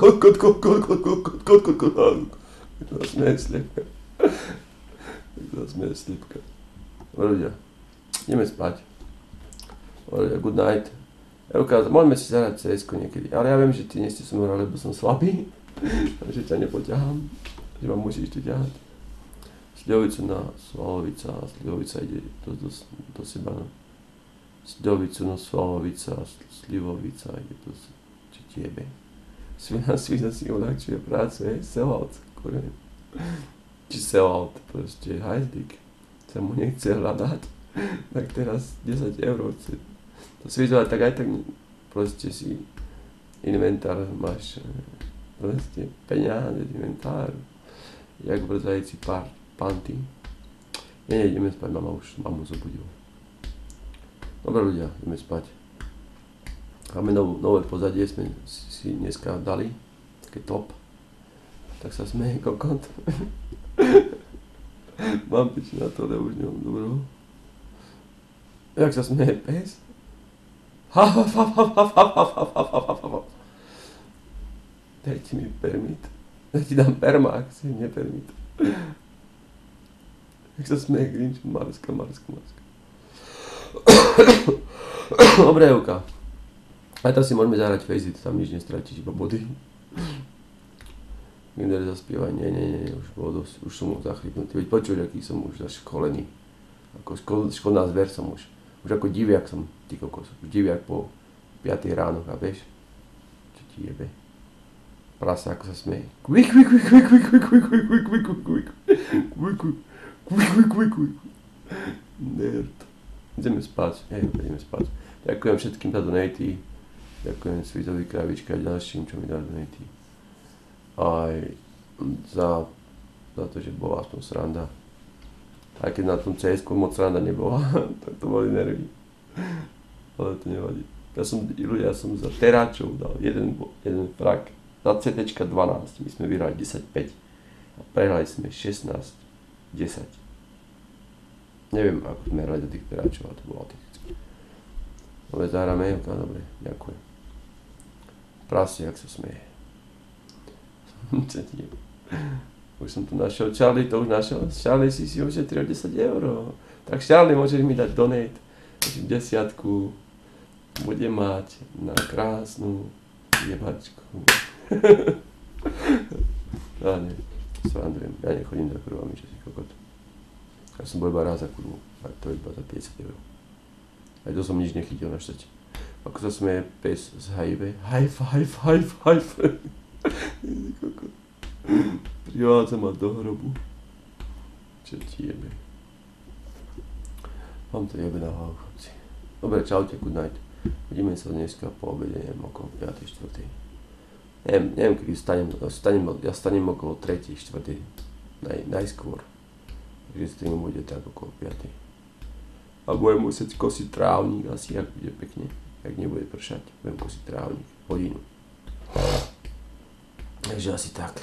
to smeje sliepka. To smeje sliepka. Ľudia, ideme spať. Ľudia, good night. Evka, môžeme si zahrať CS-ko niekedy, ale ja viem, že ty nie ste so mnou, lebo som slabý, takže ťa nepoťahám, že ma musíš tu ťahať. Slivovicu na Svalovica, Slivovica ide do seba, no. Slivovicu na Svalovica, Slivovica ide do seba, či tiebe. Svina si uľahčuje prácu, sell-out, kurve. Či sell-out, proste hajzlik. Sa mu nechce hľadať, tak teraz 10 €. To svizovať tak aj tak proste si inventár máš, proste peňáže, inventár, jak brzající panty. Ideme spať, mama už mamu zobudila. Dobre ľudia, ideme spať. Máme nové pozadie, sme si dneska dali, také top, tak sa smeje kokot. Mám piči na to, ale už nemám dobrou. Jak sa smeje pes? Dajte mi permit. Ja ti dám perma, ak si nepermit. Jak sa smeje Grinch? Marska. Dobre, Evka. Aj tam si môžeme zahrať Faceit, tam nič nestratíš, iba body. Grinder zaspievaj, nie, už bolo dosť, už som zachripnutý, veď počuť, aký som už zaškolený. Ako školná zver som už ako diviak som, ty kokos, už diviak po 5 ráno, chápeš? Čo ti jebe? Prasa, ako sa smeje. Nerd. Ideme spať, ideme spať. Ďakujem všetkým za donaty, ďakujem Svizovi, Kravičke a ďalším, čo mi dali donaty. Aj za to, že bola aspoň sranda. Aj keď na tom CS-ku moc sranda nebola, tak to boli nervy. Ale to nevadí. Ja som za teráčov dal jeden frak. Za CT 12, my sme vyhrali 10-5 a prehrali sme 16-10. Neviem, ako sme hrali do tých teráčov, ale to bolo autentické. Dobre, zahráme, dobre, ďakujem. Prasi, jak sa smeje. Už som tu našiel, Charlie to už našiel, Charlie si ušetril 10 €. Tak Charlie, môžeš mi dať donate, 10 bude mať na krásnu jebačku. Ja nie, srandujem, ja nechodím za kurvami, čo si kokot. Ja som bol iba raz za kurvu, a to je iba za 50 €. Aj to som nič nechytil na štete. Ako sa smeje pes z HIV, high five. Privádza ma do hrobu. Čo ti jebe? Mám to jebe na hlavu, chlapci. Dobre, čaute, good night. Vidíme sa dneska po obede, neviem, okolo 5-4. Neviem, kedy ja stanem okolo 3-4. najskôr. Takže stream bude tak okolo 5. A budem musieť kosiť trávnik asi, ak bude pekne. Ak nebude pršať, budem kosiť trávnik hodinu. Takže asi tak.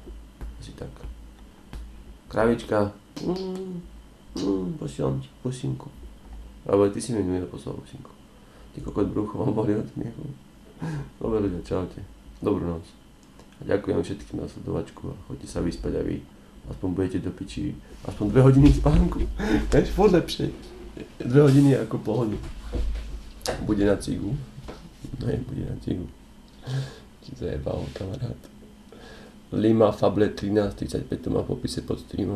Kravička. Posielam ti pusinku. Ale ty si mi neposlal pusinku. Ty kokot brucho, mám boli od smiechu. Dobre ľudia, čaute. Dobrú noc. A ďakujem všetkým na sledovačku a choďte sa vyspať a vy aspoň budete do piči. Aspoň 2 hodiny spánku. To je furt lepšie. 2 hodiny ako pohode. Bude na cigu. Bude na cigu. Ti zajebal, kamarát. Lima Fable 1335 to má v popise pod streamom.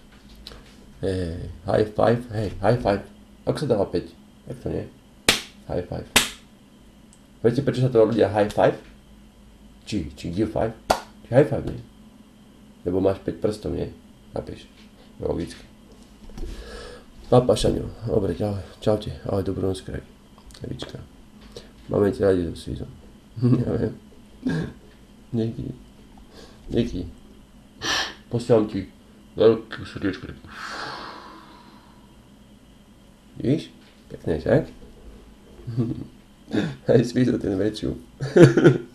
High five, high five. Ako sa dáva 5? Jak to nie? High five. Viete prečo sa to ľudia high five? Či give five? Či high five, nie? Lebo máš 5 prstov, nie? Chápeš? Logicky. Papa Šaňo, dobre, čaute. Ahoj, dobrú noc, kraj. Evička. Máme ti radi so Svizom. Ja viem. Díky. Posielam ti veľké srdiečko. Víš? Pekne, však? Aj Svizo ten väčšiu.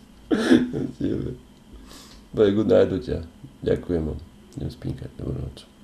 Bude good night do ťa. Ďakujem vám. Idem spínkať. Dobrú noc.